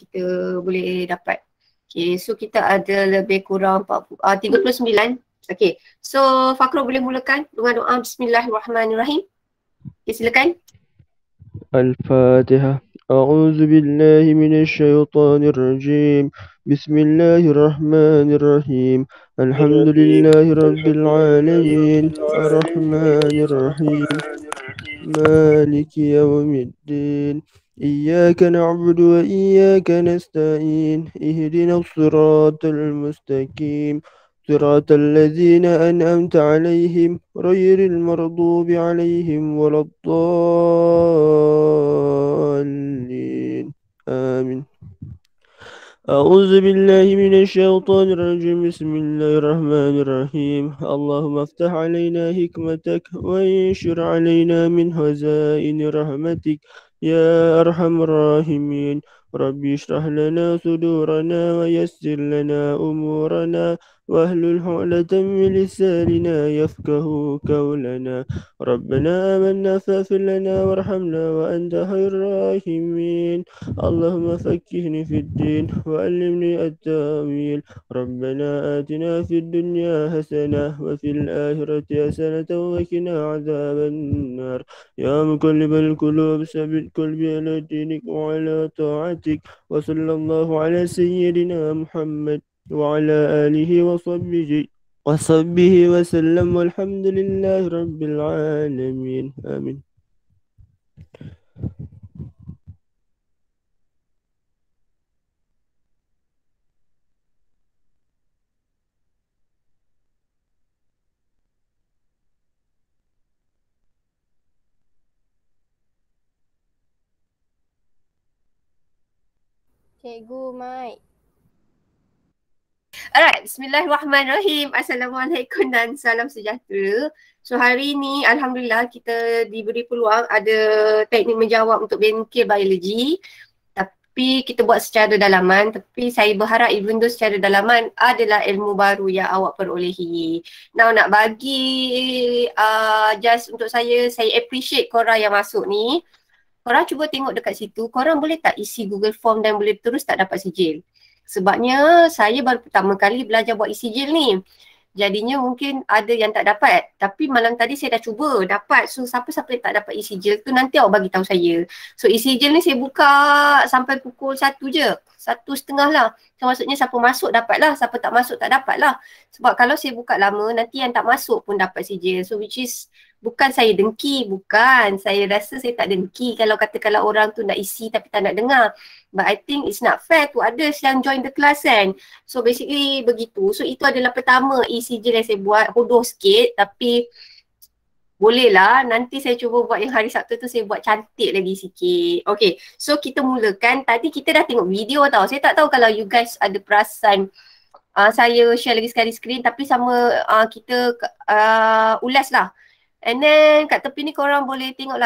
kita boleh dapat. Okay, so kita ada lebih kurang 39. Okay, so Fakrul boleh mulakan dengan doa Bismillahirrahmanirrahim. Okay, silakan. الفاتحة. أعوذ بالله من الشيطان الرجيم. بسم الله الرحمن الرحيم. الحمد لله رب العالمين الرحمن الرحيم مالك يوم الدين. إياك نعبد وإياك نستعين. اهدنا الصراط المستقيم صراط الذين أنعمت عليهم غير المغضوب عليهم ولا الضالين آمين. أعوذ بالله من الشيطان الرجيم. بسم الله الرحمن الرحيم. اللهم افتح علينا حكمتك وانشر علينا من خزائن رحمتك يا أرحم الراحمين. ربي اشرح لنا صدورنا ويسر لنا أمورنا واحلل عقدة من لساننا يفقه قولنا. ربنا آمنا فاغفر لنا وارحمنا وأنت خير الراحمين. اللهم فكهني في الدين وعلمني التأويل. ربنا آتنا في الدنيا حسنة وفي الآخرة حسنة وقنا عذاب النار. يا مقلب القلوب ثبت قلبي على دينك وعلى طاعتك. وصلى الله على سيدنا محمد وعلى آله وصحبه وسلم والحمد لله رب العالمين آمين. Cikgu Mai. Alright, Bismillahirrahmanirrahim. Assalamualaikum dan salam sejahtera. So hari ni Alhamdulillah kita diberi peluang ada teknik menjawab untuk bengkel biologi. Tapi kita buat secara dalaman. Tapi saya berharap even though secara dalaman adalah ilmu baru yang awak perolehi. Now nak bagi just untuk saya appreciate korang yang masuk ni. Korang cuba tengok dekat situ, korang boleh tak isi Google Form dan boleh terus tak dapat sijil? Sebabnya saya baru pertama kali belajar buat isi sijil ni. Jadinya mungkin ada yang tak dapat. Tapi malam tadi saya dah cuba dapat. So siapa-siapa yang tak dapat isi sijil tu nanti awak bagi tahu saya. So isi sijil ni saya buka sampai pukul 1 je. 1:30 lah. So maksudnya siapa masuk dapat lah. Siapa tak masuk tak dapat lah. Sebab kalau saya buka lama nanti yang tak masuk pun dapat sijil. So which is bukan saya dengki, bukan. Saya rasa saya tak dengki kalau katakanlah orang tu nak isi tapi tak nak dengar. But I think it's not fair to others yang join the class kan. So basically begitu. So itu adalah pertama ECG yang saya buat, bodoh sikit tapi bolehlah. Nanti saya cuba buat yang hari Sabtu tu saya buat cantik lagi sikit. Okay, so kita mulakan. Tadi kita dah tengok video tau. Saya tak tahu kalau you guys ada perasan saya share lagi sekali skrin tapi sama kita ulas lah. And then kat tepi ni korang boleh tengoklah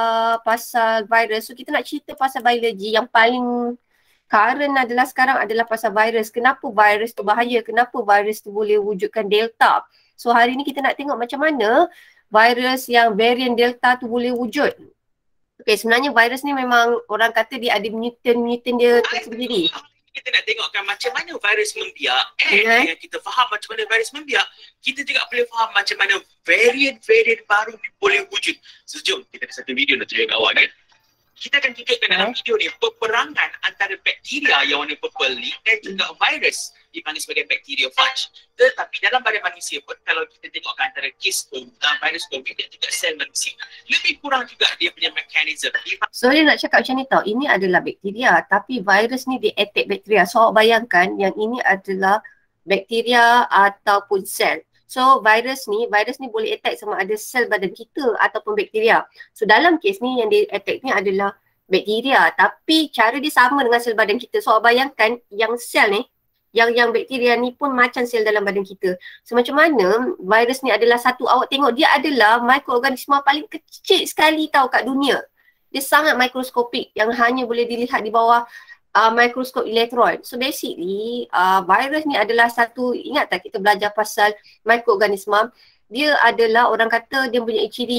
pasal virus. So kita nak cerita pasal biologi yang paling current adalah sekarang adalah pasal virus. Kenapa virus tu bahaya? Kenapa virus tu boleh wujudkan delta? So hari ni kita nak tengok macam mana virus yang varian delta tu boleh wujud. Okay, sebenarnya virus ni memang orang kata dia ada mutant dia tersendiri. Kita nak tengokkan macam mana virus membiak. Yang kita faham macam mana virus membiak, kita juga boleh faham macam mana varian-varian baru ni boleh wujud. So jom, kita ada satu video nak tunjuk kat awak ni. Kita akan tunjukkan dalam video ni peperangan antara bakteria yang warna purple ni dan juga virus dipanggil sebagai bakteriophage. Tetapi dalam badan manusia pun kalau kita tengokkan antara kes virus COVID dan juga sel manusia, lebih kurang juga dia punya mekanisme. So dia nak cakap macam ni tau, ini adalah bakteria tapi virus ni dia attack bakteria. So awak bayangkan yang ini adalah bakteria ataupun sel. So virus ni boleh attack sama ada sel badan kita ataupun bakteria. So dalam kes ni yang dia attack ni adalah bakteria tapi cara dia sama dengan sel badan kita. So awak bayangkan yang sel ni, yang bakteria ni pun macam sel dalam badan kita. So macam mana virus ni adalah satu, awak tengok dia adalah mikroorganisma paling kecil sekali tau kat dunia. Dia sangat mikroskopik yang hanya boleh dilihat di bawah mikroskop elektron. So basically virus ni adalah satu, ingat tak kita belajar pasal mikroorganisma, dia adalah orang kata dia punya ciri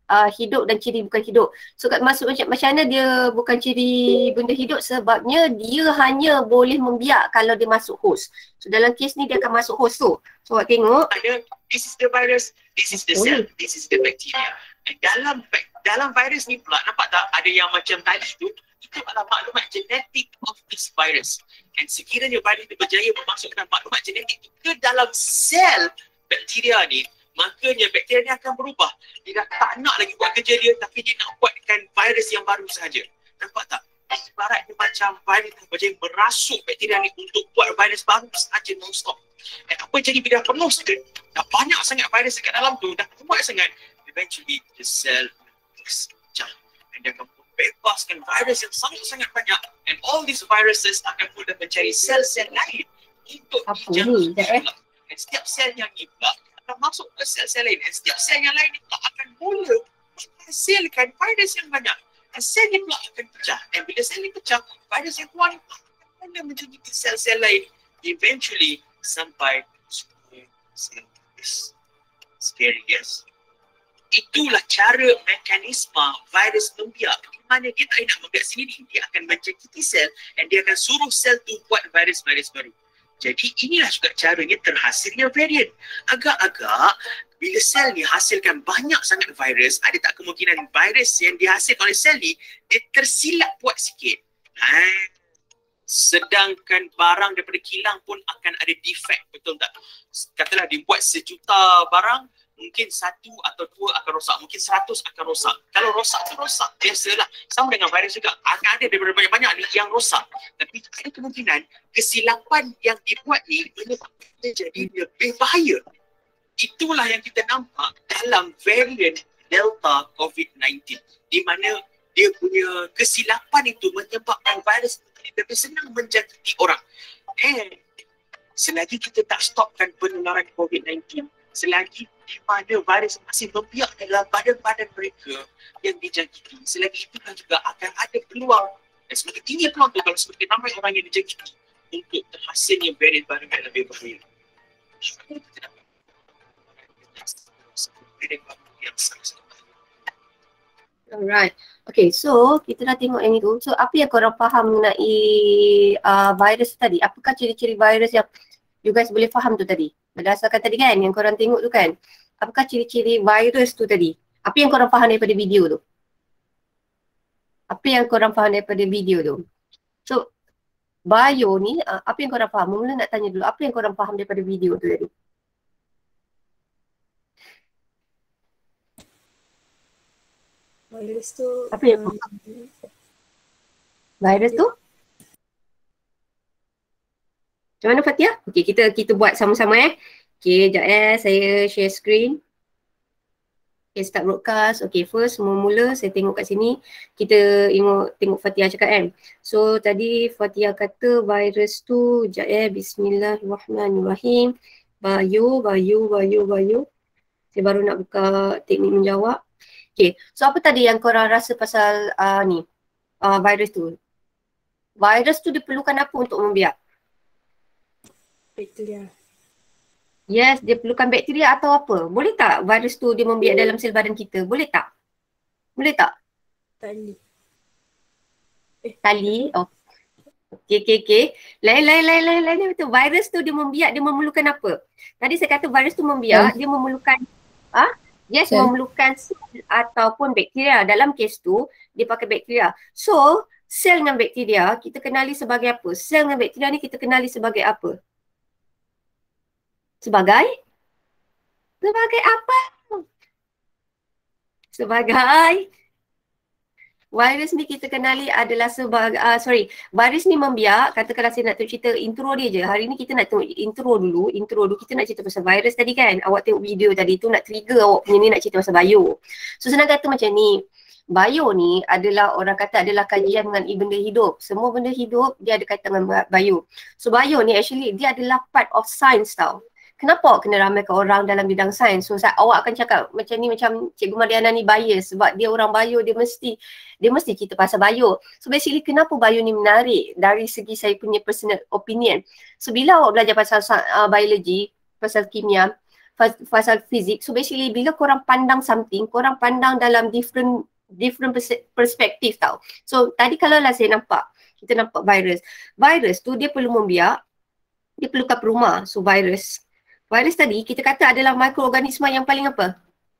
hidup dan ciri bukan hidup. So maksud macam mana dia bukan ciri benda hidup, sebabnya dia hanya boleh membiak kalau dia masuk host. So dalam kes ni dia akan masuk host tu. So awak tengok. This is the virus, this is the cell, this is the bacteria. Dalam virus ni pula, nampak tak ada yang macam tadi tu, itu adalah maklumat genetik of this virus. Dan sekiranya virus itu berjaya memasukkan maklumat genetik itu ke dalam sel bakteria ni, makanya bakteria ni akan berubah. Dia dah tak nak lagi buat kerja dia, tapi dia nak buatkan virus yang baru sahaja. Nampak tak? Ibaratnya macam virus yang berjaya merasuk bakteria ni untuk buat virus baru sahaja non-stop. Dan apa yang jadi bila penuh sikit, dah banyak sangat virus dekat dalam tu, dah kuat sangat, eventually the cell pecah. Dan dia akan bebaskan virus yang sangat-sangat banyak, and all these viruses akan mula mencari sel-sel lain untuk dijangkiti. Dan setiap sel yang ni pula akan masuk ke sel-sel lain, dan setiap sel yang lain ni pula akan mula menghasilkan virus yang banyak. Dan sel ni pula akan pecah. Dan bila sel ni pecah, virus yang keluar ni pula akan mula menjangkiti sel-sel lain, eventually sampai sel virus. Scary, yes. Itulah cara mekanisme virus membiak. Mana dia tak nak membiak sendiri, dia akan menjangkiti sel dan dia akan suruh sel tu buat virus-virus baru. Jadi inilah juga caranya terhasilnya variant. Agak-agak bila sel ni hasilkan banyak sangat virus, ada tak kemungkinan virus yang dihasilkan oleh sel ni dia tersilap buat sikit. Sedangkan barang daripada kilang pun akan ada defect, betul tak? Katalah dibuat 1 juta barang, mungkin 1 atau 2 akan rosak, mungkin 100 akan rosak. Kalau rosak tu rosak, biasalah. Sama dengan virus juga, akan ada daripada banyak-banyak ni yang rosak. Tapi ada kemungkinan kesilapan yang dibuat ni menyebabkan jadi lebih bahaya. Itulah yang kita nampak dalam varian Delta COVID-19, di mana dia punya kesilapan itu menyebabkan virus lebih senang menjangkiti orang. Selagi kita tak stopkan penularan COVID-19, selagi di mana virus masih membiak dalam badan-badan mereka yang dijangkiti, selagi itu kan juga akan ada peluang, dan semakin tinggi peluang tu kalau semakin ramai orang yang dijangkiti untuk terhasilnya varian baru yang lebih bahaya. Kita dapat varian baru yang sangat-sangat. Alright. Okay, so kita dah tengok yang itu. So apa yang korang faham mengenai virus tadi? Apakah ciri-ciri virus yang you guys boleh faham tu tadi? Berdasarkan tadi kan yang korang tengok tu kan? Apakah ciri-ciri virus tu tadi? Apa yang korang faham daripada video tu? Apa yang korang faham daripada video tu? So bio ni, apa yang korang faham? Mula nak tanya dulu, apa yang korang faham daripada video tu tadi? Virus tu apa yang virus tu? Macam mana Fatia? Okay, kita buat sama-sama Okay, sekejap saya share screen. Okay, start broadcast. Okay, first mula-mula saya tengok kat sini. Kita tengok Fatia cakap kan. So tadi Fatia kata virus tu, sekejap Bismillahirrahmanirrahim. Bio. Saya baru nak buka teknik menjawab. Okay, so apa tadi yang korang rasa pasal virus tu? Virus tu diperlukan apa untuk membiak? bakteria. Yes, dia perlukan bakteria atau apa? Boleh tak virus tu dia membiak dalam sel badan kita? Boleh tak? Boleh tak? Tali. Tali? Oh. Okay. Lain betul. Virus tu dia membiak, dia memerlukan apa? Tadi saya kata virus tu membiak, dia memerlukan Yes, memerlukan sel ataupun bakteria. Dalam kes tu, dia pakai bakteria. So, sel dengan bakteria kita kenali sebagai apa? Sel dengan bakteria ni kita kenali sebagai apa? Sebagai apa? Sebagai virus ni kita kenali adalah sebagai, virus ni membiak, katakanlah saya nak cerita intro dia je. Hari ni kita nak tengok intro dulu, kita nak cerita pasal virus tadi kan. Awak tengok video tadi tu nak trigger awak punya ni nak cerita pasal bio. So senang kata macam ni, bio ni adalah orang kata adalah kajian mengenai benda hidup. Semua benda hidup dia ada kaitan dengan bio. So bio ni actually dia adalah part of science tau. Kenapa awak kena ramaikan orang dalam bidang sains? So awak akan cakap macam ni, macam Cikgu Mariana ni bias sebab dia orang bio, dia mesti cerita pasal bio. So basically kenapa bio ni menarik dari segi saya punya personal opinion. So bila awak belajar pasal biologi, pasal kimia, pasal fizik. So basically bila korang pandang something, korang pandang dalam different perspektif tau. So tadi kalau lah saya nampak, kita nampak virus. Virus tu dia perlu membiak, dia perlukan perumah. So virus tadi kita kata adalah mikroorganisma yang paling apa?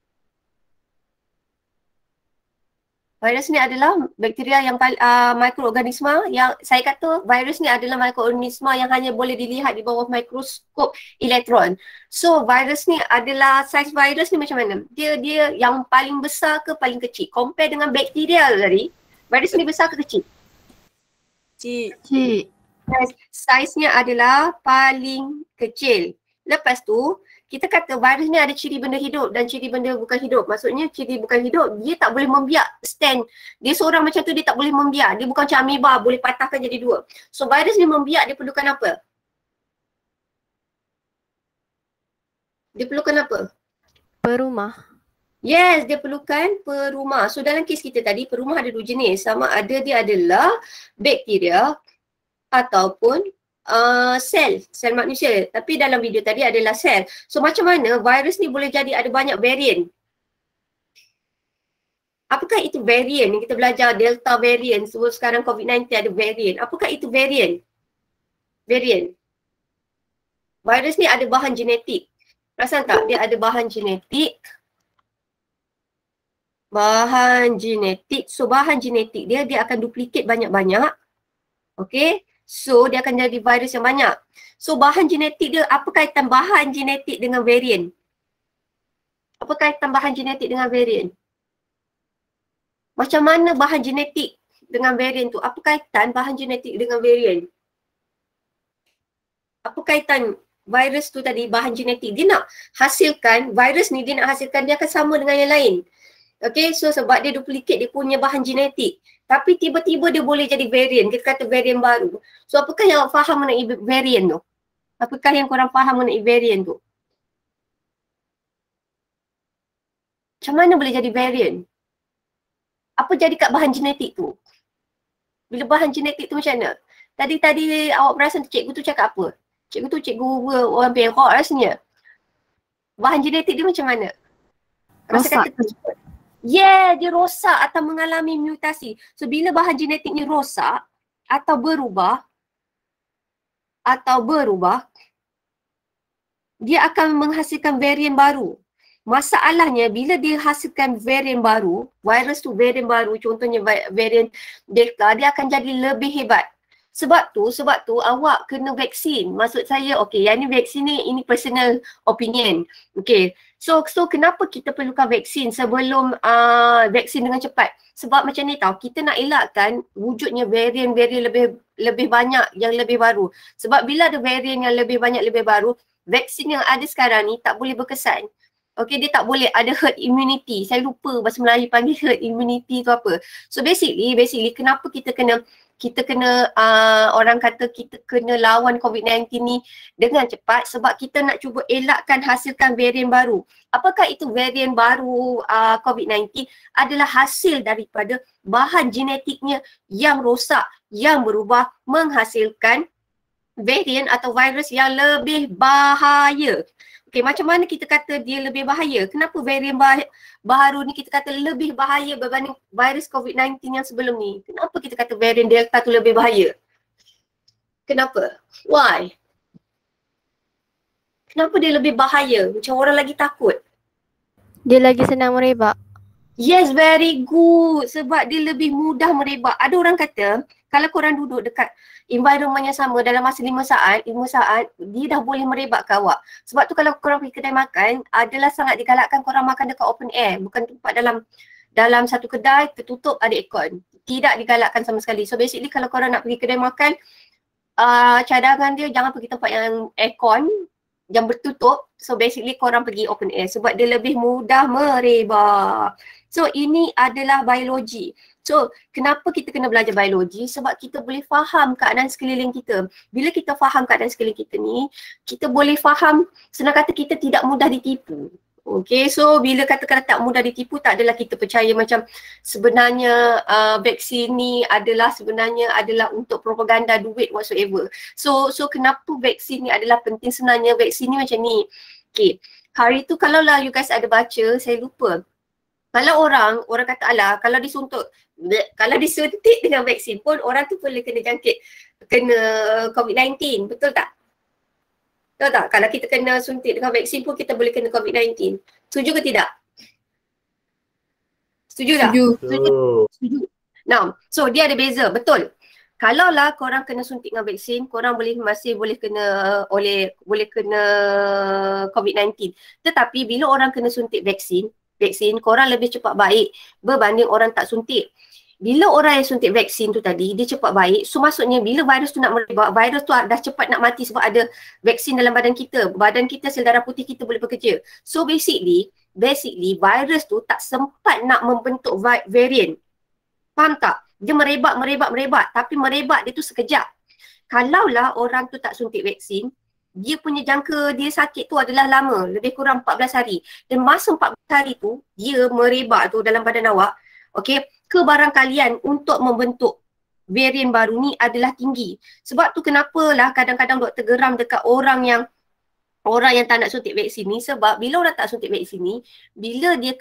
Virus ni adalah bakteria yang mikroorganisma yang saya kata virus ni adalah mikroorganisma yang hanya boleh dilihat di bawah mikroskop elektron. So virus ni adalah, saiz virus ni macam mana? Dia yang paling besar ke paling kecil? Compare dengan bakteria tadi, virus ni besar ke kecil? Kecil. Saiznya adalah paling kecil. Lepas tu kita kata virus ni ada ciri benda hidup dan ciri benda bukan hidup. Maksudnya ciri bukan hidup, dia tak boleh membiak stand. Dia seorang macam tu, dia tak boleh membiak. Dia bukan macam amoeba, boleh patahkan jadi dua. So virus ni membiak, dia perlukan apa? Dia perlukan apa? Perumah. Yes, dia perlukan perumah. So dalam kes kita tadi, perumah ada dua jenis. Sama ada dia adalah bakteria ataupun sel manusia. Tapi dalam video tadi adalah sel. So macam mana virus ni boleh jadi ada banyak varian? Apakah itu varian yang kita belajar, delta variant, sebab sekarang COVID-19 ada varian. Apakah itu varian? Varian. Virus ni ada bahan genetik. Perasan tak? Dia ada bahan genetik. Bahan genetik. So bahan genetik dia akan duplicate banyak-banyak. Okay. So dia akan jadi virus yang banyak. So bahan genetik dia, apa kaitan bahan genetik dengan varian? Apa kaitan bahan genetik dengan varian? Macam mana bahan genetik dengan varian tu? Apa kaitan bahan genetik dengan varian? Apa kaitan virus tu tadi, bahan genetik? Dia nak hasilkan, virus ni dia nak hasilkan, dia akan sama dengan yang lain. Okay, so sebab dia duplicate dia punya bahan genetik. Tapi tiba-tiba dia boleh jadi varian. Kita kata varian baru. So apakah yang faham mengenai varian tu? Apakah yang korang faham mengenai varian tu? Macam mana boleh jadi varian? Apa jadi kat bahan genetik tu? Bila bahan genetik tu macam mana? Tadi awak perasan cikgu tu cakap apa? Cikgu orang Perak rasanya. Bahan genetik dia macam mana? Rasa kata yeah, dia rosak atau mengalami mutasi. So bila bahan genetiknya rosak atau berubah, dia akan menghasilkan varian baru. Masalahnya bila dia hasilkan varian baru, virus tu varian baru, contohnya varian Delta, dia akan jadi lebih hebat. Sebab tu awak kena vaksin. Maksud saya, okay, yang ni vaksin ni, ini personal opinion. Okay, so kenapa kita perlukan vaksin sebelum vaksin dengan cepat? Sebab macam ni tau, kita nak elakkan wujudnya varian lebih banyak yang lebih baru. Sebab bila ada varian yang lebih banyak lebih baru, vaksin yang ada sekarang ni tak boleh berkesan. Okay, dia tak boleh ada herd immunity. Saya lupa bahasa Melayu panggil herd immunity tu apa. So basically kenapa kita kena orang kata kita kena lawan COVID-19 ni dengan cepat sebab kita nak cuba elakkan hasilkan varian baru. Apakah itu varian baru COVID-19? Adalah hasil daripada bahan genetiknya yang rosak, yang berubah menghasilkan varian atau virus yang lebih bahaya. Okay, macam mana kita kata dia lebih bahaya? Kenapa varian baru ni kita kata lebih bahaya berbanding virus COVID-19 yang sebelum ni? Kenapa kita kata varian Delta tu lebih bahaya? Kenapa? Why? Kenapa dia lebih bahaya? Macam orang lagi takut. Dia lagi senang merebak. Yes, very good. Sebab dia lebih mudah merebak. Ada orang kata, kalau korang duduk dekat environment yang sama dalam masa 5 saat, dia dah boleh merebak ke awak. Sebab tu kalau korang pergi kedai makan, adalah sangat digalakkan korang makan dekat open air. Bukan tempat dalam satu kedai, tertutup ada aircon. Tidak digalakkan sama sekali. So basically kalau korang nak pergi kedai makan, cadangan dia jangan pergi tempat yang aircon, yang bertutup. So basically korang pergi open air sebab dia lebih mudah merebak. So ini adalah biologi. So kenapa kita kena belajar biologi? Sebab kita boleh faham keadaan sekeliling kita. Bila kita faham keadaan sekeliling kita ni, kita boleh faham, senang kata kita tidak mudah ditipu. Okay, so bila kata-kata tak mudah ditipu, tak adalah kita percaya macam sebenarnya vaksin ni sebenarnya adalah untuk propaganda duit whatsoever. So kenapa vaksin ni adalah penting? Sebenarnya vaksin ni macam ni. Okay, hari tu kalau lah you guys ada baca, saya lupa. Kalau orang kata alah kalau disuntik dengan vaksin pun orang tu boleh kena COVID-19, betul tak? Betul tak? Kalau kita kena suntik dengan vaksin pun kita boleh kena COVID-19. Setuju ke tidak? Setuju tak? Setuju. Nah, so dia ada beza, betul. Kalau lah korang kena suntik dengan vaksin, korang masih boleh kena COVID-19. Tetapi bila orang kena suntik vaksin korang lebih cepat baik berbanding orang tak suntik. Bila orang yang suntik vaksin tu tadi, dia cepat baik. So maksudnya bila virus tu nak merebak, virus tu dah cepat nak mati sebab ada vaksin dalam badan kita. Badan kita, sel darah putih kita boleh bekerja. So basically virus tu tak sempat nak membentuk varian. Faham tak? Dia merebak. Tapi merebak dia tu sekejap. Kalaulah orang tu tak suntik vaksin, dia punya jangka dia sakit tu adalah lama. Lebih kurang 14 hari. Dan masa 14 hari tu, dia merebak tu dalam badan awak. Okay, kebarangkalian untuk membentuk varian baru ni adalah tinggi. Sebab tu kenapalah kadang-kadang doktor geram dekat orang yang tak nak suntik vaksin ni, sebab bila orang tak suntik vaksin ni, bila dia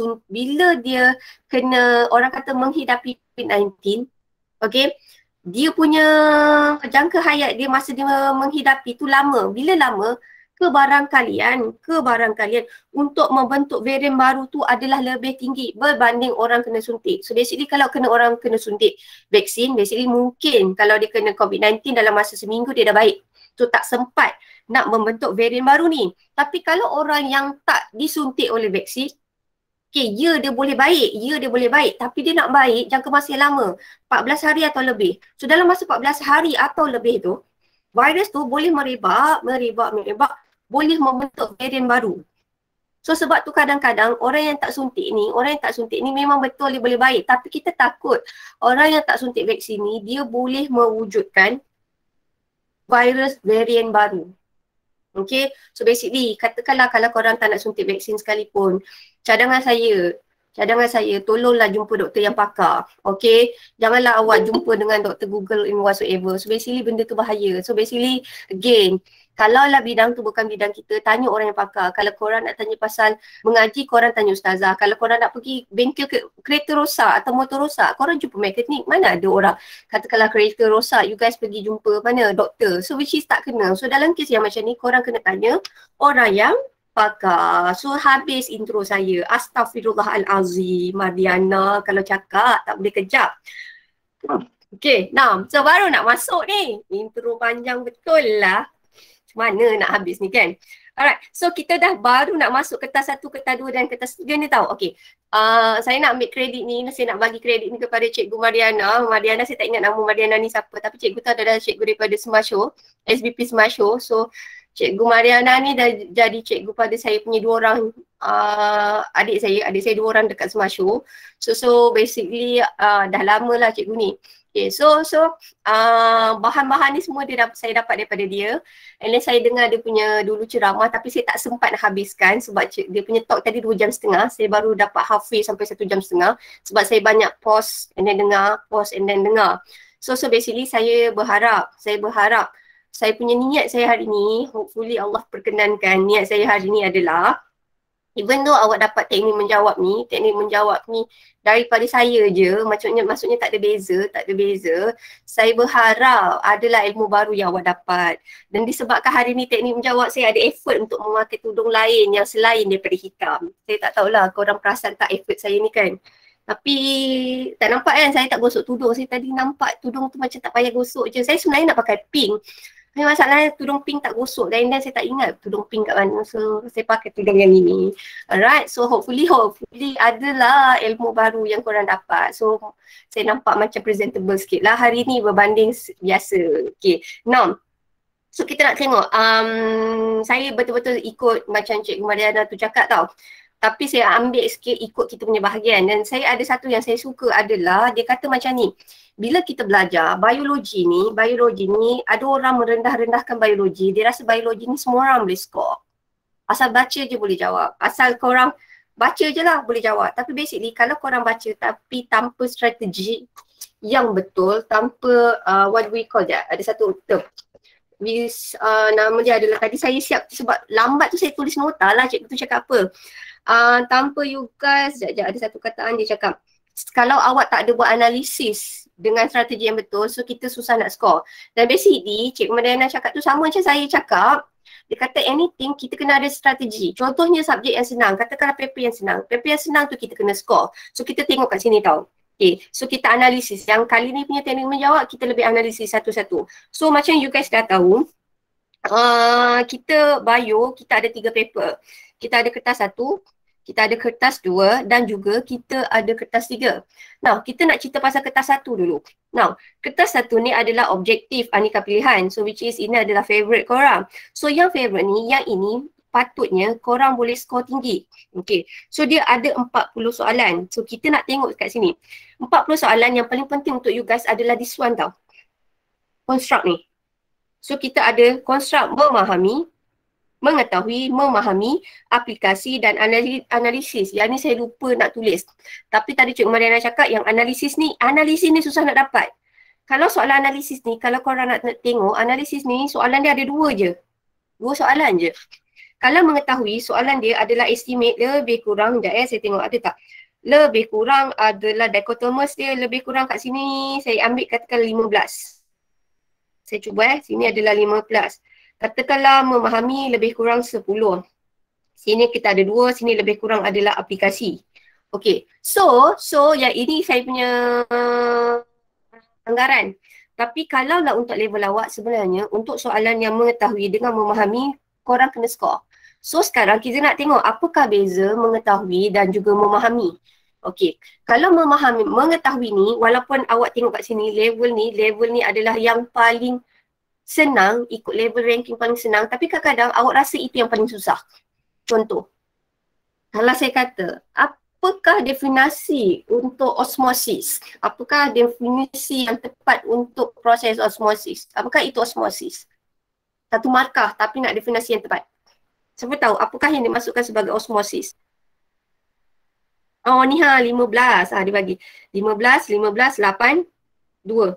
kena orang kata menghidapi COVID-19, okay, dia punya jangka hayat dia masa dia menghidapi tu lama. Bila lama, kebarangkalian untuk membentuk varian baru tu adalah lebih tinggi berbanding orang kena suntik. So basically kalau orang kena suntik vaksin, basically mungkin kalau dia kena COVID-19 dalam masa seminggu dia dah baik. So tak sempat nak membentuk varian baru ni. Tapi kalau orang yang tak disuntik oleh vaksin, okay, dia boleh baik tapi dia nak baik jangka masa yang lama, 14 hari atau lebih. So dalam masa 14 hari atau lebih tu, virus tu boleh merebak, boleh membentuk varian baru. So sebab tu kadang-kadang orang yang tak suntik ni memang betul dia boleh baik, tapi kita takut orang yang tak suntik vaksin ni dia boleh mewujudkan virus varian baru. Okay, so basically katakanlah kalau korang tak nak suntik vaksin sekalipun, cadangan saya tolonglah jumpa doktor yang pakar. Okay, janganlah awak jumpa dengan doktor Google in whatsoever. So basically benda tu bahaya. So basically again, kalau lah bidang tu bukan bidang kita, tanya orang yang pakar. Kalau korang nak tanya pasal mengaji, korang tanya ustazah. Kalau korang nak pergi bengkel kereta rosak atau motor rosak, korang jumpa mekanik. Mana ada orang katakanlah kereta rosak, you guys pergi jumpa mana doktor. So which is tak kena. So dalam kes yang macam ni, korang kena tanya orang yang pakar. So habis intro saya. Astaghfirullahalazim. Mardiana kalau cakap tak boleh kejap. Okay, now so baru nak masuk ni. Intro panjang betul lah. Mana nak habis ni kan? Alright, so kita dah baru nak masuk kertas 1, kertas 2 dan kertas 3 ni tau. Okay, saya nak ambil kredit ni, saya nak bagi kredit ni kepada Cikgu Mariana. Mariana saya tak ingat nama Mariana ni siapa, tapi cikgu tu adalah cikgu daripada Semasho, SBP Semasho. So Cikgu Mariana ni dah jadi cikgu pada saya punya 2 orang adik saya 2 orang dekat Semasho. So basically dah lama lah cikgu ni. Okay, so bahan-bahan ni semua saya dapat daripada dia. And then saya dengar dia punya dulu ceramah, tapi saya tak sempat nak habiskan sebab dia punya talk tadi 2 jam setengah. Saya baru dapat halfway sampai 1 jam setengah sebab saya banyak pause and then dengar. So basically saya berharap saya punya niat saya hari ni, hopefully Allah perkenankan, niat saya hari ni adalah even though awak dapat teknik menjawab ni daripada saya je, maksudnya tak ada beza. Saya berharap adalah ilmu baru yang awak dapat. Dan disebabkan hari ni teknik menjawab, saya ada effort untuk memakai tudung lain yang selain daripada hitam. Saya tak tahulah korang perasan tak effort saya ni kan. Tapi tak nampak kan saya tak gosok tudung. Saya tadi nampak tudung tu macam tak payah gosok je. Saya sebenarnya nak pakai pink. Tapi masalahnya tudung pink tak gosok dan saya tak ingat tudung pink kat mana. So saya pakai tudung yang ini. Alright, so hopefully adalah ilmu baru yang korang dapat. So saya nampak macam presentable sikit lah hari ni berbanding biasa. Okay, now so kita nak tengok. Saya betul-betul ikut macam Cikgu Mariana tu cakap tau. Tapi saya ambil sikit ikut kita punya bahagian. Dan saya ada satu yang saya suka adalah dia kata macam ni. Bila kita belajar biologi ni ada orang merendah-rendahkan biologi. Dia rasa biologi ni semua orang boleh score. Asal baca je boleh jawab. Asal korang baca je lah boleh jawab. Tapi basically kalau korang baca tapi tanpa strategi yang betul, tanpa what we call that, ada satu term. Nama dia adalah, tadi saya siap sebab lambat tu saya tulis nota lah cikgu tu cakap apa. Tanpa you guys, sekejap ada satu kataan dia cakap, kalau awak tak ada buat analisis dengan strategi yang betul, so kita susah nak score. Dan basically Cikgu Mariana cakap tu sama macam saya cakap. Dia kata anything kita kena ada strategi. Contohnya subjek yang senang, katakanlah paper yang senang. Paper yang senang tu kita kena score. So kita tengok kat sini tau. Okay, so kita analisis. Yang kali ni punya teknik menjawab, kita lebih analisis satu-satu. So macam you guys dah tahu, kita bio, kita ada 3 paper. Kita ada kertas 1, kita ada kertas 2 dan juga kita ada kertas 3. Now, kita nak cerita pasal kertas 1 dulu. Now, kertas 1 ni adalah objektif aneka pilihan. So, which is ini adalah favourite korang. So, yang favourite ni, yang ini patutnya korang boleh skor tinggi. Okay. So, dia ada 40 soalan. So, kita nak tengok kat sini. 40 soalan yang paling penting untuk you guys adalah this one tau. Construct ni. So, kita ada construct memahami, mengetahui, memahami, aplikasi dan analisis. Yang ni saya lupa nak tulis. Tapi tadi Cikgu Mariana cakap yang analisis ni susah nak dapat. Kalau soalan analisis ni, kalau korang nak tengok, analisis ni soalan dia ada 2 je. 2 soalan je. Kalau mengetahui, soalan dia adalah estimate lebih kurang, sekejap saya tengok ada tak. Lebih kurang adalah dichotomous dia, lebih kurang kat sini saya ambil katakan 15. Saya cuba sini adalah 15. Katakanlah memahami lebih kurang 10. Sini kita ada 2, sini lebih kurang adalah aplikasi. Okay, so yang ini saya punya anggaran. Tapi kalau lah untuk level awak sebenarnya, untuk soalan yang mengetahui dengan memahami, korang kena skor. So sekarang kita nak tengok apakah beza mengetahui dan juga memahami. Okay, kalau memahami, mengetahui ni, walaupun awak tengok kat sini level ni adalah yang paling senang, ikut level ranking paling senang, tapi kadang-kadang awak rasa itu yang paling susah. Contoh, kalau saya kata, apakah definisi untuk osmosis? Apakah definisi yang tepat untuk proses osmosis? Apakah itu osmosis? Satu markah tapi nak definisi yang tepat. Siapa tahu apakah yang dimasukkan sebagai osmosis? Oh ni 15. Dia bagi 15, 8, 2.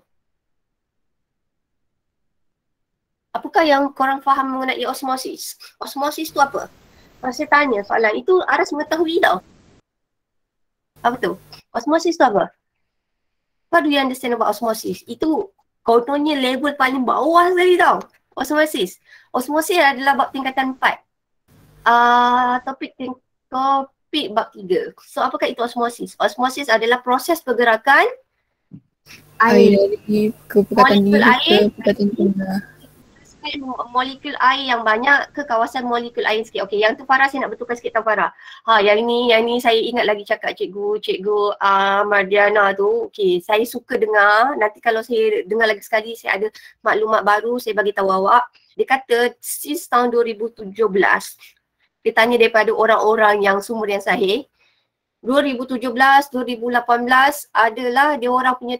Apakah yang korang faham mengenai osmosis? Osmosis tu apa? Kalau saya tanya soalan, itu Aras mengetahui tau. Apa tu? Osmosis tu apa? What do you understand about osmosis? Itu kononnya level paling bawah sekali tau. Osmosis. Osmosis adalah bab tingkatan 4. Topik bab 3. So apakah itu osmosis? Osmosis adalah proses pergerakan air dari kepekatan molekul diri air ke kepekatan tengah. Molekul air yang banyak ke kawasan molekul air sikit. Okey, yang tu Farah saya nak betulkan sikit tau Farah. Yang ni saya ingat lagi cakap cikgu Mardiana tu. Okey, saya suka dengar. Nanti kalau saya dengar lagi sekali saya ada maklumat baru saya bagi tahu awak. Dia kata since tahun 2017 dia tanya daripada orang-orang yang sumber yang sahih. 2017, 2018 adalah dia orang punya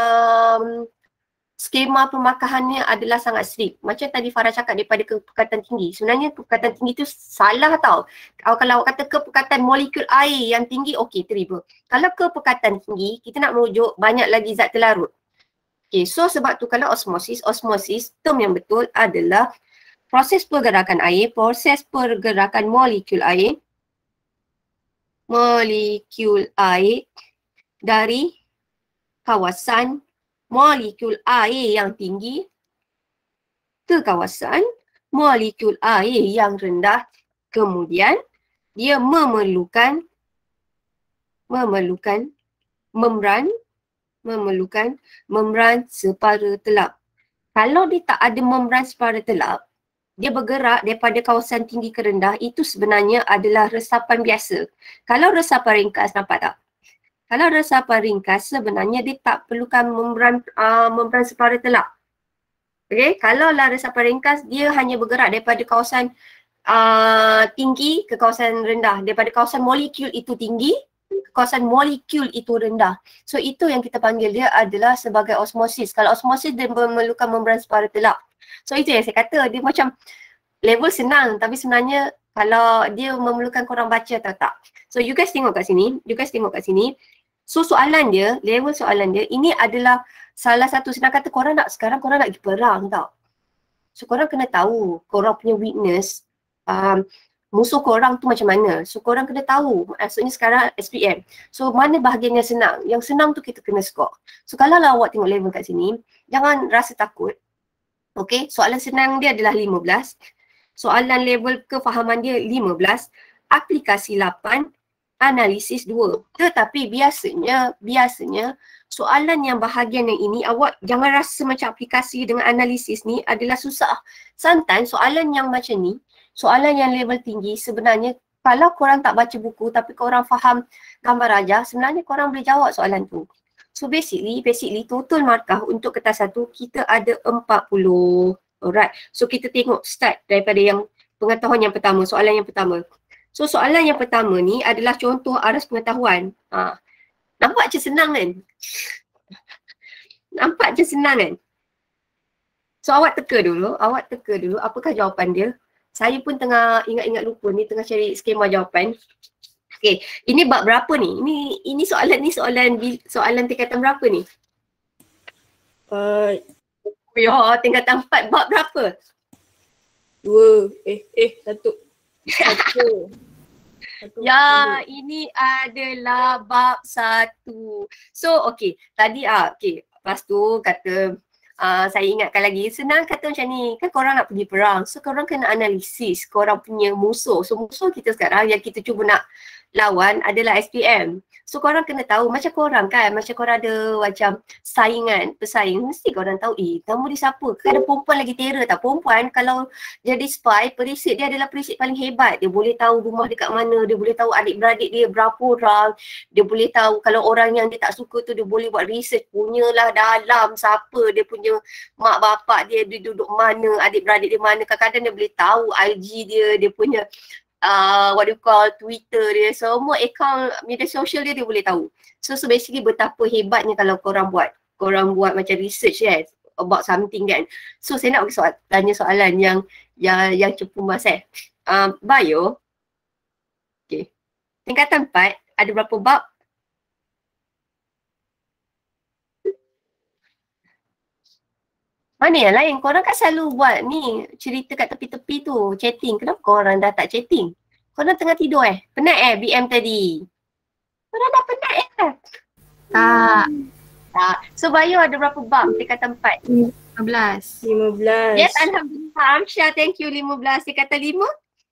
skema pemakahannya adalah sangat strict. Macam tadi Farah cakap daripada kepekatan tinggi. Sebenarnya kepekatan tinggi tu salah tau. Kalau awak kata kepekatan molekul air yang tinggi, okey terima. Kalau kepekatan tinggi, kita nak merujuk banyak lagi zat terlarut. Okay, so sebab tu kalau osmosis term yang betul adalah proses pergerakan air, proses pergerakan molekul air dari kawasan molekul air yang tinggi ke kawasan molekul air yang rendah. Kemudian dia memerlukan membran separa telap. Kalau dia tak ada membran separa telap, dia bergerak daripada kawasan tinggi ke rendah, itu sebenarnya adalah resapan biasa. Kalau resapan ringkas, nampak tak? Kalau resapan ringkas sebenarnya dia tak perlukan membran separa telap. Okay, kalau lah resapan ringkas dia hanya bergerak daripada kawasan tinggi ke kawasan rendah. Daripada kawasan molekul itu tinggi ke kawasan molekul itu rendah. So itu yang kita panggil dia adalah sebagai osmosis. Kalau osmosis dia memerlukan membran separa telap. So itu yang saya kata dia macam level senang tapi sebenarnya kalau dia memerlukan korang baca atau tak. So you guys tengok kat sini. So soalan dia, level soalan dia, ini adalah salah satu senang kata sekarang korang nak pergi perang tau. So korang kena tahu korang punya weakness, musuh korang tu macam mana. So korang kena tahu, maksudnya sekarang SPM. So mana bahagian yang senang? Yang senang tu kita kena score. So kalau lah awak tengok level kat sini, jangan rasa takut. Okay, soalan senang dia adalah 15. Soalan level kefahaman dia 15. Aplikasi 8. Analisis 2. Tetapi biasanya soalan yang bahagian yang ini awak jangan rasa macam aplikasi dengan analisis ni adalah susah. Sometimes soalan yang macam ni, soalan yang level tinggi sebenarnya kalau korang tak baca buku tapi korang faham gambar rajah, sebenarnya korang boleh jawab soalan tu. So basically total markah untuk kertas 1 kita ada 40. Alright. So kita tengok start daripada yang pengetahuan yang pertama, soalan yang pertama. So soalan yang pertama ni adalah contoh aras pengetahuan. Nampak je senang kan? Nampak je senang kan? So awak teka dulu apakah jawapan dia. Saya pun tengah ingat-ingat lupa ni, tengah cari skema jawapan. Okay, ini bab berapa ni? Ini soalan tingkatan berapa ni? Ya, tingkatan 4, bab berapa? 1. Ya, ini adalah bab 1. So, okay. Tadi, okay. Lepas tu kata, saya ingatkan lagi, senang kata macam ni, kan korang nak pergi perang. So, korang kena analisis korang punya musuh. So, musuh kita sekarang yang kita cuba nak lawan adalah SPM. So korang kena tahu macam korang kan, macam korang ada macam pesaing, mesti korang tahu nama dia siapa. Kan ada perempuan lagi terror tak? Perempuan kalau jadi spy, perisik dia adalah perisik paling hebat. Dia boleh tahu rumah dekat mana, dia boleh tahu adik-beradik dia berapa orang, dia boleh tahu kalau orang yang dia tak suka tu dia boleh buat research, punyalah dalam siapa, dia punya mak bapak dia duduk mana, adik-beradik dia mana, kadang-kadang dia boleh tahu IG dia punya what do you call, Twitter dia, semua account media sosial dia boleh tahu. So basically betapa hebatnya kalau korang buat macam research kan about something kan. So saya nak tanya soalan yang cepu mas bio. Okay. Tingkatan 4 ada berapa bab? Mana yang lain? Korang kan selalu buat ni cerita kat tepi-tepi tu, chatting. Kenapa korang dah tak chatting? Korang tengah tidur Penat BM tadi? Korang dah penat Tak. So bio ada berapa bab tingkatan 4? 15. Yes, Alhamdulillah. Amsyah, thank you. 15. Tingkatan 5?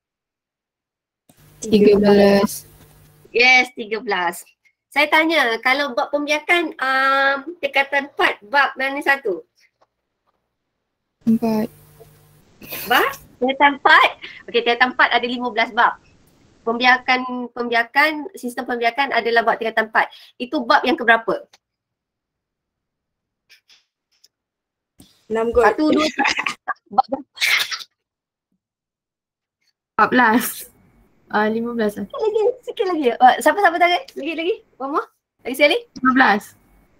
13. Yes, 13. Saya tanya, kalau bab pembiakan tingkatan 4, bab mana satu? 4. Bab? Tingkatan 4? Okey, tingkatan 4 ada 15 bab. Sistem pembiakan adalah bab tingkatan 4. Itu bab yang keberapa? 6 kot. 1, 2, 3. Bab 14. 15 lah. Sikit lagi. Siapa tangan? Lagi. One more. Lagi sekali. 15.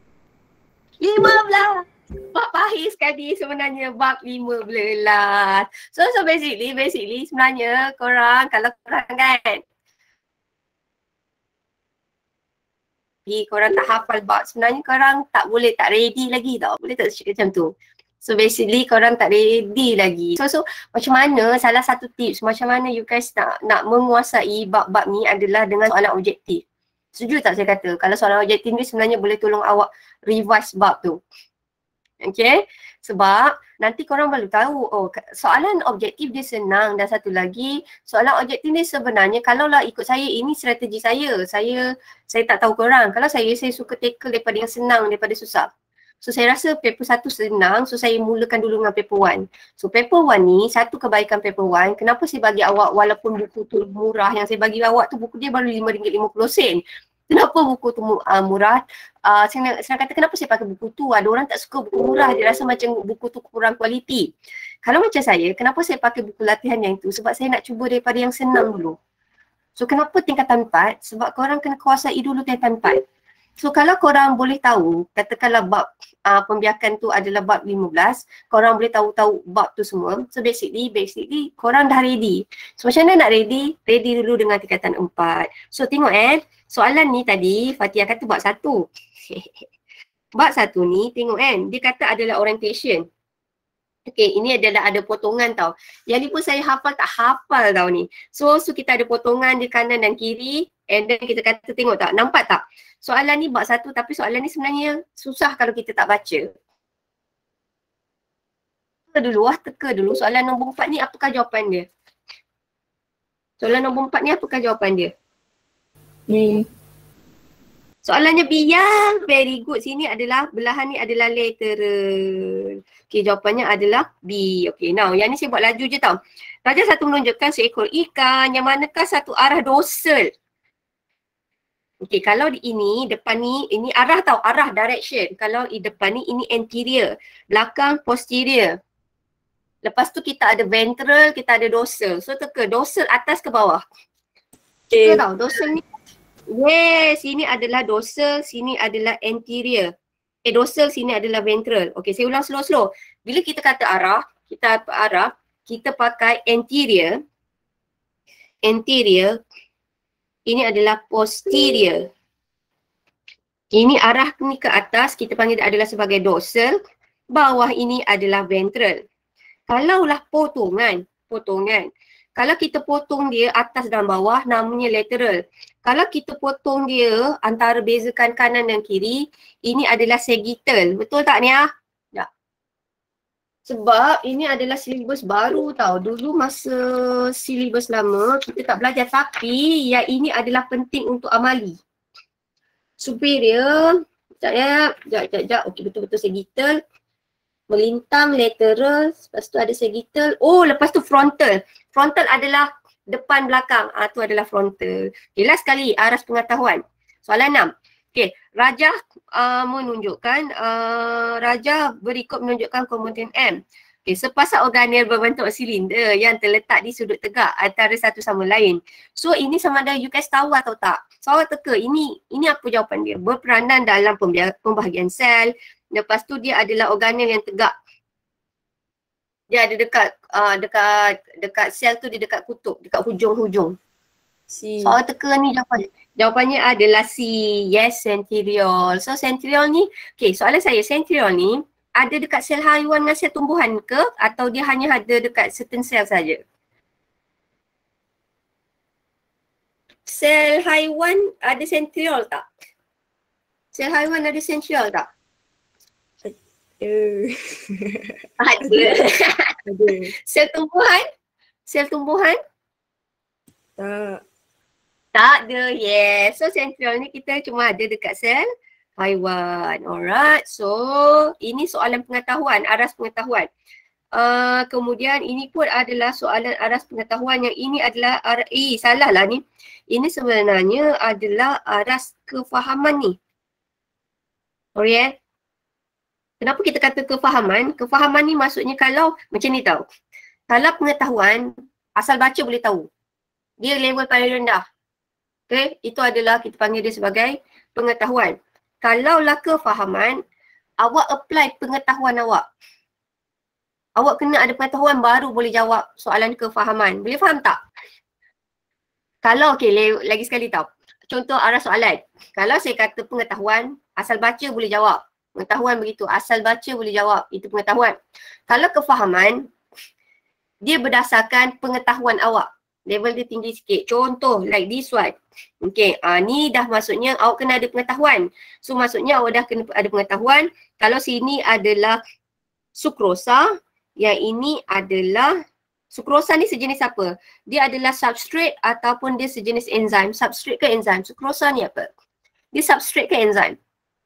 15. Bab pahit sekali sebenarnya bab 15. So basically sebenarnya korang kalau korang kan korang tak hafal bab, sebenarnya korang tak ready lagi tau. Boleh tak cakap macam tu? So basically korang tak ready lagi. So macam mana, salah satu tips macam mana you guys nak menguasai bab-bab ni adalah dengan soalan objektif. Setuju tak saya kata? Kalau soalan objektif ni sebenarnya boleh tolong awak revise bab tu. Okay, sebab nanti korang baru tahu, soalan objektif dia senang, dan satu lagi soalan objektif ni sebenarnya kalau lah ikut saya, ini strategi saya tak tahu korang. Kalau saya suka tackle daripada yang senang daripada susah. So saya rasa paper 1 senang, so saya mulakan dulu dengan paper 1. So paper 1 ni, satu kebaikan paper 1, kenapa saya bagi awak walaupun buku tu murah, yang saya bagi awak tu buku dia baru RM5.50. Kenapa buku tu murah? Saya kata kenapa saya pakai buku tu? Ada orang tak suka buku murah, dia rasa macam buku tu kurang kualiti. Kalau macam saya, kenapa saya pakai buku latihan yang itu? Sebab saya nak cuba daripada yang senang dulu. So kenapa tingkatan 4? Sebab korang kena kuasai dulu tingkatan 4. So kalau korang boleh tahu, katakanlah bab pembiakan tu adalah bab 15, korang boleh tahu bab tu semua. So basically korang dah ready. So macam mana nak ready? Ready dulu dengan tingkatan 4. So tengok soalan ni tadi Fatia kata bab 1. Bab 1 ni tengok dia kata adalah orientation. Okay, ini adalah ada potongan tau. Yang ni pun saya hafal tak hafal tau ni. So kita ada potongan di kanan dan kiri and then kita kata tengok tak, nampak tak? Soalan ni bab 1 tapi soalan ni sebenarnya susah kalau kita tak baca. Teka dulu. Soalan nombor 4 ni apakah jawapan dia? Soalan nombor 4 ni apakah jawapan dia? Ni. Soalannya B yang very good. Sini adalah, belahan ni adalah literal. Okay, jawapannya adalah B. Okay, now yang ni saya buat laju je tau. Raja satu menunjukkan seekor ikan yang manakah satu arah dorsal. Okay, kalau di ini, depan ni, ini arah tau, arah direction. Kalau di depan ni, ini anterior. Belakang posterior. Lepas tu kita ada ventral, kita ada dorsal. So teka, dorsal atas ke bawah? Teka tau, dorsal ni. Yes, sini adalah dorsal, sini adalah anterior. Dorsal, sini adalah ventral. Okay, saya ulang slow-slow. Bila kita kata arah, kita pakai anterior. Anterior, ini adalah posterior. Ini arah ni ke atas, kita panggil adalah sebagai dorsal. Bawah ini adalah ventral. Kalaulah potongan. Kalau kita potong dia atas dan bawah, namanya lateral. Kalau kita potong dia antara bezakan kanan dan kiri, ini adalah sagittal. Betul tak Nia? Tak. Sebab ini adalah silibus baru tau. Dulu masa silibus lama, kita tak belajar. Tapi yang ini adalah penting untuk amali. Superior. Sekejap. Okey, betul-betul sagittal. Melintang lateral, lepas tu ada sagittal. Oh, lepas tu frontal. Frontal adalah depan belakang. Tu adalah frontal. Okay, last sekali, aras pengetahuan. Soalan 6. Okay, Raja menunjukkan, Raja berikut menunjukkan komponen M. Okay, sepasang organel berbentuk silinder yang terletak di sudut tegak antara satu sama lain. So, ini sama ada you guys tahu atau tak? Soal teka, ini apa jawapan dia? Berperanan dalam pembahagian sel. Lepas tu dia adalah organel yang tegak. Dia ada dekat sel tu, dia dekat kutub, dekat hujung-hujung. Soal teka ni jawapannya adalah C. Yes, centriole. So centriole ni, okay, soalan saya, centriole ni ada dekat sel haiwan dengan sel tumbuhan ke atau dia hanya ada dekat certain sel saja? Sel haiwan ada centriole tak? Sel haiwan ada centriole tak? Ada. Sel tumbuhan? Sel tumbuhan? Tak ada. Yes. So centriole ni kita cuma ada dekat sel haiwan. Alright. So ini soalan pengetahuan, aras pengetahuan. Kemudian ini pun adalah soalan aras pengetahuan. Yang ini adalah salah lah ni. Ini sebenarnya adalah aras kefahaman ni. Alright. Kenapa kita kata kefahaman? Kefahaman ni maksudnya kalau macam ni tau. Kalau pengetahuan, asal baca boleh tahu. Dia level paling rendah. Okay, itu adalah kita panggil dia sebagai pengetahuan. Kalaulah kefahaman, awak apply pengetahuan awak. Awak kena ada pengetahuan baru boleh jawab soalan kefahaman. Boleh faham tak? Kalau, okay, lagi sekali tau. Contoh arah soalan. Kalau saya kata pengetahuan, asal baca boleh jawab. Pengetahuan begitu, asal baca boleh jawab, itu pengetahuan. Kalau kefahaman, dia berdasarkan pengetahuan awak. Level dia tinggi sikit. Contoh, like this one. Okay, ni dah maksudnya awak kena ada pengetahuan. So maksudnya awak dah kena ada pengetahuan. Kalau sini adalah sukrosa, yang ini adalah, sukrosa ni sejenis apa? Dia adalah substrate ataupun dia sejenis enzim. Substrate ke enzim? Sukrosa ni apa? Dia substrate ke enzim?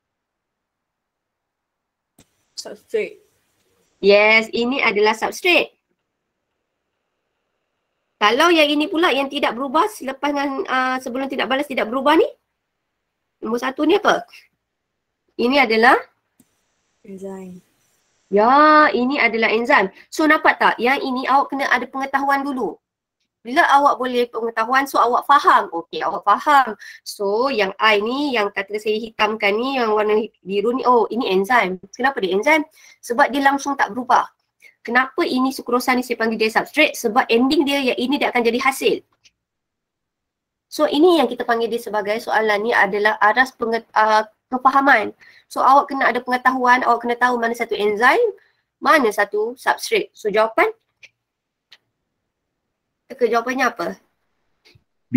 Substrate. Yes, ini adalah substrate. Kalau yang ini pula yang tidak berubah selepas dengan sebelum tidak balas tidak berubah ni. Nombor 1 ni apa? Ini adalah Enzim. ya, ini adalah enzim. So nampak tak? Yang ini awak kena ada pengetahuan dulu. Bila awak boleh pengetahuan, so awak faham. Okey, awak faham. So yang I ni, yang kata saya hitamkan ni, yang warna biru ni, oh ini enzim. Kenapa dia enzim? Sebab dia langsung tak berubah. Kenapa ini sukrosa ni saya panggil dia substrate? Sebab ending dia yang ini dia akan jadi hasil. So ini yang kita panggil dia sebagai soalan ni adalah aras kefahaman. So awak kena ada pengetahuan, awak kena tahu mana satu enzim, Mana satu substrate? So jawapan? Jawapannya apa? B.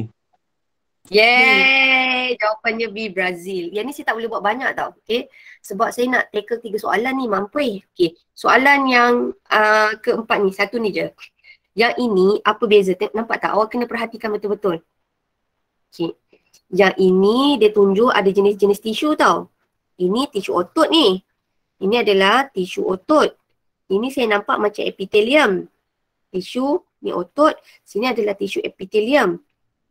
Yeay, jawapannya B, Brazil. Yang ni saya tak boleh buat banyak tau. Okay. Sebab saya nak tackle 3 soalan ni mampu. Okay. Soalan yang keempat ni, satu ni je. Yang ini apa beza? Nampak tak? Awak kena perhatikan betul-betul. Okay. Yang ini dia tunjuk ada jenis-jenis tisu tau. Ini tisu otot ni. Ini adalah tisu otot. Ini saya nampak macam epithelium. Tisu ni otot. Sini adalah tisu epithelium.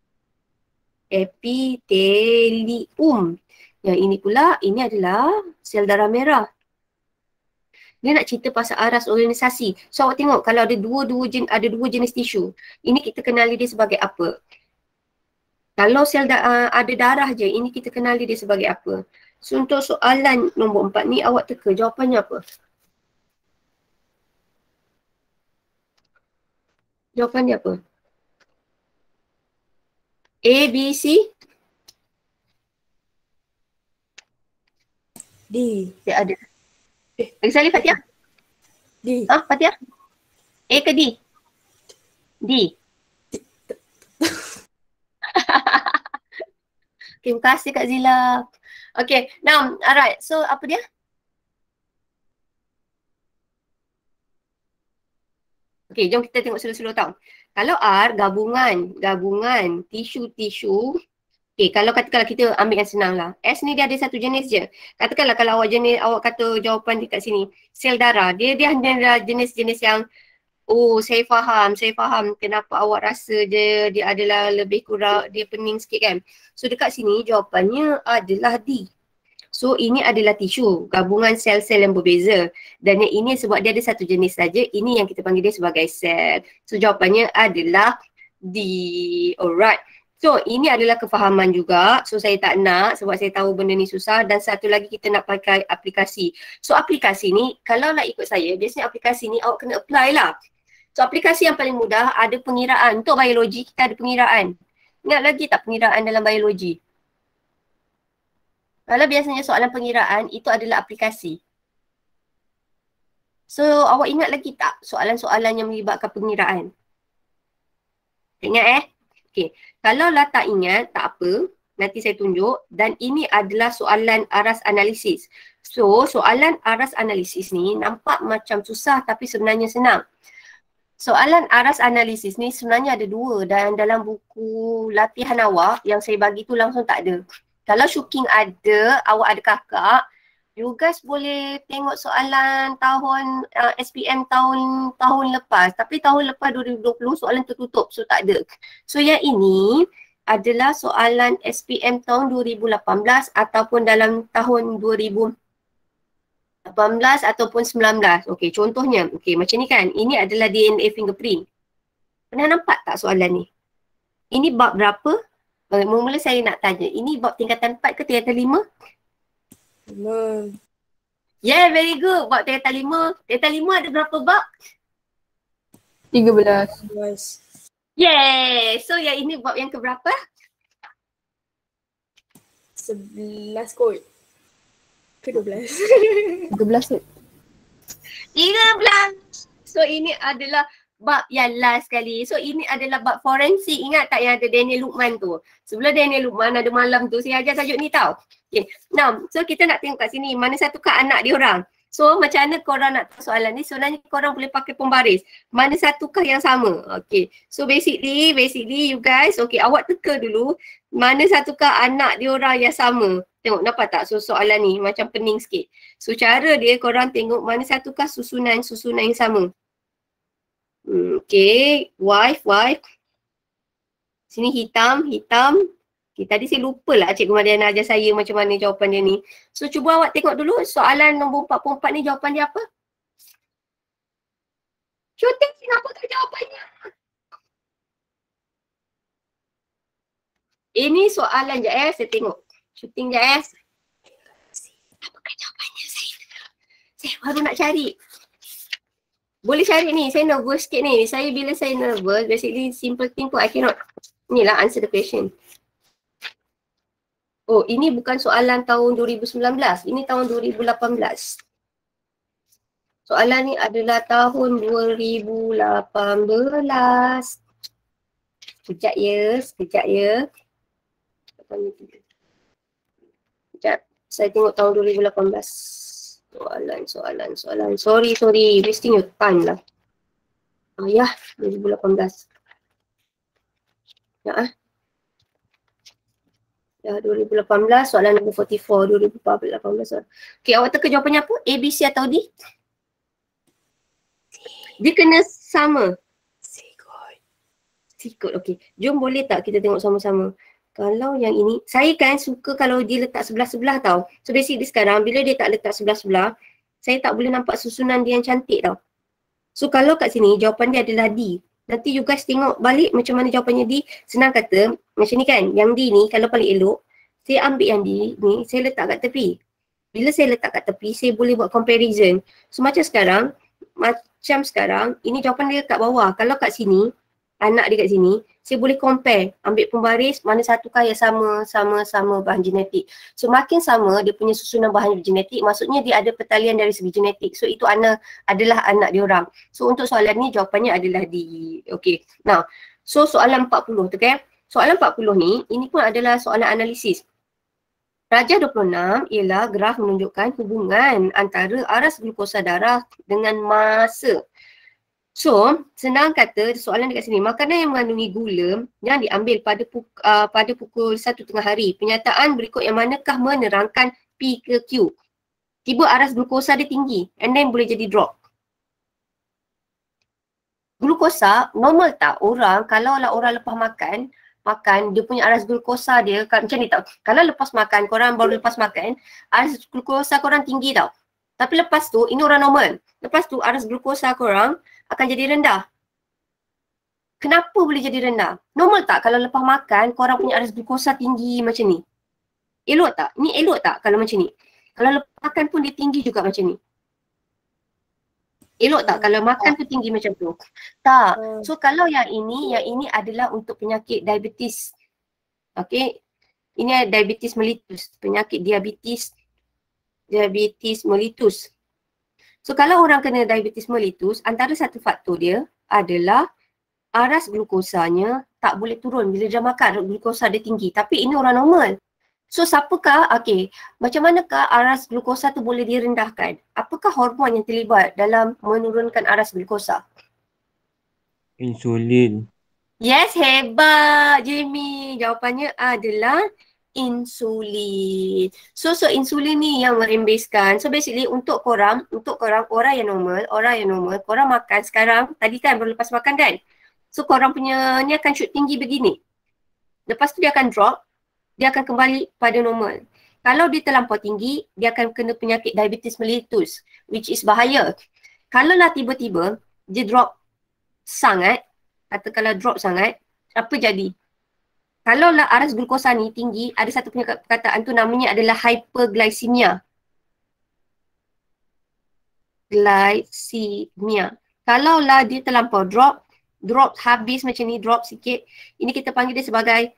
Epithelium. Yang ini pula, ini adalah sel darah merah. Dia nak cerita pasal aras organisasi. So awak tengok kalau ada dua jenis tisu. Ini kita kenali dia sebagai apa? Kalau sel ada darah je, ini kita kenali dia sebagai apa? So untuk soalan nombor 4 ni awak teka jawapannya apa? Jawapannya apa? A, B, C? D. Saya ada. Lagi sekali Fatia? D. Fatia? A ke D? D. Terima kasih Kak Zila. Okay, now, alright. So, apa dia? Okay, jom kita tengok slow-slow tau. Kalau R, gabungan tisu-tisu. Okay, kalau katakanlah kita ambil yang senang lah. S ni dia ada satu jenis je. Katakanlah kalau awak kata jawapan dekat sini, sel darah. Dia hanya jenis-jenis yang, oh saya faham kenapa awak rasa dia adalah lebih kurang, dia pening sikit kan. So dekat sini jawapannya adalah D. So ini adalah tisu, gabungan sel-sel yang berbeza. Dan yang ini sebab dia ada satu jenis saja, ini yang kita panggil dia sebagai sel. So jawapannya adalah D. Alright. So ini adalah kefahaman juga. So saya tak nak sebab saya tahu benda ni susah. Dan satu lagi kita nak pakai aplikasi. So aplikasi ni kalau nak ikut saya, biasanya aplikasi ni awak kena apply lah. So aplikasi yang paling mudah ada pengiraan. Untuk biologi kita ada pengiraan. Ingat lagi tak pengiraan dalam biologi? Kalau biasanya soalan pengiraan itu adalah aplikasi. So awak ingat lagi tak soalan-soalan yang melibatkan pengiraan? Ingat Okay. Kalau lah tak ingat, tak apa. Nanti saya tunjuk. Dan ini adalah soalan aras analisis. So, soalan aras analisis ni nampak macam susah tapi sebenarnya senang. Soalan aras analisis ni sebenarnya ada 2 dan dalam buku latihan awak yang saya bagi tu langsung tak ada. Kalau Syuking ada, awak ada kakak, you guys boleh tengok soalan tahun SPM tahun lepas. Tapi tahun lepas 2020 soalan tertutup, so tak ada. So yang ini adalah soalan SPM tahun 2018 ataupun dalam tahun 2018 ataupun 19. Okey, contohnya, okey macam ni kan. Ini adalah DNA fingerprint. Pernah nampak tak soalan ni? Ini bab berapa? Mula-mula saya nak tanya, ini bab tingkatan 4 ke tingkatan 5? 5. Yeah, very good. Bab tingkatan 5. Tingkatan 5 ada berapa bab? 13. 11. Yeah. So yang ini bab yang keberapa? 11 kot. Ke 12? 13 tu. 13. So ini adalah bab yang last sekali. So ini adalah bab forensik. Ingat tak yang ada Daniel Lukman tu? Sebelum Daniel Lukman ada malam tu, saya ajar tajuk ni tau. Okay. Now, so kita nak tengok kat sini mana satukah anak dia orang. So macam mana korang nak tahu soalan ni? Sebenarnya korang boleh pakai pembaris. Mana satukah yang sama? Okay. So basically you guys, okay awak teka dulu mana satukah anak dia orang yang sama. Tengok nampak tak? So soalan ni macam pening sikit. So cara dia korang tengok mana satukah susunan yang sama. Okay, wife. Sini hitam. Okay, tadi saya lupa lah Cikgu Mariana ajar saya macam mana jawapan dia ni. So cuba awak tengok dulu soalan nombor 44 ni jawapan dia apa? Syuting kenapa tak jawapannya? Ini soalan je saya tengok. Syuting je apakah jawapannya saya baru nak cari. Boleh cari ni, saya nervous sikit ni. Bila saya nervous, basically simple thing pun I cannot. Inilah answer the question. Oh, ini bukan soalan tahun 2019. Ini tahun 2018. Soalan ni adalah tahun 2018. Sekejap ya. Sekejap, saya tengok tahun 2018. Soalan. Sorry, wasting your time lah. Ya, 2018. Ya, 2018, soalan nombor 44, 2018. Okay, awak teka jawapannya apa? A, B, C atau D? Dia kena sama. Sikut, okay. Jom boleh tak kita tengok sama-sama. Kalau yang ini, saya kan suka kalau dia letak sebelah-sebelah tau. So basically sekarang, bila dia tak letak sebelah-sebelah, saya tak boleh nampak susunan dia yang cantik tau. So kalau kat sini, jawapan dia adalah D. Nanti you guys tengok balik macam mana jawapannya D. Senang kata, macam ni kan, yang D ni kalau paling elok, saya ambil yang D ni, saya letak kat tepi. Bila saya letak kat tepi, saya boleh buat comparison. So macam sekarang, ini jawapan dia kat bawah. Kalau kat sini, anak dia kat sini, saya boleh compare, ambil pembaris mana satukah yang sama bahan genetik. So makin sama dia punya susunan bahan genetik, maksudnya dia ada pertalian dari segi genetik. So itu adalah anak dia orang. So untuk soalan ni jawapannya adalah D. Okay. Now, so soalan 40 tu kan. Soalan 40 ni, ini pun adalah soalan analisis. Rajah 26 ialah graf menunjukkan hubungan antara aras glukosa darah dengan masa. So, senang kata soalan dekat sini, makanan yang mengandungi gula yang diambil pada pukul 1 tengah hari. Penyataan berikut yang manakah menerangkan P ke Q? Tiba aras glukosa dia tinggi and then boleh jadi drop. Glukosa normal tak orang, kalau lah orang lepas makan dia punya aras glukosa dia macam ni tau. Kalau lepas makan, korang baru lepas makan, aras glukosa korang tinggi tau. Tapi lepas tu, ini orang normal. Lepas tu aras glukosa korang akan jadi rendah. Kenapa boleh jadi rendah? Normal tak kalau lepas makan korang punya aras glukosa tinggi macam ni? Elok tak? Ni elok tak kalau macam ni? Kalau lepas makan pun dia tinggi juga macam ni. Elok tak kalau makan tu tinggi macam tu? Tak. So kalau yang ini adalah untuk penyakit diabetes. Okay. Ini adalah diabetes mellitus. Penyakit diabetes mellitus. So kalau orang kena diabetes mellitus, antara satu faktor dia adalah aras glukosanya tak boleh turun bila dia makan, glukosa dia tinggi. Tapi ini orang normal. So siapakah, macam manakah aras glukosa tu boleh direndahkan? Apakah hormon yang terlibat dalam menurunkan aras glukosa? Insulin. Yes, hebat Jamie. Jawapannya adalah insulin. So insulin ni yang merembeskan. So basically untuk korang orang yang normal, korang makan sekarang, tadi kan baru lepas makan kan? So korang punya ni akan shoot tinggi begini. Lepas tu dia akan drop, dia akan kembali pada normal. Kalau dia terlampau tinggi, dia akan kena penyakit diabetes mellitus, which is bahaya. Kalau lah tiba-tiba dia drop sangat, katakanlah drop sangat, apa jadi? Kalau lah aras glukosa ni tinggi, ada satu perkataan tu namanya adalah hyperglycemia. Kalau lah dia terlampau drop habis macam ni, drop sikit, ini kita panggil dia sebagai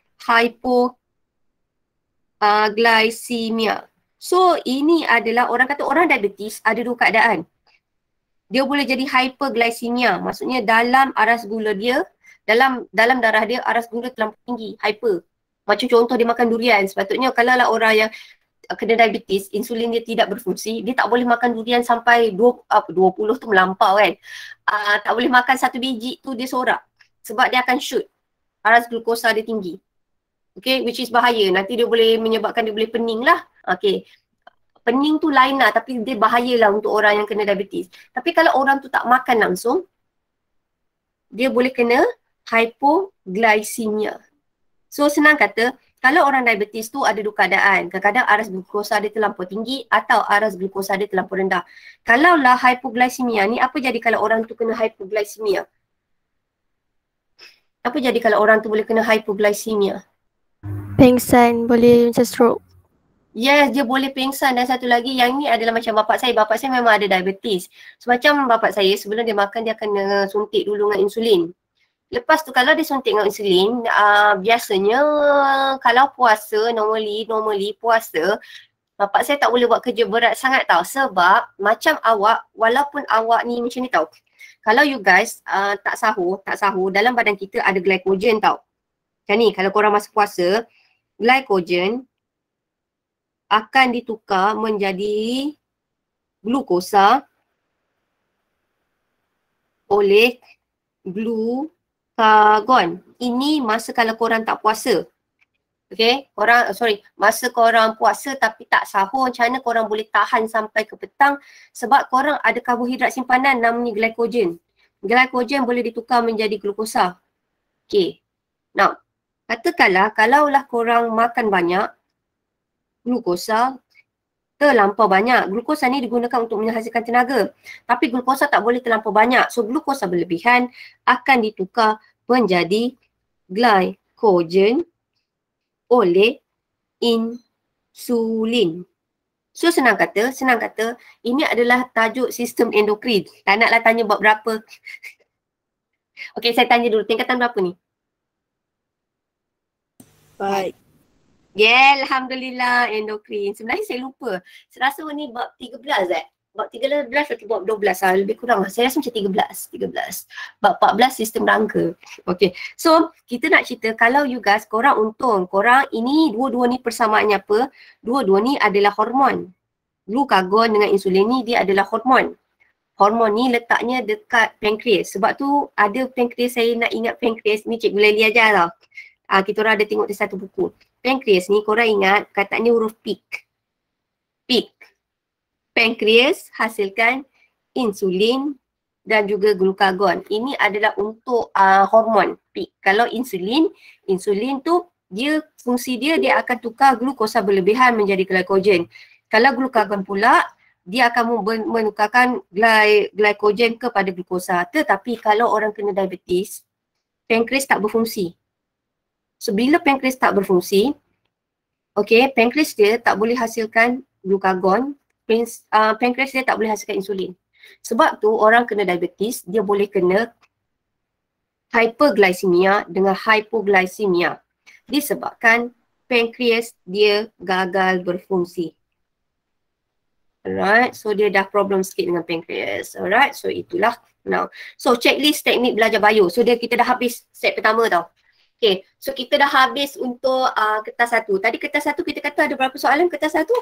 hypoglycemia. So ini adalah orang kata orang diabetes ada dua keadaan. Dia boleh jadi hyperglycemia, maksudnya dalam aras gula dia, dalam darah dia aras gula terlampau tinggi, hyper. Macam contoh dia makan durian, sepatutnya kalau lah orang yang kena diabetes, insulin dia tidak berfungsi, dia tak boleh makan durian sampai 20 tu melampau kan. Tak boleh makan satu biji tu dia sorak sebab dia akan shoot, aras glukosa dia tinggi. Okay, which is bahaya. Nanti dia boleh menyebabkan dia boleh pening lah. Okay, pening tu lain lah, tapi dia bahaya lah untuk orang yang kena diabetes. Tapi kalau orang tu tak makan langsung, dia boleh kena hypoglycemia. So senang kata, kalau orang diabetes tu ada dua keadaan. Kadang-kadang aras glukosa dia terlampau tinggi atau aras glukosa dia terlampau rendah. Kalau lah hypoglycemia ni, apa jadi kalau orang tu kena hypoglycemia? Apa jadi kalau orang tu boleh kena hypoglycemia? Pengsan, boleh macam stroke. Yes, dia boleh pingsan. Dan satu lagi, yang ni adalah macam bapak saya. Bapak saya memang ada diabetes. So macam bapak saya, sebelum dia makan, dia kena suntik dulu dengan insulin. Lepas tu kalau dia suntik dengan insulin, biasanya kalau puasa, normally puasa, Bapak saya tak boleh buat kerja berat sangat tau. Sebab macam awak, walaupun awak ni macam ni tau. Kalau you guys tak sahur, dalam badan kita ada glycogen tau. Macam ni, kalau korang masa puasa, glycogen akan ditukar menjadi glukosa oleh glukagon. Ini masa kalau korang tak puasa. Okay, masa korang puasa tapi tak sahur, macam mana korang boleh tahan sampai ke petang? Sebab korang ada karbohidrat simpanan namanya glycogen. Glycogen boleh ditukar menjadi glukosa. Okay, now katakanlah kalaulah korang makan banyak, glukosa terlampau banyak. Glukosa ni digunakan untuk menghasilkan tenaga. Tapi glukosa tak boleh terlampau banyak. So glukosa berlebihan akan ditukar menjadi glycogen oleh insulin. So senang kata, ini adalah tajuk sistem endokrin. Tak naklah tanya buat berapa. Okey, saya tanya dulu, tingkatan berapa ni? Baik. Yeah, Alhamdulillah endokrin. Sebenarnya saya lupa. Saya rasa ni bab 13 Bab 13 atau bab 12 lebih kurang. Saya rasa macam 13. Bab 14 sistem rangka. Okay. So, kita nak cerita kalau you guys, korang untung. Korang ini, dua-dua ni persamaannya apa? Dua-dua ni adalah hormon. Glukagon dengan insulin ni dia adalah hormon. Hormon ni letaknya dekat pankreas. Sebab tu ada pankreas, saya nak ingat pankreas ni Cikgu Leli ajar tau. Kita orang ada tengok di satu buku. Pankreas ni korang ingat katanya huruf P. Pankreas hasilkan insulin dan juga glukagon. Ini adalah untuk hormon P. Kalau insulin tu dia fungsi dia akan tukar glukosa berlebihan menjadi glycogen. Kalau glukagon pula dia akan menukarkan glycogen kepada glukosa. Tetapi kalau orang kena diabetes, pankreas tak berfungsi. So bila pankreas tak berfungsi, pankreas dia tak boleh hasilkan glukagon, pankreas dia tak boleh hasilkan insulin. Sebab tu orang kena diabetes, dia boleh kena hyperglycemia dengan hypoglycemia. Disebabkan pankreas dia gagal berfungsi. Alright, so dia dah problem sikit dengan pankreas. Alright, so itulah. Now, so checklist teknik belajar bio. So kita dah habis set pertama tau. Okay, so kita dah habis untuk kertas 1. Tadi kertas 1 kita kata ada berapa soalan kertas 1?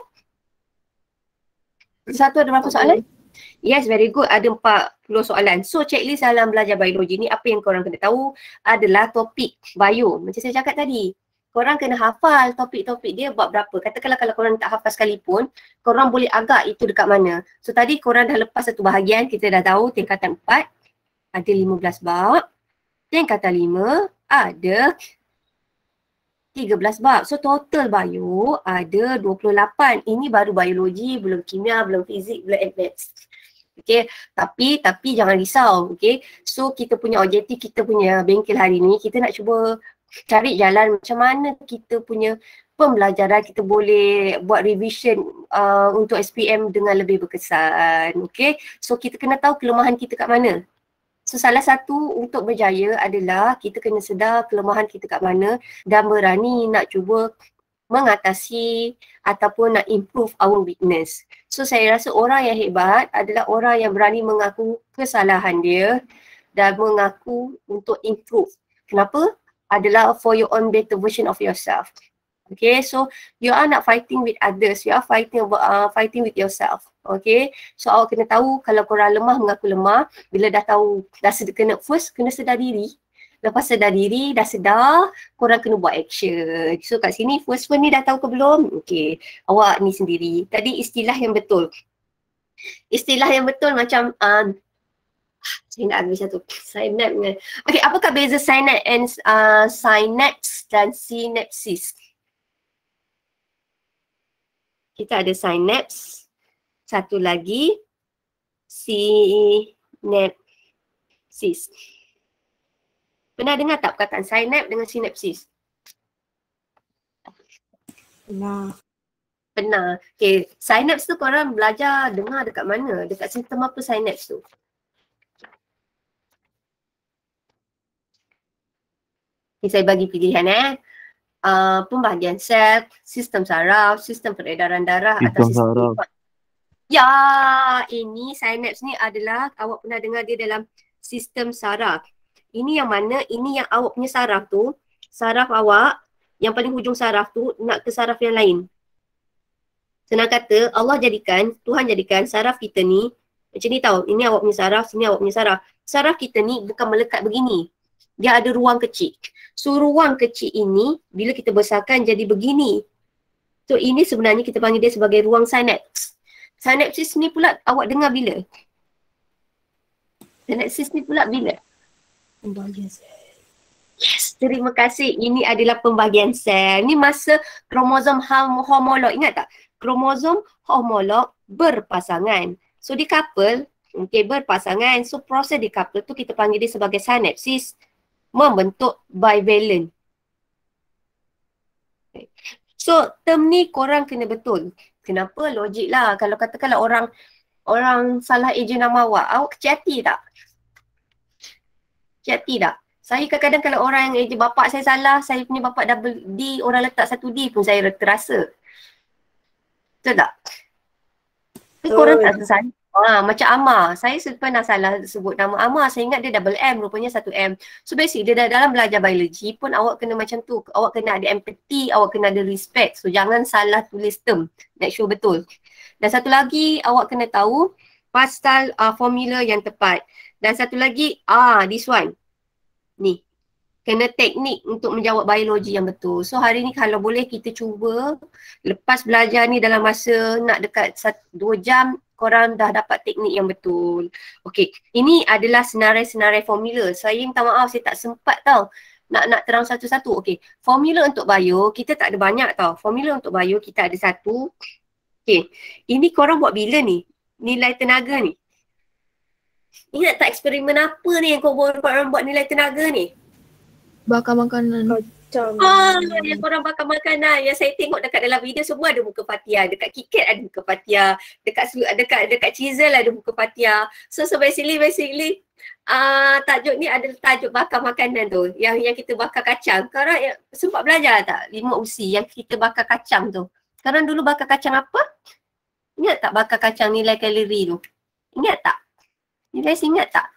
Kertas 1 ada berapa soalan? Yes, very good. Ada 40 soalan. So checklist dalam belajar biologi ni apa yang korang kena tahu adalah topik bio. Macam saya cakap tadi, korang kena hafal topik-topik dia buat berapa. Katakanlah kalau korang tak hafal sekalipun, korang boleh agak itu dekat mana. So tadi korang dah lepas satu bahagian, kita dah tahu tingkatan 4 ada 15 bab. Tingkatan 5 ada 13 bab. So total bio ada 28. Ini baru biologi, belum kimia, belum fizik, belum advanced. Okay, tapi jangan risau. Okay, so kita punya objektif, kita punya bengkel hari ni, kita nak cuba cari jalan macam mana kita punya pembelajaran kita boleh buat revision untuk SPM dengan lebih berkesan. Okay, so kita kena tahu kelemahan kita kat mana. So salah satu untuk berjaya adalah kita kena sedar kelemahan kita kat mana dan berani nak cuba mengatasi ataupun nak improve our weakness. So saya rasa orang yang hebat adalah orang yang berani mengaku kesalahan dia dan mengaku untuk improve. Kenapa? Adalah for your own better version of yourself. Okay, so you are not fighting with others, you are fighting with yourself. Okay, so awak kena tahu kalau korang lemah mengaku lemah. Bila dah tahu, dah kena first, kena sedar diri. Lepas sedar diri, dah sedar, korang kena buat action. So kat sini first one ni dah tahu ke belum? Okay, awak ni sendiri. Tadi istilah yang betul. Istilah yang betul macam saya nak ambil satu. Synapse dengan okay, apakah beza synapse dan sinapsis? Kita ada synapse, satu lagi sinapsis. Pernah dengar tak perkataan synapse dengan sinapsis? Pernah. Okay, synapse tu korang belajar dengar dekat mana? Dekat sistem apa synapse tu? Okay, saya bagi pilihan pembahagian sel, sistem saraf, sistem peredaran darah atau Sistem sistem saraf. Ya, ini sinaps ni adalah awak pernah dengar dia dalam sistem saraf. Ini yang mana? Ini yang awak punya saraf tu, saraf awak yang paling hujung saraf tu nak ke saraf yang lain. Senang kata, Allah jadikan, Tuhan jadikan saraf kita ni macam ni tau. Ini awak punya saraf, sini awak punya saraf. Saraf kita ni bukan melekat begini. Dia ada ruang kecil. So ruang kecil ini bila kita besarkan jadi begini. So ini sebenarnya kita panggil dia sebagai ruang sinaps. Sinapsis ni pula awak dengar bila? Sinapsis ni pula bila? Pembahagian sel. Yes, terima kasih. Ini adalah pembahagian sel. Ni masa kromosom homolog. Ingat tak? Kromosom homolog berpasangan. So di couple, okay, berpasangan. So proses di couple tu kita panggil dia sebagai sinapsis membentuk bivalent. Okay. So term ni korang kena betul. Kenapa? Logik lah. Kalau katakanlah orang salah eja nama awak kecil hati tak? Kecil hati tak? Saya kadang-kadang kalau orang yang eja bapak saya salah, saya punya bapak double D, orang letak satu D pun saya terasa. Betul tak? Tapi korang tak rasa macam Amar. Saya pernah salah sebut nama Amar. Saya ingat dia double M, rupanya satu M. So basically dia dalam belajar biologi pun awak kena macam tu. Awak kena ada empathy, awak kena ada respect. So jangan salah tulis term. Make sure betul. Dan satu lagi awak kena tahu pasal formula yang tepat. Dan satu lagi, this one. Ni. Kena teknik untuk menjawab biologi yang betul. So hari ni kalau boleh kita cuba lepas belajar ni dalam masa nak dekat 2 jam, korang dah dapat teknik yang betul. Okey, ini adalah senarai-senarai formula. Saya minta maaf saya tak sempat tau nak terang satu-satu. Okey, formula untuk bio kita tak ada banyak tau. Formula untuk bio kita ada satu. Okey, ini korang buat bila ni? Nilai tenaga ni. Ingat tak eksperimen apa ni yang korang buat nilai tenaga ni? Bakar makanan. Macam Yang korang bakar makanan yang saya tengok dekat dalam video semua ada muka Fatia. Dekat KitKat ada muka Fatia. Dekat Chisel ada muka Fatia. So basically tajuk ni adalah tajuk bakar makanan tu. Yang kita bakar kacang. Korang sempat belajar tak 5 usi yang kita bakar kacang tu? Korang dulu bakar kacang apa? Ingat tak bakar kacang nilai kalori tu? Ingat tak? Nilai ingat tak?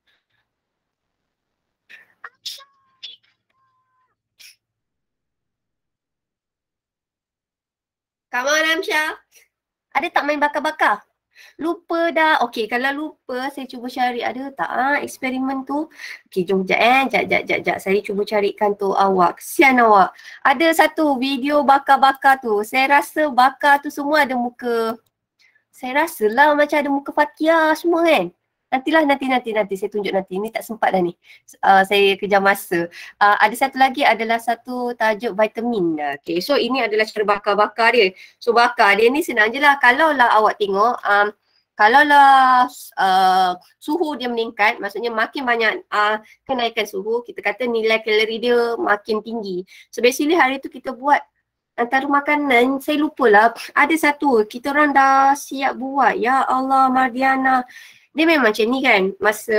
Come on Amsyah. Ada tak main bakar-bakar? Lupa dah. Okey, kalau lupa saya cuba cari ada tak eksperimen tu. Okey, jom sekejap. Saya cuba carikan tu awak. Kesian awak. Ada satu video bakar-bakar tu. Saya rasa bakar tu semua ada muka. Saya rasa lah macam ada muka Fatia semua kan. Nanti saya tunjuk nanti. Ni tak sempat dah ni. Saya kejar masa. Ada satu lagi adalah satu tajuk vitamin. Okay, so ini adalah cara bakar-bakar dia. So bakar dia ni senang je lah. Kalau lah awak tengok, kalau lah suhu dia meningkat, maksudnya makin banyak kenaikan suhu, kita kata nilai kalori dia makin tinggi. So basically hari tu kita buat antara makanan, saya lupalah. Ada satu, kita orang dah siap buat. Ya Allah Mardiana. Dia memang macam ni kan, masa,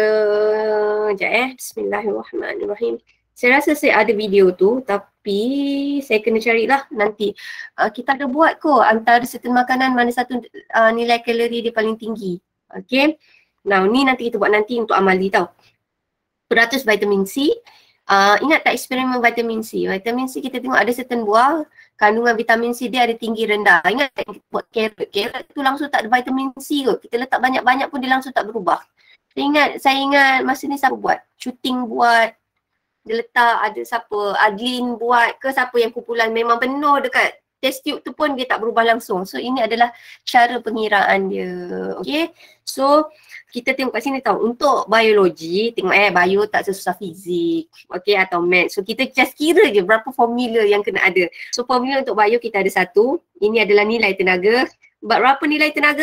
Bismillahirrahmanirrahim. Saya rasa saya ada video tu tapi saya kena carilah nanti. Kita ada buat kot antara certain makanan mana satu nilai kalori dia paling tinggi. Okay. Now ni nanti kita buat nanti untuk amali tau. Peratus vitamin C. Ingat tak eksperimen vitamin C? Vitamin C kita tengok ada certain buah, kandungan vitamin C dia ada tinggi rendah. Ingat tak kita buat carrot? Carrot tu langsung tak ada vitamin C kot. Kita letak banyak-banyak pun dia langsung tak berubah. Saya ingat masa ni siapa buat? Shooting buat. Dia letak ada siapa? Adlin buat ke siapa yang kumpulan memang penuh dekat test tube tu pun dia tak berubah langsung. So ini adalah cara pengiraan dia. Okay. So kita tengok kat sini tau, untuk biologi, tengok bio tak sesusah fizik, okay, atau math. So kita just kira je berapa formula yang kena ada. So formula untuk bio kita ada satu, ini adalah nilai tenaga. Berapa nilai tenaga?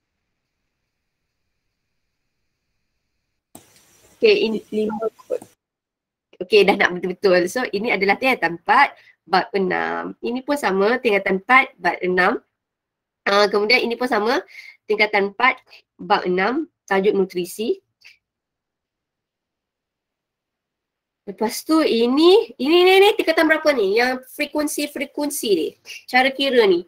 Okay, ini 5 kot. Okay, dah nak betul-betul. So ini adalah tingkatan 4, bab 6. Ini pun sama, tingkatan 4, bab 6. Kemudian ini pun sama, tingkatan 4, bab 6. Tajuk nutrisi. Lepas tu ini tingkatan berapa ni? Yang frekuensi ni. Cara kira ni.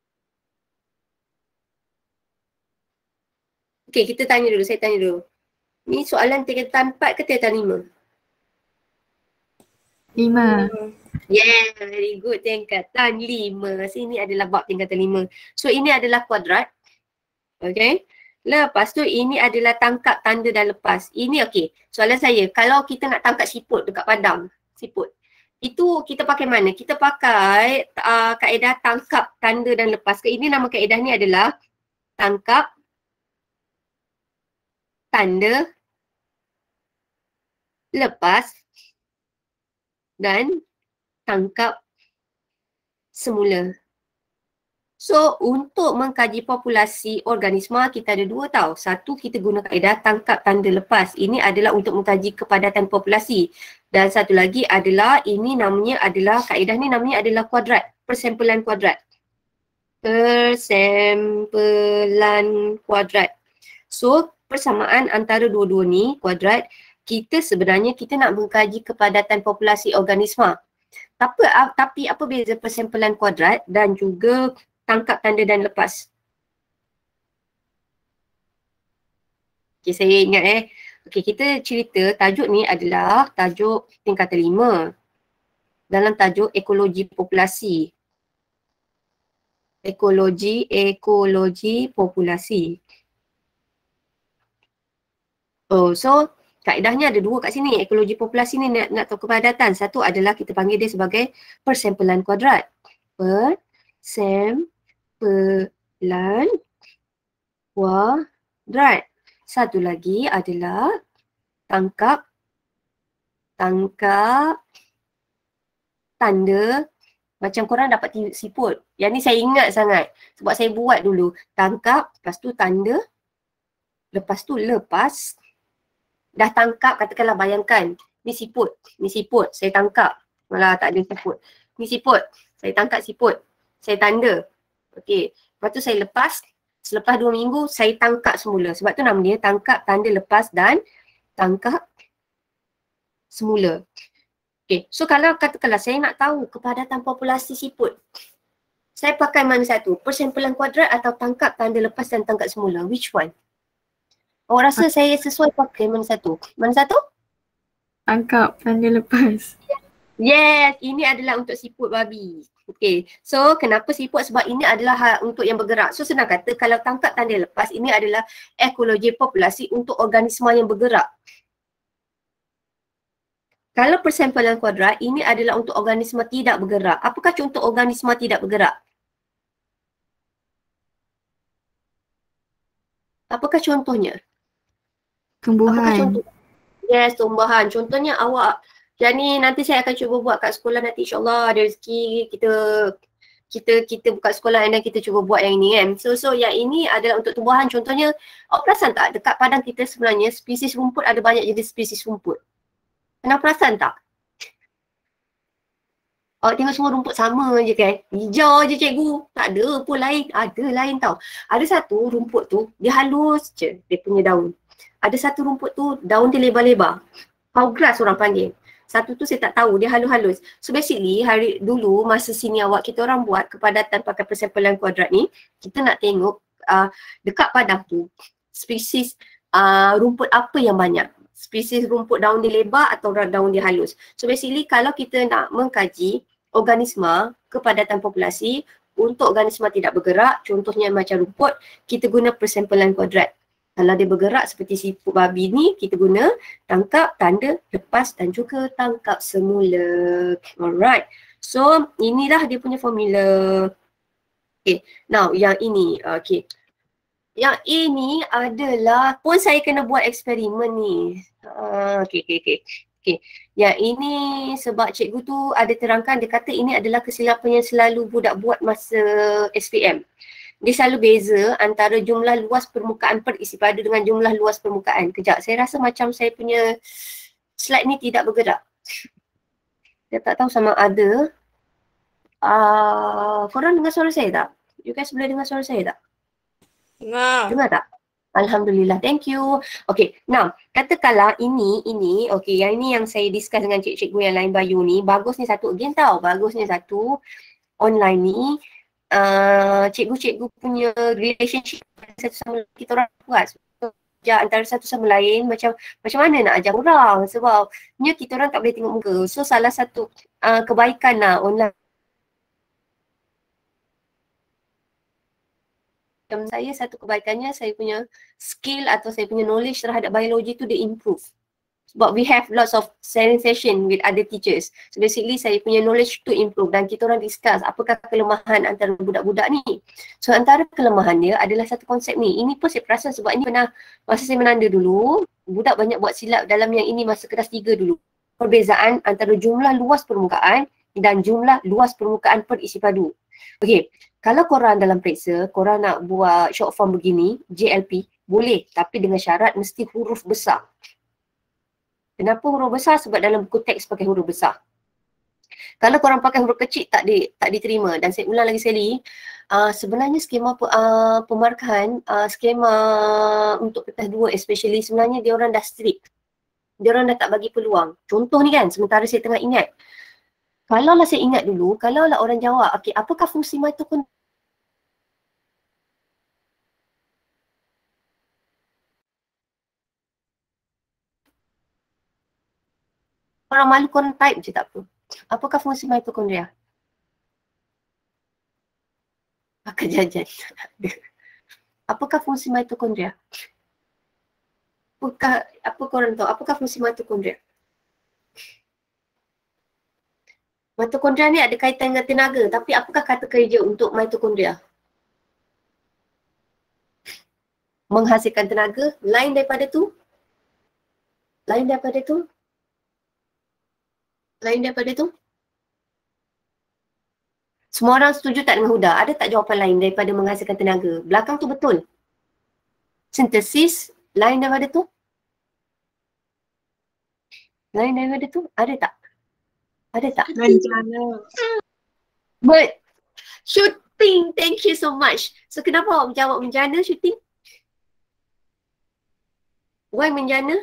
Okey, saya tanya dulu. Ni soalan tingkatan 4 ke tingkatan 5? 5. Yeah, very good. Tingkatan 5. Sini adalah bab tingkatan 5. So ini adalah kuadrat. Okay. Lepas tu ini adalah tangkap, tanda dan lepas. Ini okey. Soalan saya, kalau kita nak tangkap siput dekat padang, siput. Itu kita pakai mana? Kita pakai kaedah tangkap, tanda dan lepas. Ini nama kaedah ni adalah tangkap, tanda, lepas dan tangkap semula. So, untuk mengkaji populasi organisma, kita ada 2 tau. Satu, kita guna kaedah tangkap, tanda, lepas. Ini adalah untuk mengkaji kepadatan populasi. Dan satu lagi adalah, ini namanya adalah, kaedah ni namanya adalah kuadrat. Persempelan kuadrat. Persempelan kuadrat. So, persamaan antara dua-dua ni, kuadrat, kita sebenarnya kita nak mengkaji kepadatan populasi organisma. Tapi apa beza persempelan kuadrat dan juga tangkap, tanda dan lepas? Okay, saya ingat Okay, kita cerita tajuk ni adalah tajuk tingkatan 5 dalam tajuk ekologi populasi. Ekologi populasi. Oh, so kaedahnya ada 2 kat sini. Ekologi populasi ni nak tahu kepadatan. Satu adalah kita panggil dia sebagai persempelan kuadrat. Persempelan kuadrat. Satu lagi adalah tangkap, tanda. Macam korang dapat siput. Yang ni saya ingat sangat. Sebab saya buat dulu. Tangkap, lepas tu tanda, lepas tu lepas. Dah tangkap, katakanlah bayangkan. Ni siput, saya tangkap. Malah tak ada siput. Ni siput, saya tangkap siput. Saya tanda. Okey, lepas tu saya lepas. Selepas 2 minggu, saya tangkap semula. Sebab tu nama dia tangkap, tanda, lepas dan tangkap semula. Okay, so kalau katakanlah saya nak tahu kepadatan populasi siput, saya pakai mana satu? Persempelan kuadrat atau tangkap, tanda, lepas dan tangkap semula? Which one? Awak rasa saya sesuai pakai mana satu? Mana satu? Tangkap, tanda, lepas. Yes, ini adalah untuk siput babi. Okay, so kenapa siput? Sebab ini adalah untuk yang bergerak. So senang kata kalau tangkap, tanda, lepas, ini adalah ekologi populasi untuk organisma yang bergerak. Kalau persempelan kuadrat, ini adalah untuk organisma tidak bergerak. Apakah contoh organisma tidak bergerak? Apakah contohnya? Tumbuhan. Apakah contoh? Yes, tumbuhan. Contohnya awak, yang ni nanti saya akan cuba buat kat sekolah nanti insyaAllah ada rezeki kita buka sekolah dan kita cuba buat yang ini kan. So yang ini adalah untuk tumbuhan. Contohnya, awak perasan tak dekat padang kita sebenarnya spesies rumput ada banyak jenis spesies rumput. Pernah perasan tak? Awak tengok semua rumput sama je kan? Hijau je cikgu. Tak ada pun lain. Ada lain tau. Ada satu rumput tu, dia halus je dia punya daun. Ada satu rumput tu, daun dia lebar-lebar. Pau grass orang panggil. Satu tu saya tak tahu, dia halus-halus. So basically, hari dulu masa sini awak, kita orang buat kepadatan pakai persempelan kuadrat ni, kita nak tengok dekat padang tu, spesies rumput apa yang banyak. Spesies rumput daun dia lebar atau daun dia halus. So basically kalau kita nak mengkaji organisma, kepadatan populasi untuk organisma tidak bergerak, contohnya macam rumput, kita guna persempelan kuadrat. Kalau dia bergerak seperti siput babi ni, kita guna tangkap, tanda, lepas dan juga tangkap semula. Alright. So inilah dia punya formula. Okay. Now yang ini. Okay. Yang ini adalah pun saya kena buat eksperimen ni. Okay. Yang ini sebab cikgu tu ada terangkan, dia kata ini adalah kesilapan yang selalu budak buat masa SPM. Dia selalu beza antara jumlah luas permukaan per isi pada dengan jumlah luas permukaan. Kejap, saya rasa macam saya punya slide ni tidak bergerak. Saya tak tahu sama ada. Korang dengar suara saya tak? You guys boleh dengar suara saya tak? Dengar. Dengar tak? Alhamdulillah, thank you. Okay, now katakanlah ini, okay, yang ini yang saya discuss dengan cikgu yang lain Bayu ni, bagusnya satu again tau, bagusnya satu online ni, cikgu-cikgu punya relationship satu sama lain, kita orang puas. Ajar antara satu sama lain macam mana nak ajar orang sebabnya kita orang tak boleh tengok muka. So salah satu kebaikan lah online. Macam saya, satu kebaikannya saya punya skill atau saya punya knowledge terhadap biologi tu dia improve. Sebab we have lots of sharing session with other teachers. So basically saya punya knowledge tu improve dan kita orang discuss apakah kelemahan antara budak-budak ni. So antara kelemahan dia adalah satu konsep ni. Ini pun saya perasan sebab ini pernah masa saya menanda dulu, budak banyak buat silap dalam yang ini masa kelas 3 dulu. Perbezaan antara jumlah luas permukaan dan jumlah luas permukaan per isi padu. Okey, kalau korang dalam periksa, korang nak buat short form begini, JLP, boleh. Tapi dengan syarat mesti huruf besar. Kenapa huruf besar? Sebab dalam buku teks pakai huruf besar. Kalau korang pakai huruf kecil tak diterima. Dan saya ulang lagi sekali, sebenarnya skema pemarkahan, skema untuk kertas 2 especially sebenarnya dia orang dah strict. Dia orang dah tak bagi peluang. Contoh ni kan, sementara saya tengah ingat. Kalaulah saya ingat dulu, kalaulah orang jawab, okay, apakah fungsi mitokondria? Orang malu korang type je tak apa. Apakah fungsi mitokondria? Makan jajan. Apakah fungsi mitokondria? Apa korang tahu? Apakah fungsi mitokondria? Mitokondria ni ada kaitan dengan tenaga, tapi apakah kata kerja untuk mitokondria? Menghasilkan tenaga, lain daripada tu? Lain daripada tu? Lain daripada tu? Semua orang setuju tak dengan Huda? Ada tak jawapan lain daripada menghasilkan tenaga? Belakang tu betul. Sintesis, lain daripada tu? Lain daripada tu? Ada tak? Ada tak? Menjana. But shooting, thank you so much. So kenapa awak menjawab menjana shooting? Why menjana?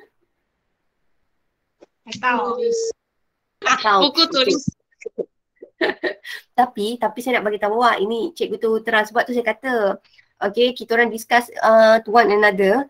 Tahu. Tahu. Buku tulis. Tapi saya nak bagi tahu awak, ini cikgu tu terang sebab tu saya kata okay, kita orang discuss to one another.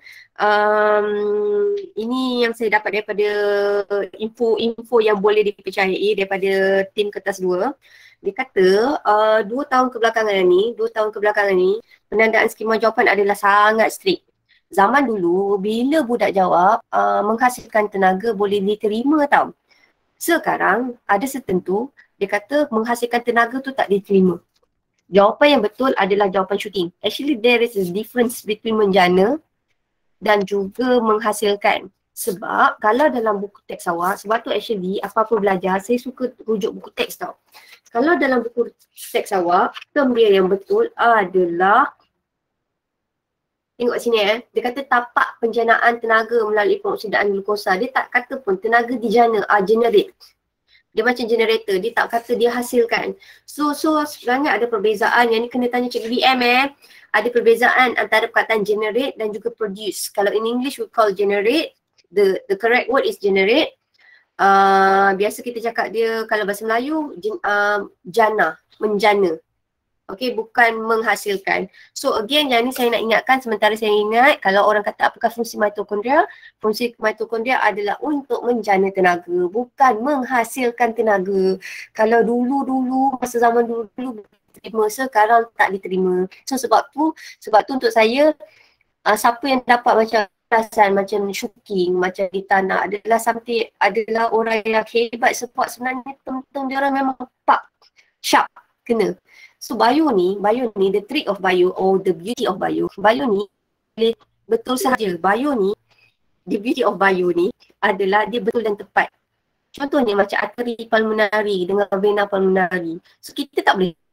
Ini yang saya dapat daripada info yang boleh dipercayai daripada tim kertas 2. Dia kata 2 tahun kebelakangan ni penandaan skema jawapan adalah sangat strict. Zaman dulu bila budak jawab menghasilkan tenaga boleh diterima tau. Sekarang ada setentu dia kata menghasilkan tenaga tu tak diterima. Jawapan yang betul adalah jawapan shooting. Actually there is a difference between menjana dan juga menghasilkan. Sebab kalau dalam buku teks awak, sebab tu actually apa-apa belajar saya suka rujuk buku teks tau. Kalau dalam buku teks awak, term dia yang betul adalah, tengok sini dia kata tapak penjanaan tenaga melalui pengoksidaan glukosa. Dia tak kata pun tenaga dijana, generate. Dia macam generator, dia tak kata dia hasilkan. So sebenarnya ada perbezaan, yang ni kena tanya Cikgu BM Ada perbezaan antara perkataan generate dan juga produce. Kalau in English we call generate, the correct word is generate. Biasa kita cakap dia kalau bahasa Melayu jana, menjana. Okay, bukan menghasilkan. So again, yang ni saya nak ingatkan sementara saya ingat kalau orang kata apakah fungsi mitokondria? Fungsi mitokondria adalah untuk menjana tenaga, bukan menghasilkan tenaga. Kalau dulu masa zaman dulu diterima, sekarang tak diterima. So sebab tu untuk saya siapa yang dapat macam perasaan macam shooting, macam di tanah adalah orang yang hebat sebab sebenarnya tem-tem dia orang memang sharp, kena. So bio ni the trick of bio or the beauty of bio ni betul sahaja. Bio ni, the beauty of bio ni adalah dia betul dan tepat. Contohnya macam arteri pulmonari dengan vena pulmonari. So kita tak boleh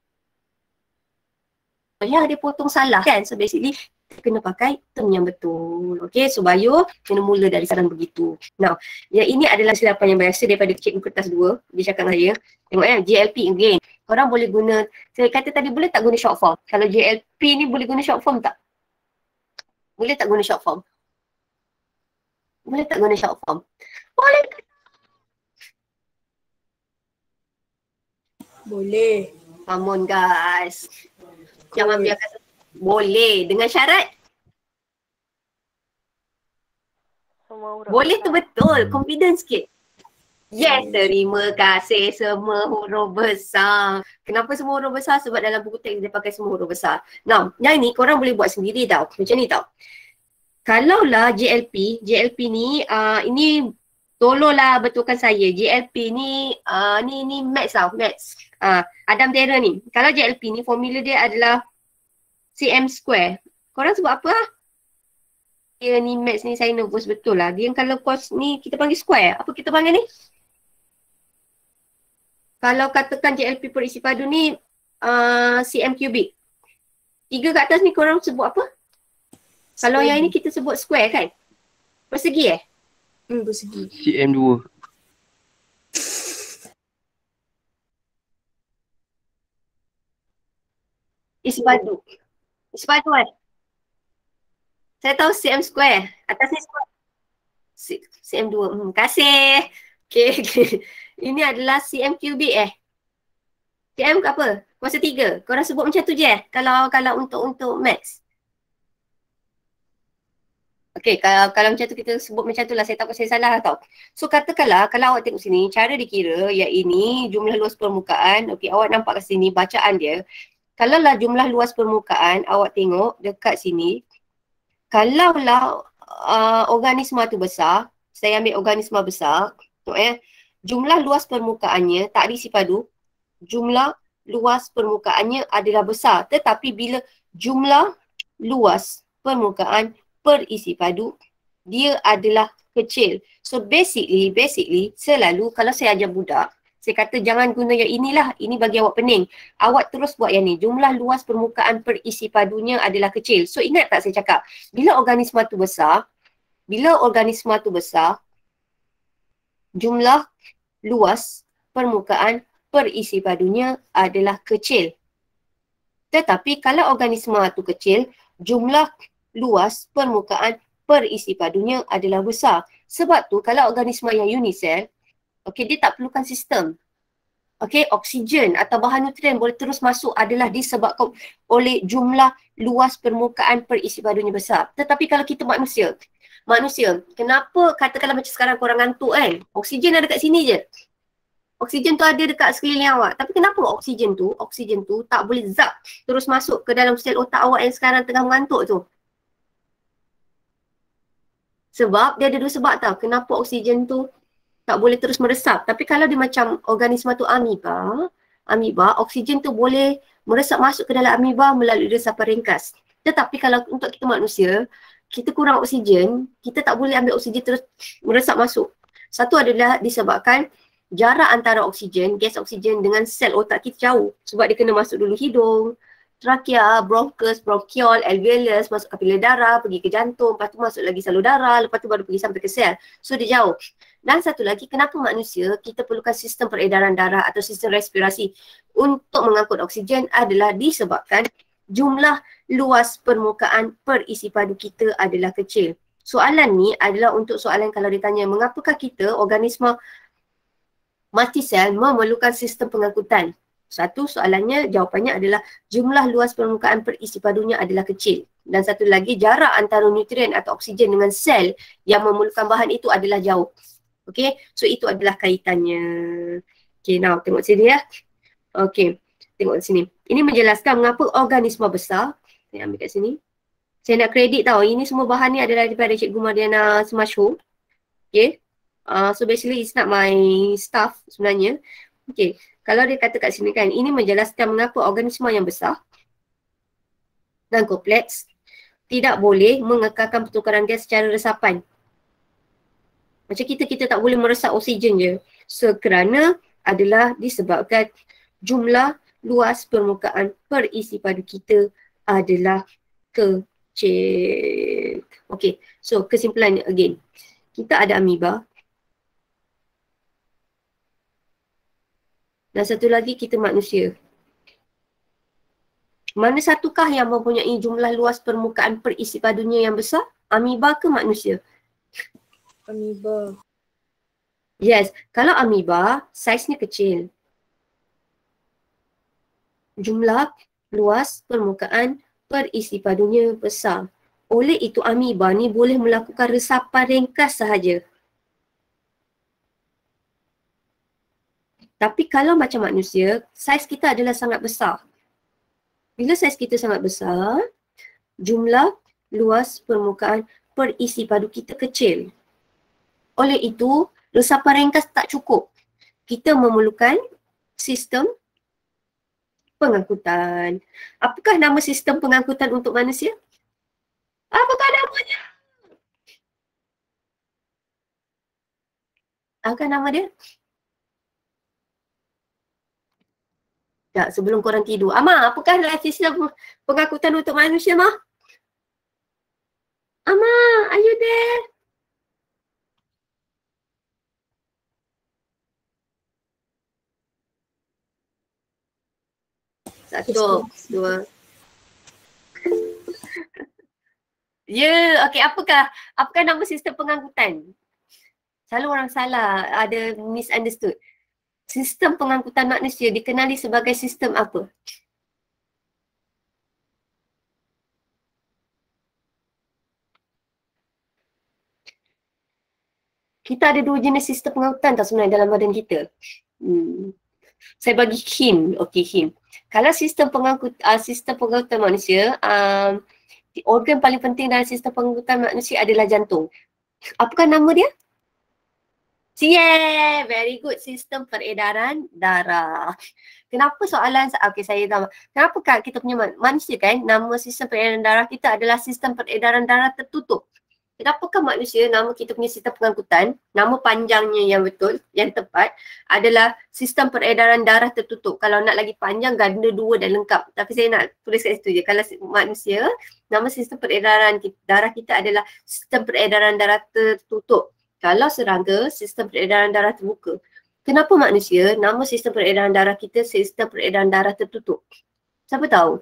dia potong salah kan. So basically kena pakai term yang betul. Okay, so bio kena mula dari saran begitu. Now, yang ini adalah silapan yang biasa daripada cikgu kertas 2. Dia cakap dengan saya, tengok GLP again. Korang boleh guna, saya kata tadi boleh tak guna short form? Kalau GLP ni boleh guna short form tak? Boleh tak guna short form? Boleh tak guna short form? Boleh tak? Boleh. Come on guys. Jangan biarkan. Boleh. Dengan syarat? Boleh tu betul. Confident sikit. Yes, terima kasih semua huruf besar. Kenapa semua huruf besar? Sebab dalam buku teks dia pakai semua huruf besar. Nah, yang ni korang boleh buat sendiri tau. Macam ni tau. Kalaulah JLP ni ini tolonglah betulkan saya. JLP ni ni maths tau, maths. Adam Terra ni. Kalau JLP ni formula dia adalah cm square. Korang sebut apa lah? Dia ni maths ni saya nervous betul lah. Dia kalau cos ni kita panggil square. Apa kita panggil ni? Kalau katakan JLP perisi padu ni cm cubic. 3 kat atas ni korang sebut apa? Kalau yang ini kita sebut square kan? Persegi Persegi. CM2. Isi padu. Isi padu kan? Saya tahu cm square. Atas ni square. cm2. Terima kasih. Okay. Ini adalah cm cubic cm ke apa? Kuasa 3. Korang sebut macam tu je kalau untuk maths. Okay, kalau macam tu kita sebut macam tu lah. Saya takut saya salah tau. So katakanlah kalau awak tengok sini, cara dikira yang ini jumlah luas permukaan. Okay, awak nampak kat sini bacaan dia. Kalaulah jumlah luas permukaan, awak tengok dekat sini. Kalaulah organisma tu besar, saya ambil organisma besar. Jumlah luas permukaannya tak diisi padu. Jumlah luas permukaannya adalah besar. Tetapi bila jumlah luas permukaan per isi padu, dia adalah kecil. So basically selalu kalau saya ajar budak, saya kata jangan guna yang inilah, ini bagi awak pening. Awak terus buat yang ni, jumlah luas permukaan per isi padunya adalah kecil. So ingat tak saya cakap, bila organisma tu besar, jumlah luas permukaan per isi padunya adalah kecil. Tetapi kalau organisma tu kecil, jumlah luas permukaan per isi padunya adalah besar. Sebab tu kalau organisma yang unisel, dia tak perlukan sistem. Oksigen atau bahan nutrien boleh terus masuk adalah disebabkan oleh jumlah luas permukaan per isi padunya besar. Tetapi kalau kita manusia, kenapa katakanlah macam sekarang korang ngantuk kan? Oksigen ada kat sini je. Oksigen tu ada dekat sekeliling awak. Tapi kenapa oksigen tu tak boleh zap terus masuk ke dalam sel otak awak yang sekarang tengah mengantuk tu? Sebab dia ada dua sebab tau. Kenapa oksigen tu tak boleh terus meresap. Tapi kalau dia macam organisma tu amoeba, oksigen tu boleh meresap masuk ke dalam amoeba melalui resapan ringkas. Tetapi kalau untuk kita manusia, kita kurang oksigen, kita tak boleh ambil oksigen terus meresap masuk. Satu adalah disebabkan jarak antara oksigen, gas oksigen dengan sel otak kita jauh. Sebab dia kena masuk dulu hidung, trakea, bronchus, bronchiol, alveolus, masuk kapiler darah, pergi ke jantung, lepas tu masuk lagi salur darah, lepas tu baru pergi sampai ke sel. So dia jauh. Dan satu lagi, kenapa manusia kita perlukan sistem peredaran darah atau sistem respirasi untuk mengangkut oksigen adalah disebabkan jumlah luas permukaan per isi padu kita adalah kecil. Soalan ni adalah untuk soalan kalau ditanya mengapakah kita organisma multisel memerlukan sistem pengangkutan. Satu soalannya, jawapannya adalah jumlah luas permukaan per isi padunya adalah kecil. Dan satu lagi, jarak antara nutrien atau oksigen dengan sel yang memerlukan bahan itu adalah jauh. Okay, so itu adalah kaitannya. Okay, now tengok sini ya. Okay, tengok sini. Ini menjelaskan mengapa organisma besar. Saya ambil kat sini. Saya nak kredit tau, ini semua bahan ni adalah daripada Cikgu Mariana Semashhur. Okay, so basically it's not my staff sebenarnya. Okay. Kalau dia kata kat sini kan, ini menjelaskan mengapa organisma yang besar dan kompleks tidak boleh mengekalkan pertukaran gas secara resapan. Macam kita tak boleh meresap oksigen je. Kerana adalah disebabkan jumlah luas permukaan per isi padu kita adalah kecil. Okay, so kesimpulannya again. Kita ada amoeba. Dan satu lagi kita manusia. Mana satukah yang mempunyai jumlah luas permukaan perisi padunya yang besar? Amoeba ke manusia? Amoeba. Yes, kalau amoeba saiznya kecil. Jumlah luas permukaan perisi padunya besar. Oleh itu amoeba ni boleh melakukan resapan ringkas sahaja. Tapi kalau macam manusia, saiz kita adalah sangat besar. Bila saiz kita sangat besar, jumlah luas permukaan perisi padu kita kecil. Oleh itu, resapan ringkas tak cukup. Kita memerlukan sistem pengangkutan. Apakah nama sistem pengangkutan untuk manusia? Apakah namanya? Apakah nama dia? Tak, sebelum korang tidur. Ama, apakah sistem pengangkutan untuk manusia, Ma? Ama, are you there? Satu, dua. Ya, okey. Apakah nama sistem pengangkutan? Selalu orang salah, ada misunderstood. Sistem pengangkutan manusia dikenali sebagai sistem apa? Kita ada dua jenis sistem pengangkutan tau sebenarnya dalam badan kita. Saya bagi hint. Okey, hint. Kalau sistem pengangkutan manusia, organ paling penting dalam sistem pengangkutan manusia adalah jantung. Apakah nama dia? Yeah, very good. Sistem peredaran darah. Kenapa soalan, okey saya tahu. Kenapa kan kita punya manusia kan, nama sistem peredaran darah kita adalah sistem peredaran darah tertutup. Kenapakah manusia, nama kita punya sistem pengangkutan, nama panjangnya yang betul, yang tepat adalah sistem peredaran darah tertutup. Kalau nak lagi panjang, ganda dua dan lengkap. Tapi saya nak tulis kat situ je. Kalau manusia, nama sistem peredaran darah kita adalah sistem peredaran darah tertutup. Kalau serangga, sistem peredaran darah terbuka. Kenapa manusia, nama sistem peredaran darah kita sistem peredaran darah tertutup? Siapa tahu?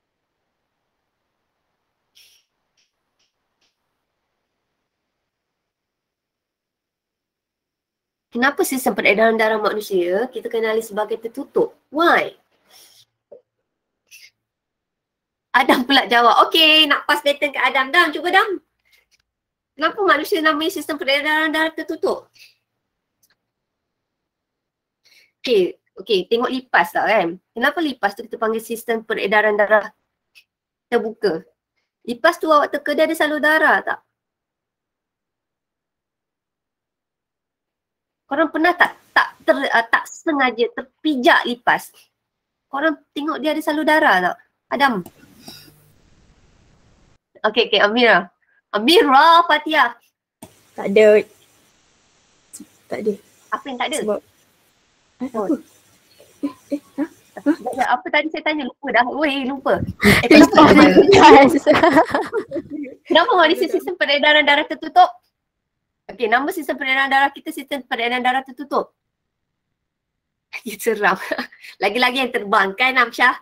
Kenapa sistem peredaran darah manusia kita kenali sebagai tertutup? Why? Adam pula jawab. Okey, nak pass baton ke Adam. Dam, cuba Dam. Kenapa manusia namanya sistem peredaran darah tertutup? Okey, tengok lipas tak kan? Kenapa lipas tu kita panggil sistem peredaran darah terbuka? Lipas tu awak teka dia ada salur darah tak? Korang pernah tak sengaja terpijak lipas? Korang tengok dia ada salur darah tak? Adam. Okey, Amira. Amira Fatia. Tak ada. Tak ada. Apa yang tak ada? Sebab apa? Apa tadi saya tanya? Lupa dah. Weh, lupa. Kenapa manusia sistem peredaran darah tertutup? Okey, nama sistem peredaran darah kita sistem peredaran darah tertutup. Dia seram. Lagi-lagi yang terbang kan Amsyah?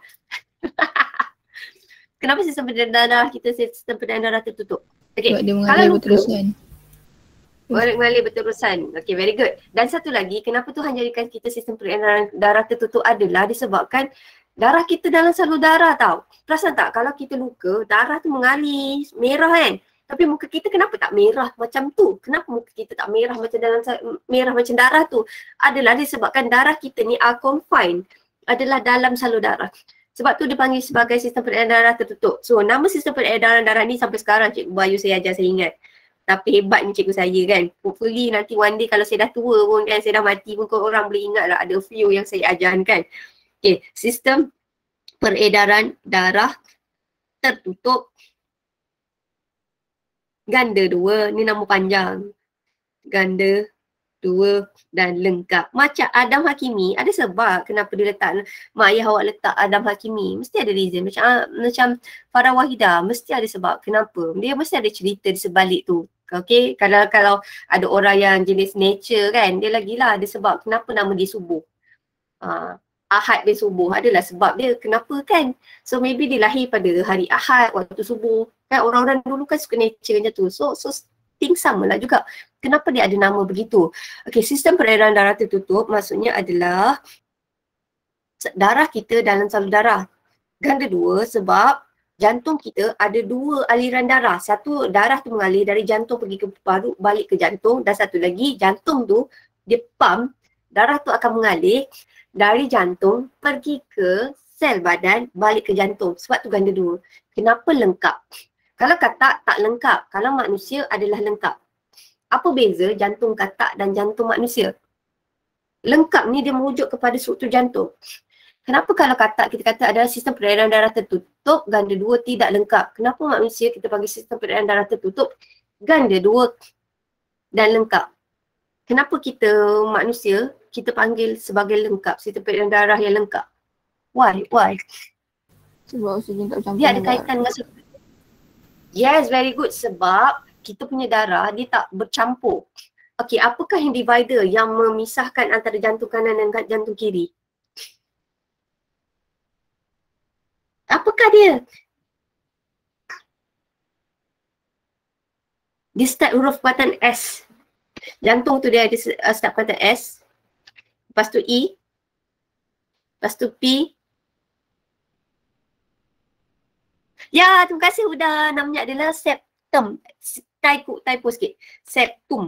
Kenapa sistem peredaran darah kita sistem peredaran darah tertutup? Okey, Sebab dia mengalir berterusan. Mengalir berterusan. Okey, very good. Dan satu lagi, kenapa Tuhan jadikan kita sistem peredaran darah tertutup adalah disebabkan darah kita dalam salur darah tau. Perasan tak kalau kita luka, darah tu mengalir merah kan? Tapi muka kita kenapa tak merah macam tu? Kenapa muka kita tak merah macam merah macam darah tu? Adalah disebabkan darah kita ni are confined, adalah dalam salur darah. Sebab tu dipanggil sebagai sistem peredaran darah tertutup. So nama sistem peredaran darah ni sampai sekarang Cikgu Bayu saya ajar, saya ingat. Tapi hebatnya cikgu saya kan. Hopefully nanti one day kalau saya dah tua pun kan, saya dah mati pun orang boleh ingat lah ada few yang saya ajarkan kan. Okay, sistem peredaran darah tertutup. Ganda dua, ni nama panjang. Ganda dua dan lengkap. Macam Adam Hakimi, ada sebab kenapa dia letak, mak ayah awak letak Adam Hakimi. Mesti ada reason. Macam Farah Wahidah, mesti ada sebab kenapa. Dia mesti ada cerita di sebalik tu. Okay, kalau ada orang yang jenis nature kan, dia lagilah ada sebab kenapa nama dia subuh. Ahad bin subuh adalah sebab dia kenapa kan. So maybe dia lahir pada hari Ahad waktu subuh. Kan orang-orang dulu kan suka nature macam tu. So think sama lah juga. Kenapa dia ada nama begitu? Okay, sistem peredaran darah tertutup maksudnya adalah darah kita dalam salur darah. Ganda dua sebab jantung kita ada dua aliran darah. Satu darah tu mengalir dari jantung pergi ke paru balik ke jantung, dan satu lagi jantung tu dia pump, darah tu akan mengalir dari jantung pergi ke sel badan balik ke jantung. Sebab tu ganda dua. Kenapa lengkap? Kalau katak tak lengkap, kalau manusia adalah lengkap. Apa beza jantung katak dan jantung manusia? Lengkap ni dia merujuk kepada struktur jantung. Kenapa kalau katak kita kata adalah sistem peredaran darah tertutup, ganda dua tidak lengkap? Kenapa manusia kita panggil sistem peredaran darah tertutup, ganda dua dan lengkap? Kenapa kita manusia kita panggil sebagai lengkap, sistem peredaran darah yang lengkap? Why? Sebab oksigen tak bercampur. Dia ada kaitan dengan yes, very good. Sebab kita punya darah dia tak bercampur. Okey, apakah yang divider yang memisahkan antara jantung kanan dan jantung kiri? Apakah dia? Dia start huruf perkataan S. Jantung tu dia ada start perkataan S. Lepas tu E. Lepas tu P. Ya, terima kasih Huda. Namanya adalah septum. Typo sikit. Septum.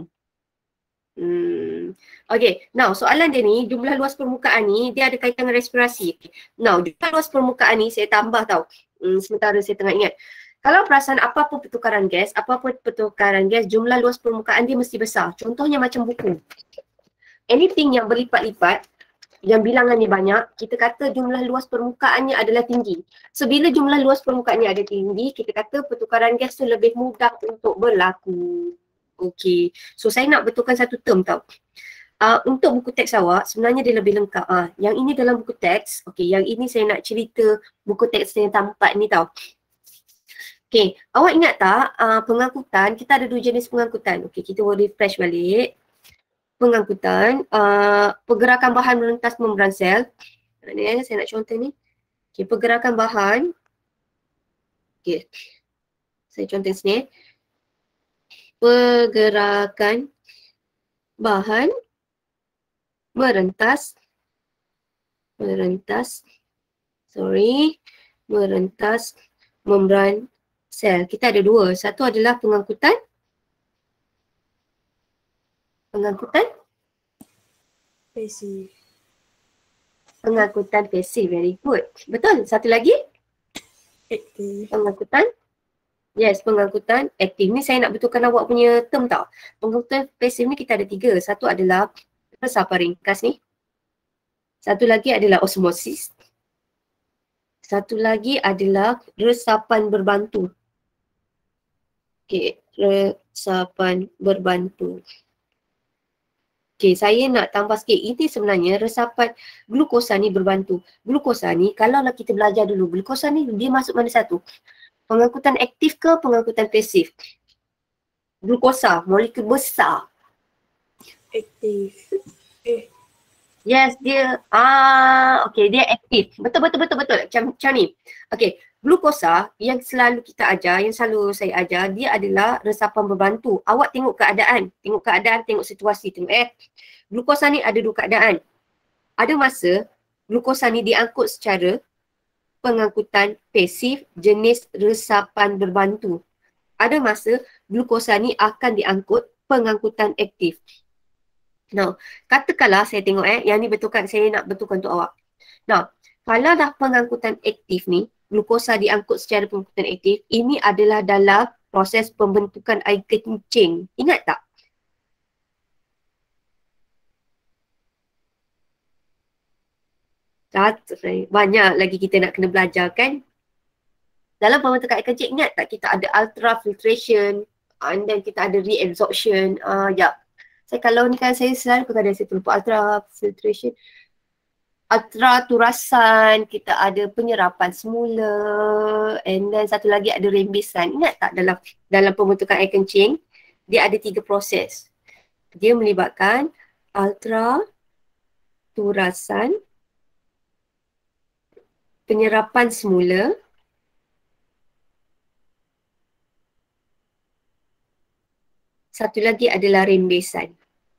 Okay, now soalan dia ni, jumlah luas permukaan ni dia ada kaitan dengan respirasi. Now, jumlah luas permukaan ni saya tambah tau. Sementara saya tengah ingat. Kalau perasan apa-apa pertukaran gas, jumlah luas permukaan dia mesti besar. Contohnya macam buku. Anything yang berlipat-lipat, yang bilangan ni banyak, kita kata jumlah luas permukaannya adalah tinggi. So bila jumlah luas permukaannya ada tinggi, kita kata pertukaran gas tu lebih mudah untuk berlaku. Okay, so saya nak betulkan satu term tau. Untuk buku teks awak, sebenarnya dia lebih lengkap. Yang ini dalam buku teks, okay, yang ini saya nak cerita buku teks yang tampak ni tau. Okay, awak ingat tak pengangkutan, kita ada dua jenis pengangkutan. Okay, kita boleh refresh balik. Pengangkutan, pergerakan bahan melintas membran sel. Saya nak contoh ni. Okay, pergerakan bahan. Okay, saya contoh sini. Pergerakan bahan merentas membran sel. Kita ada dua. Satu adalah pengangkutan Pasif. Pengangkutan pasif, very good. Betul. Satu lagi? Aktif. Pengangkutan aktif. Ni saya nak betulkan awak punya term tau. Pengangkutan pasif ni kita ada tiga. Satu adalah resapan ringkas ni. Satu lagi adalah osmosis. Satu lagi adalah resapan berbantu. Okay, resapan berbantu. Okay, saya nak tambah sikit. Ini sebenarnya resapan glukosa ni berbantu. Glukosa ni, kalau kita belajar dulu, glukosa ni dia masuk mana satu? Pengangkutan aktif ke pengangkutan pasif? Glukosa, molekul besar. Aktif. Yes, dia, okay, dia aktif. Betul. Macam ni. Okay, glukosa yang selalu kita ajar, yang selalu saya ajar, dia adalah resapan berbantu. Awak tengok keadaan, tengok situasi. Glukosa ni ada dua keadaan. Ada masa glukosa ni diangkut secara pengangkutan pasif jenis resapan berbantu. Ada masa glukosa ni akan diangkut pengangkutan aktif. Now, katakanlah saya tengok yang ni betulkan, saya nak betulkan untuk awak. Now, kalau dah pengangkutan aktif ni, glukosa diangkut secara pengangkutan aktif, ini adalah dalam proses pembentukan air kencing. Ingat tak? Banyak lagi kita nak kena belajar kan? Dalam pembentukan air kencing, ingat tak kita ada ultrafiltration, and then kita ada reabsorption. Kalau ni kan saya selalu kadang saya terlupa ultrafiltration, ultraturasan, kita ada penyerapan semula, and then satu lagi ada rembesan. Ingat tak dalam pembentukan air kencing, dia ada 3 proses. Dia melibatkan ultraturasan, penyerapan semula. Satu lagi adalah rembesan.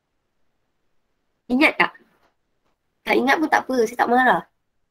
Ingat tak? Tak ingat pun tak apa, saya tak marah.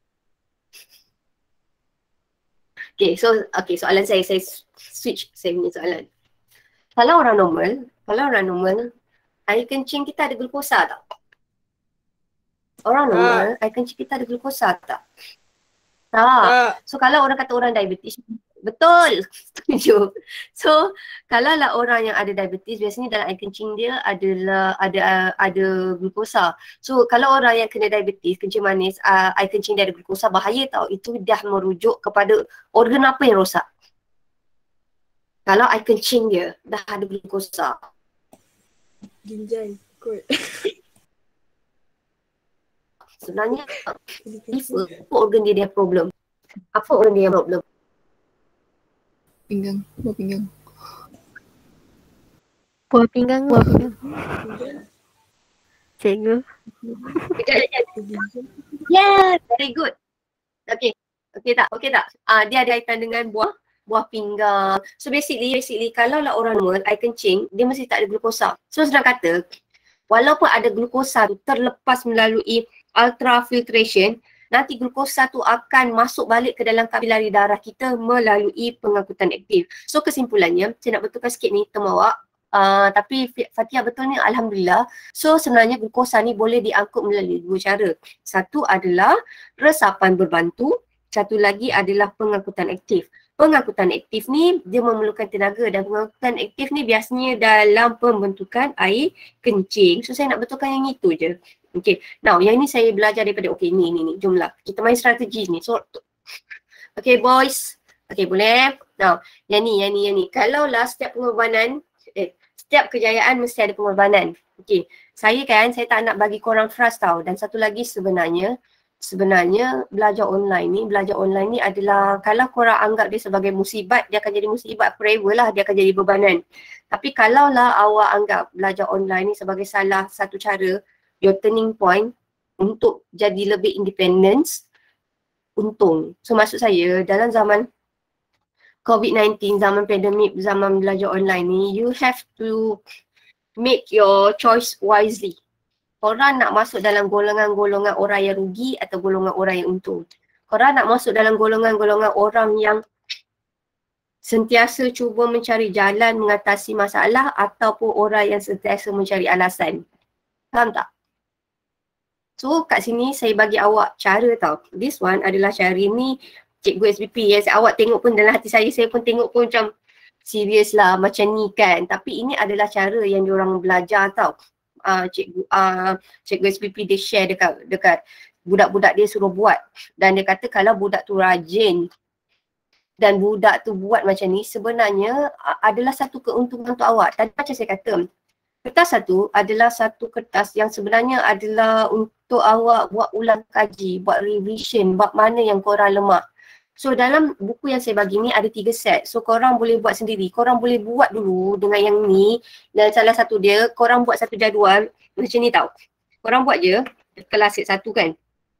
Okay, soalan saya switch saya punya soalan. Kalau orang normal, air kencing kita ada glukosa tak? Orang normal, air kencing kita ada glukosa tak? Tak. So kalau orang kata orang diabetes, betul. Setuju. So kalau lah orang yang ada diabetes, biasanya dalam air kencing dia adalah ada glukosa. So kalau orang yang kena diabetes, kencing manis, air kencing dia ada glukosa, bahaya tau. Itu dah merujuk kepada organ apa yang rosak. Kalau air kencing dia dah ada glukosa. Ginjal kot. Sebenarnya liver, apa organ dia ada problem? Apa organ dia yang problem? Pinggang. Buah pinggang. Buah pinggang. Cikgu. Yeah, very good. Okay tak? Dia ada kaitan dengan buah pinggang. So basically kalau lah orang normal, air kencing, dia mesti tak ada glukosa. So senang kata, walaupun ada glukosa tu terlepas melalui ultrafiltration, nanti glukosa tu akan masuk balik ke dalam kapilari darah kita melalui pengangkutan aktif. So kesimpulannya, saya nak betulkan sikit ni temawak. Tapi Fatia betul ni, Alhamdulillah. So sebenarnya glukosa ni boleh diangkut melalui dua cara. Satu adalah resapan berbantu, satu lagi adalah pengangkutan aktif. Pengangkutan aktif ni dia memerlukan tenaga, dan pengangkutan aktif ni biasanya dalam pembentukan air kencing. So saya nak betulkan yang itu je. Okay, now yang ni saya belajar daripada, ni, jomlah kita main strategi ni. So okay boys, okay boleh. Now yang ni, kalau lah setiap pengorbanan, setiap kejayaan mesti ada pengorbanan. Okay, saya tak nak bagi korang frust tau. Dan satu lagi sebenarnya belajar online ni adalah, kalau korang anggap dia sebagai musibat, dia akan jadi musibat forever lah, dia akan jadi bebanan. Tapi kalau lah awak anggap belajar online ni sebagai salah satu cara, your turning point untuk jadi lebih independence, untung. So maksud saya, dalam zaman COVID-19, zaman pandemik, zaman belajar online ni, you have to make your choice wisely. Korang nak masuk dalam golongan-golongan orang yang rugi atau golongan orang yang untung? Korang nak masuk dalam golongan-golongan orang yang sentiasa cuba mencari jalan mengatasi masalah, ataupun orang yang sentiasa mencari alasan? Faham tak? So kat sini saya bagi awak cara tau. This one adalah cara ni Cikgu SPP yang awak tengok pun dalam hati saya pun tengok pun macam serius lah macam ni kan. Tapi ini adalah cara yang diorang belajar tau. Cikgu SPP dia share dekat budak-budak dia suruh buat. Dan dia kata kalau budak tu rajin dan budak tu buat macam ni, sebenarnya adalah satu keuntungan untuk awak. Tadi macam saya kata, kertas satu adalah satu kertas yang sebenarnya adalah untuk awak buat ulang kaji, buat revision, bab mana yang korang lemah. So dalam buku yang saya bagi ni ada 3 set. So korang boleh buat sendiri. Korang boleh buat dulu dengan yang ni. Dan salah satu dia, korang buat satu jadual macam ni tau. Korang buat je kelas set 1 kan.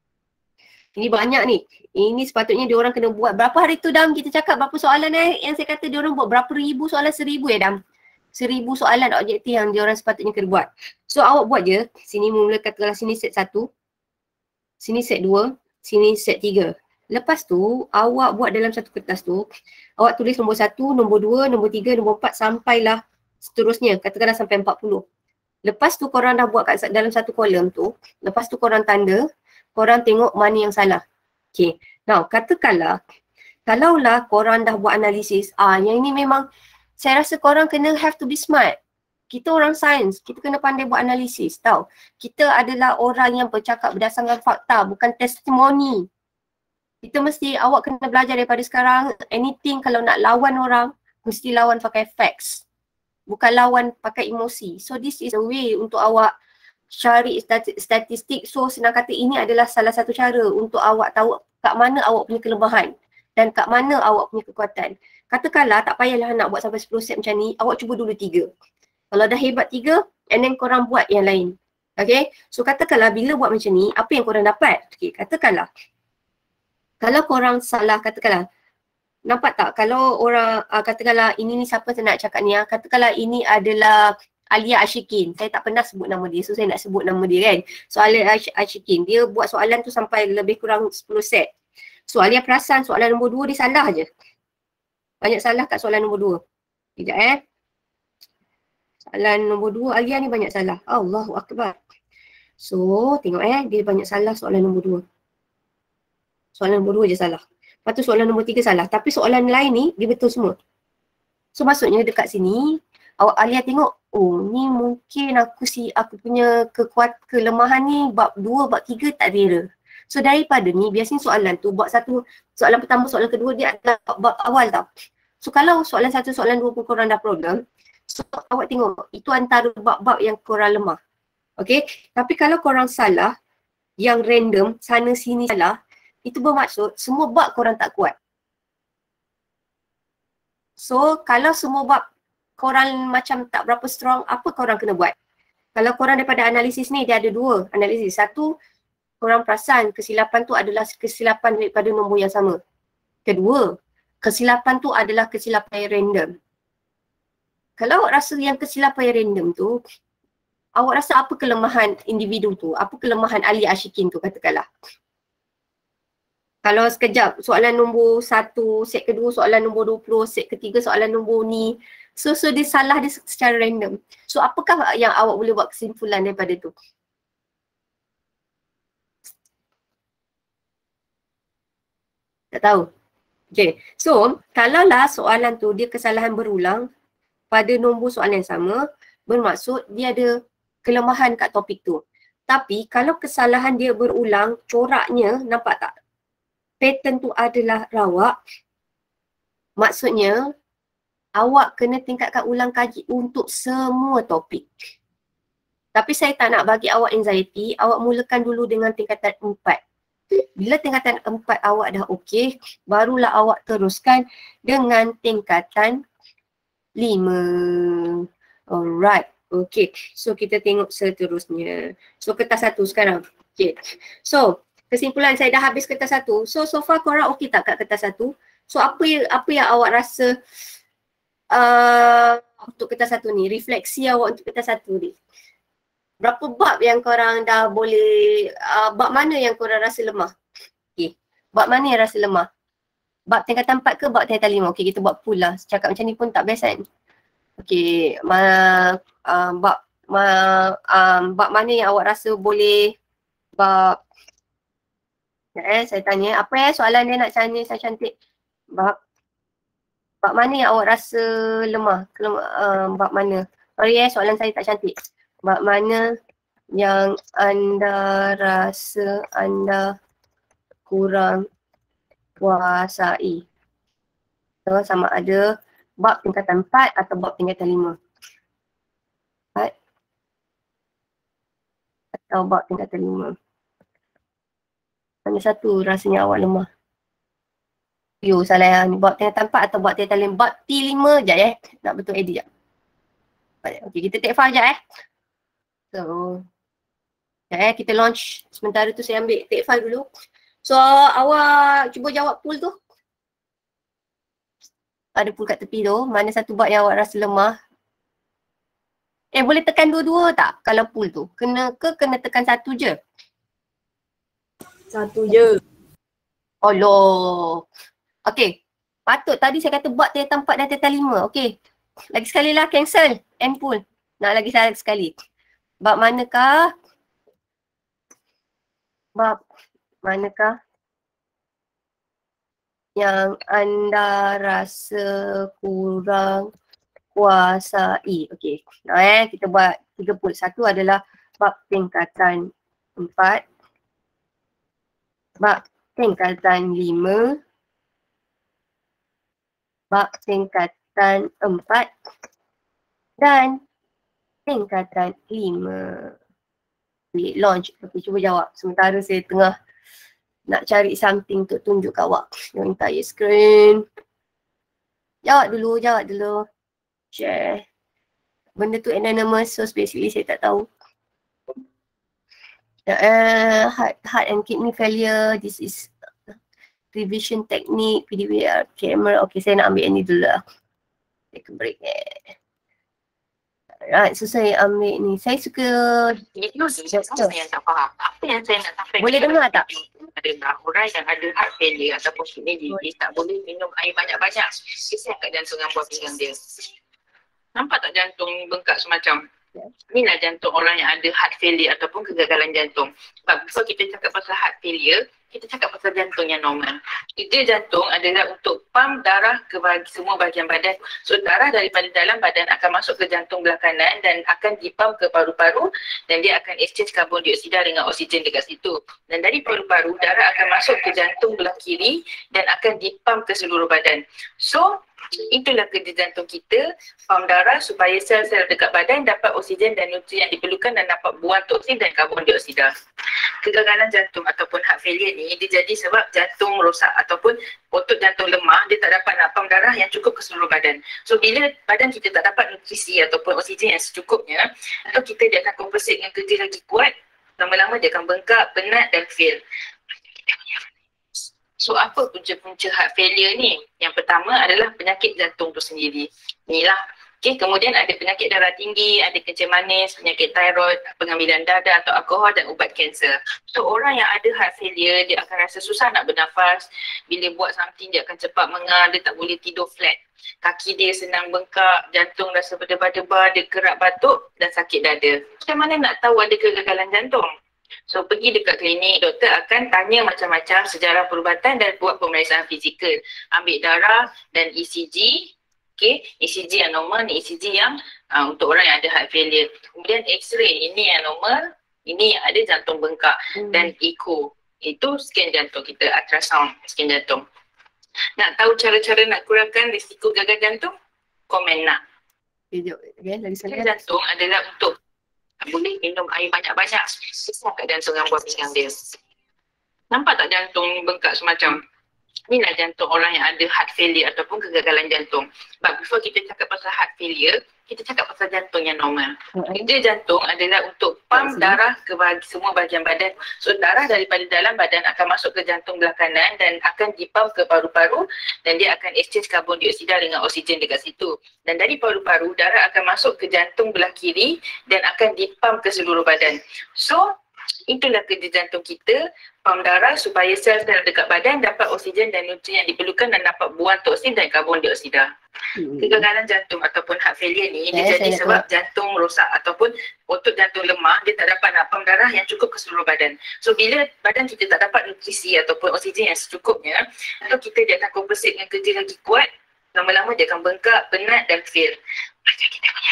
Ini banyak ni. Ini sepatutnya diorang kena buat. Berapa hari tu Dam kita cakap berapa soalan yang saya kata diorang buat berapa ribu soalan, 1000 Dam. 1000 soalan objektif yang diorang sepatutnya kena buat. So awak buat je. Sini mula katakanlah sini set 1. Sini set 2. Sini set 3. Lepas tu awak buat dalam satu kertas tu. Awak tulis nombor 1, nombor 2, nombor 3, nombor 4 sampailah seterusnya. Katakanlah sampai 40. Lepas tu korang dah buat kat dalam satu kolom tu. Lepas tu korang tanda. Korang tengok mana yang salah. Okay. Now katakanlah kalaulah korang dah buat analisis. Yang ini memang saya rasa korang kena have to be smart. Kita orang sains, kita kena pandai buat analisis tau. Kita adalah orang yang bercakap berdasarkan fakta, bukan testimoni. Kita mesti, awak kena belajar daripada sekarang, anything kalau nak lawan orang, mesti lawan pakai facts. Bukan lawan pakai emosi. So this is a way untuk awak cari statistik. So senang kata ini adalah salah satu cara untuk awak tahu kat mana awak punya kelemahan dan kat mana awak punya kekuatan. Katakanlah tak payahlah nak buat sampai 10 set macam ni, awak cuba dulu 3. Kalau dah hebat 3, and then korang buat yang lain. Okay, so katakanlah bila buat macam ni, apa yang korang dapat? Okay, katakanlah Kalau korang salah, katakanlah, nampak tak kalau orang katakanlah ini ni siapa saya nak cakap ni katakanlah ini adalah Alia Ashikin. Saya tak pernah sebut nama dia, so saya nak sebut nama dia kan. So Alia Ashikin, dia buat soalan tu sampai lebih kurang 10 set. So Alia perasan soalan nombor 2 dia salah je. Banyak salah kat soalan nombor 2. Sekejap soalan nombor 2 Alia ni banyak salah. Allahu Akbar. So tengok dia banyak salah soalan nombor 2. Soalan nombor 2 je salah. Lepas tu soalan nombor 3 salah. Tapi soalan lain ni dia betul semua. So maksudnya dekat sini awak Alia tengok, oh ni mungkin aku punya kelemahan ni bab 2, bab 3 tak ada error. So daripada ni biasanya soalan tu bab 1, soalan pertama, soalan kedua dia adalah bab awal tau. So kalau soalan 1, soalan 2 pun korang dah problem, so awak tengok itu antara bab-bab yang korang lemah. Okay, tapi kalau korang salah yang random sana sini salah, itu bermaksud semua bab korang tak kuat. So kalau semua bab korang macam tak berapa strong, apa korang kena buat? Kalau korang daripada analisis ni, dia ada 2 analisis. 1, korang perasan kesilapan tu adalah kesilapan daripada nombor yang sama. Kedua, kesilapan tu adalah kesilapan yang random. Kalau awak rasa yang kesilapan yang random tu, awak rasa apa kelemahan individu tu? Apa kelemahan Alia Ashikin tu katakanlah? Kalau sekejap, soalan nombor 1, set kedua, soalan nombor 20, set ketiga, soalan nombor ni. So dia salah dia secara random. So apakah yang awak boleh buat kesimpulan daripada tu? Tak tahu. Okay, so kalaulah soalan tu dia kesalahan berulang pada nombor soalan yang sama, bermaksud dia ada kelemahan kat topik tu. Tapi kalau kesalahan dia berulang, coraknya nampak tak? Pattern tu adalah rawak, maksudnya awak kena tingkatkan ulang kaji untuk semua topik. Tapi saya tak nak bagi awak anxiety, awak mulakan dulu dengan tingkatan 4. Bila tingkatan 4 awak dah okey, barulah awak teruskan dengan tingkatan 5. Alright, okey. So kita tengok seterusnya. So kertas 1 sekarang. Okay. So kesimpulan saya dah habis kertas 1. So far korang okey tak kat kertas 1? So apa yang awak rasa untuk kertas 1 ni? Refleksi awak untuk kertas 1 ni. Berapa bab yang korang dah boleh, bab mana yang korang rasa lemah? Okay. Bab mana yang rasa lemah? Bab tingkatan 4 ke bab tingkatan 5? Okay, kita buat pool lah. Cakap macam ni pun tak best kan? Okay, bab mana yang awak rasa boleh bab saya tanya, apa soalan dia nak tanya saya cantik? Bab mana yang awak rasa lemah? Bab mana? Sorry soalan saya tak cantik. Bab mana yang anda rasa anda kurang kuasai? So, sama ada bab tingkatan 4 atau bab tingkatan 5. 4 atau bab tingkatan 5. Mana satu rasanya awak lemah? Yo, salah ni. Bab tingkatan 4 atau bab tingkatan 5. Bab T5 sekejap nak betul edit sekejap. Okay, kita take file sekejap So, sekejap kita launch. Sementara tu saya ambil take file dulu. So, awak cuba jawab pool tu. Ada pool kat tepi tu. Mana satu bab yang awak rasa lemah? Boleh tekan dua-dua tak kalau pool tu? Kena tekan satu je? Satu je. Allah. Okay. Patut tadi saya kata bab tingkatan 4 dan tingkatan 5. Okay. Lagi sekali lah cancel. End pool. Nak lagi sekali. Bab manakah? Bab manakah yang anda rasa kurang kuasai? Okay. Nah, kita buat 3 pool. Satu adalah bab tingkatan 4. Bab tingkatan 5. Bab tingkatan 4. Dan tingkatan 5. Okay, launch. Okay, cuba jawab. Sementara saya tengah nak cari something untuk tunjuk kat awak. Your entire screen. Jawab dulu. Share. Benda tu anonymous, so basically saya tak tahu. Heart and kidney failure, this is Revision teknik, PDVR, kamera. Okay, saya nak ambil yang ni dulu lah. Take a break. Alright, so saya ambil ni. Saya suka Video saya yang tak faham. Apa yang saya nak sampaikan? Boleh dengar tak? Adalah orang yang ada heart failure ataupun kidney disease tak boleh minum air banyak-banyak. Kesian kat jantung dan buah pinggang dia. Nampak tak jantung bengkak semacam? Inilah jantung orang yang ada heart failure ataupun kegagalan jantung. Sebab kalau kita cakap pasal heart failure, kita cakap pasal jantung yang normal. Kerja jantung adalah untuk pump darah ke semua bahagian badan. So darah daripada dalam badan akan masuk ke jantung belah kanan dan akan dipump ke paru-paru dan dia akan exchange karbon dioksida dengan oksigen dekat situ. Dan dari paru-paru darah akan masuk ke jantung belah kiri dan akan dipump ke seluruh badan. So itulah kerja jantung kita, pump darah supaya sel-sel dekat badan dapat oksigen dan nutrien yang diperlukan dan dapat buang toksin dan karbon dioksida. Kegagalan jantung ataupun heart failure ni dia jadi sebab jantung rosak ataupun otot jantung lemah, dia tak dapat nak pump darah yang cukup ke seluruh badan. So bila badan kita tak dapat nutrisi ataupun oksigen yang secukupnya, atau kita dia akan kompensit dengan kerja lagi kuat, lama-lama dia akan bengkak, penat dan fail. So apa punca-punca heart failure ni? Yang pertama adalah penyakit jantung tu sendiri. Inilah. Okay, kemudian ada penyakit darah tinggi, ada kencing manis, penyakit thyroid, pengambilan darah atau alkohol dan ubat kanser. So orang yang ada heart failure, dia akan rasa susah nak bernafas. Bila buat something, dia akan cepat mengar, dia tak boleh tidur flat. Kaki dia senang bengkak, jantung rasa berdebar-debar, dia kerap batuk dan sakit dada. Macam mana nak tahu ada kegagalan jantung? So pergi dekat klinik, doktor akan tanya macam-macam sejarah perubatan dan buat pemeriksaan fizikal. Ambil darah dan ECG. Okay, ECG yang normal ni ECG yang untuk orang yang ada heart failure. Kemudian X-ray, ini yang normal, ini yang ada jantung bengkak. Dan echo, itu scan jantung kita, ultrasound scan jantung. Nak tahu cara-cara nak kurangkan risiko gagal jantung? Komen nak. Okay, lagi Scan sekali. jantung adalah untuk boleh minum air banyak-banyak. Kesian kat jantung dan buah pinggang dia. Nampak tak jantung ni bengkak semacam? Inilah jantung orang yang ada heart failure ataupun kegagalan jantung. But before kita cakap pasal heart failure, kita cakap pasal jantung yang normal. Kerja jantung adalah untuk pump darah ke semua bahagian badan. So darah daripada dalam badan akan masuk ke jantung belah kanan dan akan dipump ke paru-paru dan dia akan exchange karbon dioksida dengan oksigen dekat situ. Dan dari paru-paru darah akan masuk ke jantung belah kiri dan akan dipump ke seluruh badan. So itulah kerja jantung kita, pump darah supaya sel-sel dekat badan dapat oksigen dan nutrien yang diperlukan dan dapat buang toksin dan karbon dioksida. Kegagalan jantung ataupun heart failure ni dia jadi sebab jantung rosak ataupun otot jantung lemah, dia tak dapat nak pump darah yang cukup ke seluruh badan. So bila badan kita tak dapat nutrisi ataupun oksigen yang secukupnya, atau kita dia akan kompensit dengan kerja lagi kuat, lama-lama dia akan bengkak, penat dan fail. Macam kita punya.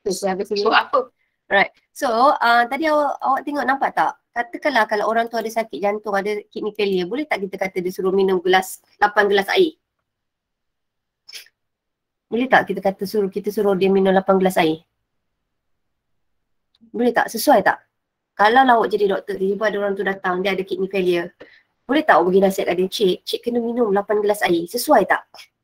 So apa? Right. So, tadi awak tengok nampak tak? Katakanlah kalau orang tu ada sakit jantung, ada kidney failure, boleh tak kita kata dia suruh minum 8 gelas air? Boleh tak kita kata kita suruh dia minum 8 gelas air? Boleh tak? Sesuai tak? Kalau awak jadi doktor, tiba-tiba ada orang tu datang, dia ada kidney failure. Boleh tak awak bagi nasihat kat dia, cik kena minum 8 gelas air. Sesuai tak?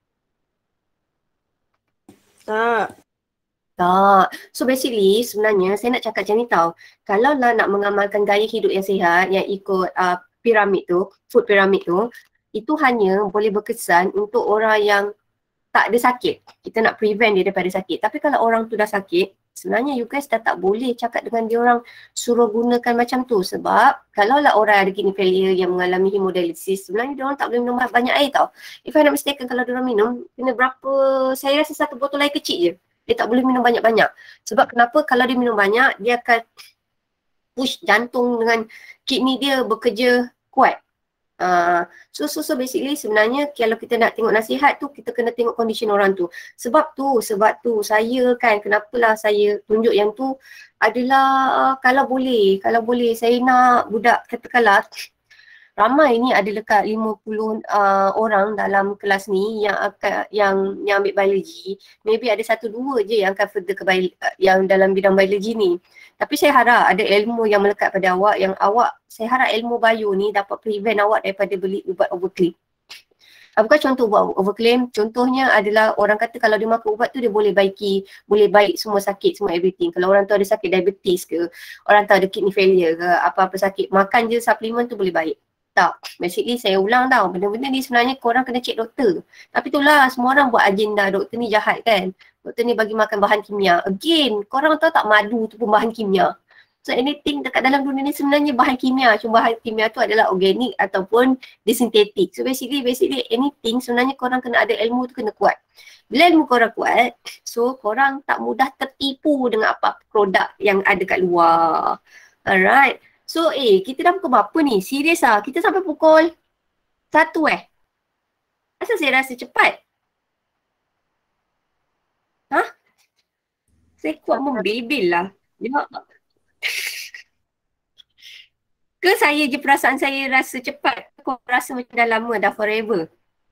Tak. Tak. So basically sebenarnya saya nak cakap macam ni tau. Kalau lah nak mengamalkan gaya hidup yang sihat yang ikut piramid tu, food pyramid tu, itu hanya boleh berkesan untuk orang yang tak ada sakit. Kita nak prevent dia daripada sakit. Tapi kalau orang tu dah sakit, sebenarnya you guys dah tak boleh cakap dengan dia orang suruh gunakan macam tu. Sebab kalau lah orang ada kidney failure yang mengalami hemodialisis, sebenarnya dia orang tak boleh minum banyak air tau. If I not mistaken, kalau dia orang minum, kena berapa, saya rasa 1 botol air kecil je. Dia tak boleh minum banyak-banyak. Sebab kenapa? Kalau dia minum banyak, dia akan push jantung dengan kidney dia bekerja kuat. So basically sebenarnya kalau kita nak tengok nasihat tu, kita kena tengok condition orang tu. Sebab tu saya kan, kenapalah saya tunjuk yang tu adalah kalau boleh saya nak budak, katakanlah ramai ni ada dekat 50 orang dalam kelas ni yang ambil biologi. Maybe ada 1-2 je yang akan further ke yang dalam bidang biologi ni. Tapi saya harap ada ilmu yang melekat pada awak, yang saya harap ilmu bio ni dapat prevent awak daripada beli ubat overclaim. Bukan contoh ubat overclaim, contohnya adalah orang kata kalau dia makan ubat tu dia boleh baik semua sakit, semua everything. Kalau orang tu ada sakit diabetes ke, orang tu ada kidney failure ke, apa-apa sakit, makan je suplemen tu boleh baik. Tak, basically saya ulang tau. Benda-benda ni sebenarnya korang kena cek doktor. Tapi itulah semua orang buat agenda doktor ni jahat kan. Doktor ni bagi makan bahan kimia. Again, korang tahu tak madu tu pun bahan kimia. So anything dekat dalam dunia ni sebenarnya bahan kimia. Cuma bahan kimia tu adalah organik ataupun disintetik. So basically anything sebenarnya korang kena ada ilmu tu kena kuat. Bila ilmu korang kuat, so korang tak mudah tertipu dengan apa produk yang ada kat luar. Alright. So kita dah pukul berapa ni? Serius lah. Kita sampai pukul 1 Asal saya rasa cepat? Saya kuat membebel lah. Ya. Ke saya je perasaan saya rasa cepat? Kau rasa macam dah lama, dah forever?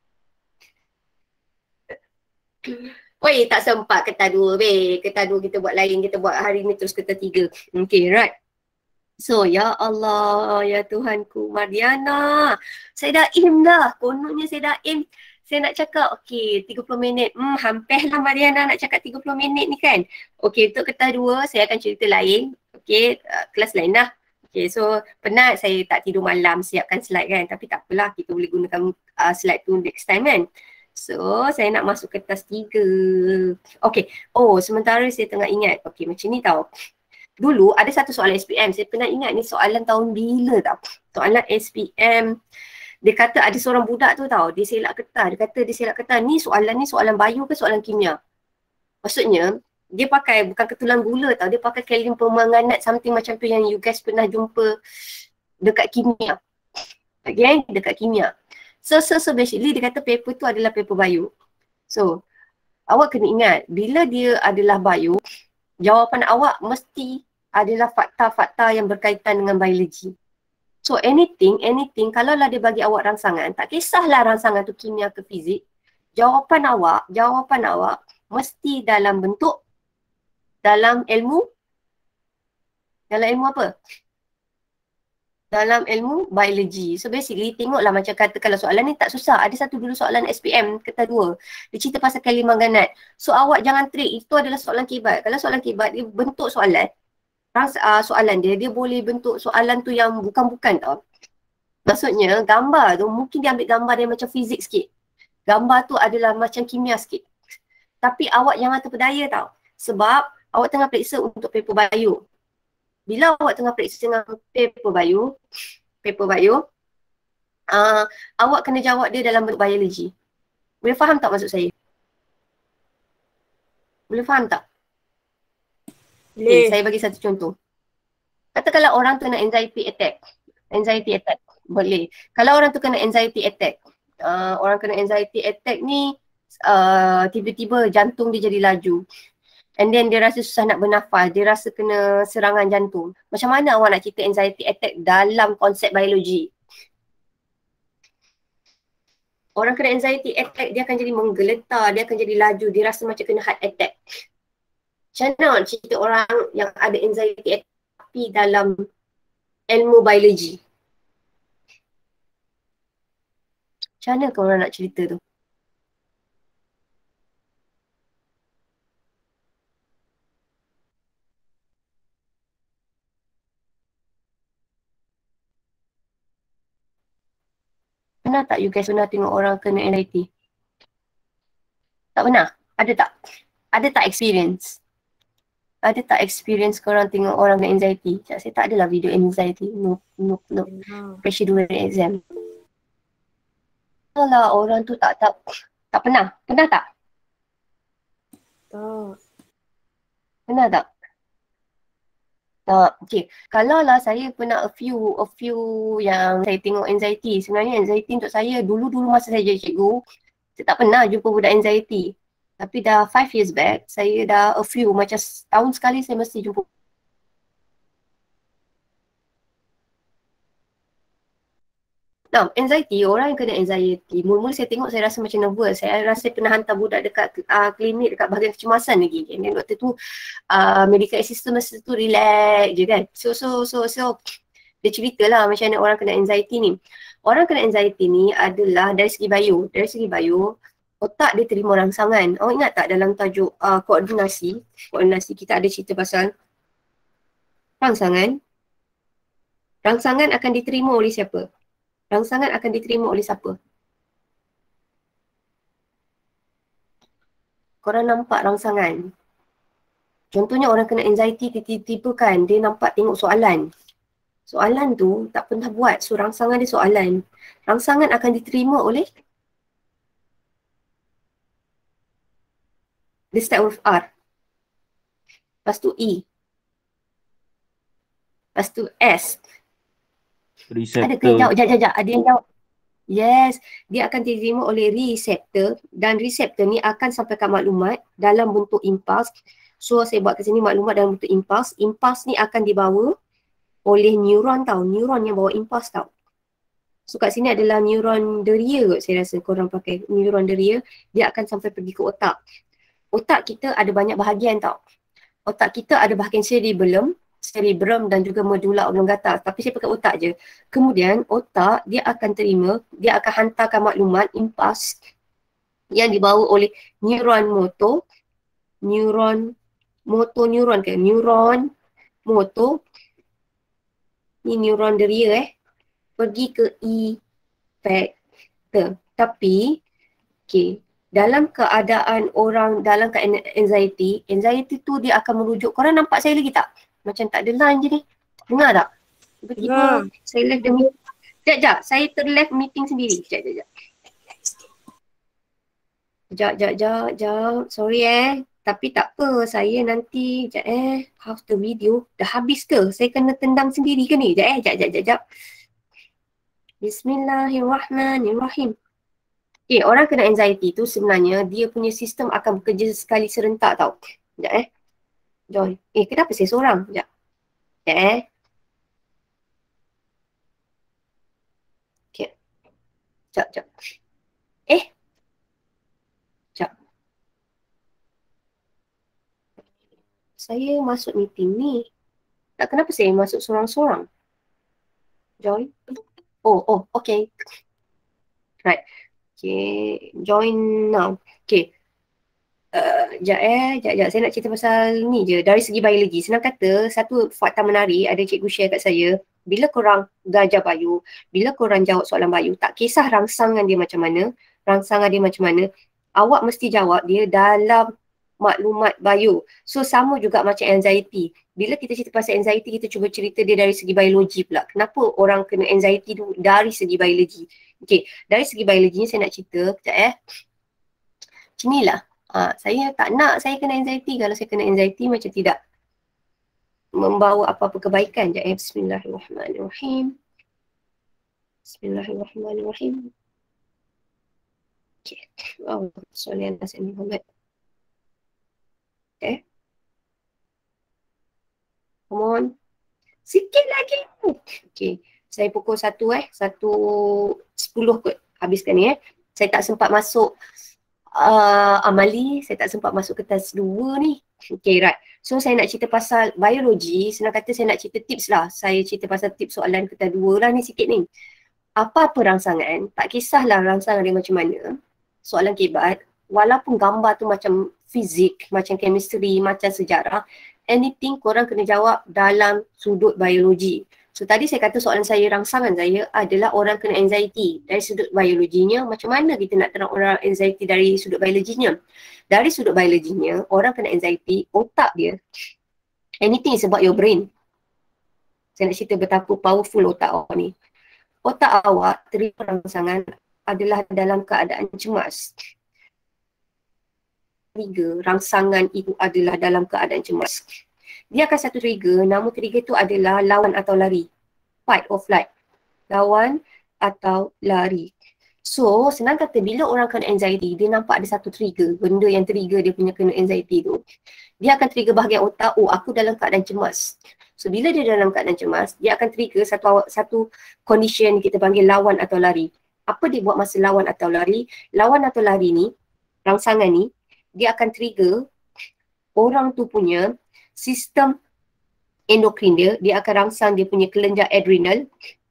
Tak sempat kertas 2 Kertas 2 kita buat lain, kita buat hari ni terus kertas 3. Okay, right. So, ya Allah, ya Tuhanku, Mariana. Saya dah aim dah. Kononnya saya dah aim. Saya nak cakap, okay, 30 minit. Hampir lah Mariana nak cakap 30 minit ni kan. Okay, untuk kertas 2, saya akan cerita lain. Okay, kelas lain lah. Okay, so penat saya tak tidur malam siapkan slide kan. Tapi tak apalah, kita boleh gunakan slide tu next time kan. So, saya nak masuk kertas 3. Okay, sementara saya tengah ingat. Okay, macam ni tau. Dulu ada satu soalan SPM, saya pernah ingat ni soalan tahun bila tau. Soalan SPM, dia kata ada seorang budak tu tau, dia selak kertas, ni soalan bio ke soalan kimia. Maksudnya, dia pakai bukan ketulan gula tau, dia pakai kalium permanganat something macam tu yang you guys pernah jumpa dekat kimia. Okay, dekat kimia. So basically dia kata paper tu adalah paper bio. So, awak kena ingat, bila dia adalah bio, jawapan awak mesti adalah fakta-fakta yang berkaitan dengan biologi. So anything, kalau lah dia bagi awak rangsangan, tak kisahlah rangsangan tu kimia ke fizik, jawapan awak mesti dalam bentuk, dalam ilmu apa? Dalam ilmu biologi. So basically tengoklah macam kata kalau soalan ni tak susah. Ada satu dulu soalan SPM kertas 2. Dia cerita pasal kalium manganat. So awak jangan trik, itu adalah soalan kibat. Kalau soalan kibat dia bentuk soalan, soalan dia boleh bentuk soalan tu yang bukan-bukan tau. Maksudnya gambar tu mungkin dia ambil gambar dia macam fizik sikit. Gambar tu adalah macam kimia sikit. Tapi awak jangan terpedaya tau. Sebab awak tengah periksa untuk paper bio. Bila awak tengah periksa dengan paper bio, awak kena jawab dia dalam bentuk biologi. Boleh faham tak maksud saya? Boleh faham tak? Okay, saya bagi satu contoh. Katakanlah orang tu kena anxiety attack. Boleh. Kalau orang tu kena anxiety attack, ni tiba-tiba jantung dia jadi laju. And then dia rasa susah nak bernafas, dia rasa kena serangan jantung. Macam mana awak nak cerita anxiety attack dalam konsep biologi? Orang kena anxiety attack, dia akan jadi menggeletar, dia akan jadi laju, dia rasa macam kena heart attack. Macam mana nak cerita orang yang ada anxiety attack tapi dalam ilmu biologi? Macam mana korang nak cerita tu? Pernah tak you guys pernah tengok orang kena anxiety? Tak pernah? Ada tak? Ada tak experience? Ada tak experience korang tengok orang kena anxiety? Saya tak adalah video anxiety. No. Pressure during exam. Alah, orang tu tak pernah. Pernah tak? Tak. Pernah tak? Tak. Okay. Kalau lah saya pernah a few yang saya tengok anxiety. Sebenarnya anxiety untuk saya dulu masa saya jadi cikgu, saya tak pernah jumpa budak anxiety. Tapi dah 5 years back, saya dah a few, macam tahun sekali saya mesti jumpa. Nah, anxiety, orang yang kena anxiety, mula-mula saya tengok saya rasa macam nervous. Saya rasa pernah hantar budak dekat klinik, dekat bahagian kecemasan lagi. And then waktu tu, medical assistant masa tu relax je kan. So, dia ceritalah macam mana orang kena anxiety ni. Orang kena anxiety ni adalah dari segi bio. Dari segi bio, otak dia terima rangsangan. Awak ingat tak dalam tajuk koordinasi kita ada cerita pasal rangsangan. Rangsangan akan diterima oleh siapa? Rangsangan akan diterima oleh siapa? Korang nampak rangsangan? Contohnya orang kena anxiety tiba-tiba kan dia nampak tengok soalan. Soalan tu tak pernah buat. So rangsangan dia soalan. Rangsangan akan diterima oleh dia start with R. Lepas tu E. Lepas tu S. Ada ke yang jawab? Sekejap. Ada yang jawab? Yes. Dia akan diterima oleh receptor dan receptor ni akan sampaikan maklumat dalam bentuk impuls. So saya buat kat sini maklumat dalam bentuk impuls. Impuls ni akan dibawa oleh neuron tau. Neuron yang bawa impuls tau. So kat sini adalah neuron deria kot saya rasa korang pakai. Neuron deria. Dia akan sampai pergi ke otak. Otak kita ada banyak bahagian tau. Otak kita ada bahagian cerebrum dan juga medulla oblongata. Tapi saya pakai otak je. Kemudian otak dia akan terima, dia akan hantarkan maklumat impuls yang dibawa oleh neuron motor, neuron motor, ni neuron deria pergi ke effector. Tapi dalam keadaan dalam keadaan anxiety tu dia akan merujuk. Korang nampak saya lagi tak? Macam tak ada line je ni. Dengar tak? Tiba-tiba saya left the meeting. Sekejap. Saya terleft meeting sendiri. Sekejap. Sorry Tapi tak apa. Saya nanti, half the video. Dah habis ke? Saya kena tendang sendiri ke ni? Sekejap. Bismillahirrahmanirrahim. Orang kena anxiety tu sebenarnya dia punya sistem akan bekerja sekali serentak tau. Sekejap Joy. Kenapa saya seorang? Sekejap. Sekejap. Sekejap. Saya masuk meeting ni. Tak kenapa saya masuk seorang-seorang? Joy. Oh, okay. Right. Join now. Sekejap. Saya nak cerita pasal ni je. Dari segi biologi, senang kata, satu fakta menarik ada cikgu share kat saya. Bila korang belajar bio, bila korang jawab soalan bio, tak kisah rangsangan dia macam mana, awak mesti jawab dia dalam maklumat bio. So sama juga macam anxiety. Bila kita cerita pasal anxiety, kita cuba cerita dia dari segi biologi pula. Kenapa orang kena anxiety tu dari segi biologi? Dari segi biologinya saya nak cerita, sekejap Macam ni lah. Saya tak nak saya kena anxiety. Kalau saya kena anxiety macam tidak membawa apa-apa kebaikan. Bismillahirrahmanirrahim. Soalan Nabi Muhammad. Come on. Sikit lagi. Saya pukul 1:10 kot habiskan ni Saya tak sempat masuk amali, saya tak sempat masuk ke tas 2 ni. Right. So saya nak cerita pasal biologi, senang kata saya nak cerita tips lah. Saya cerita pasal tips soalan ketas 2 lah ni sikit ni. Apa-apa rangsangan, tak kisahlah rangsangan dia macam mana. Soalan kebat, walaupun gambar tu macam fizik, macam chemistry, macam sejarah, anything korang kena jawab dalam sudut biologi. So tadi saya kata soalan saya, rangsangan saya adalah orang kena anxiety. Dari sudut biologinya, macam mana kita nak terang orang anxiety dari sudut biologinya? Dari sudut biologinya, orang kena anxiety, otak dia, anything is about your brain. Saya nak cerita betapa powerful otak awak ni. Otak awak terima rangsangan adalah dalam keadaan cemas. Trigger rangsangan itu adalah dalam keadaan cemas. Dia akan satu trigger, nama trigger tu adalah lawan atau lari. Fight or flight. Lawan atau lari. So, senang kata bila orang kena anxiety, dia nampak ada satu trigger, benda yang trigger dia punya kena anxiety tu. Dia akan trigger bahagian otak, aku dalam keadaan cemas. So, bila dia dalam keadaan cemas, dia akan trigger satu condition kita panggil lawan atau lari. Apa dia buat masa lawan atau lari? Lawan atau lari ni, rangsangan ni, dia akan trigger orang tu punya sistem endokrin dia akan rangsang dia punya kelenjar adrenal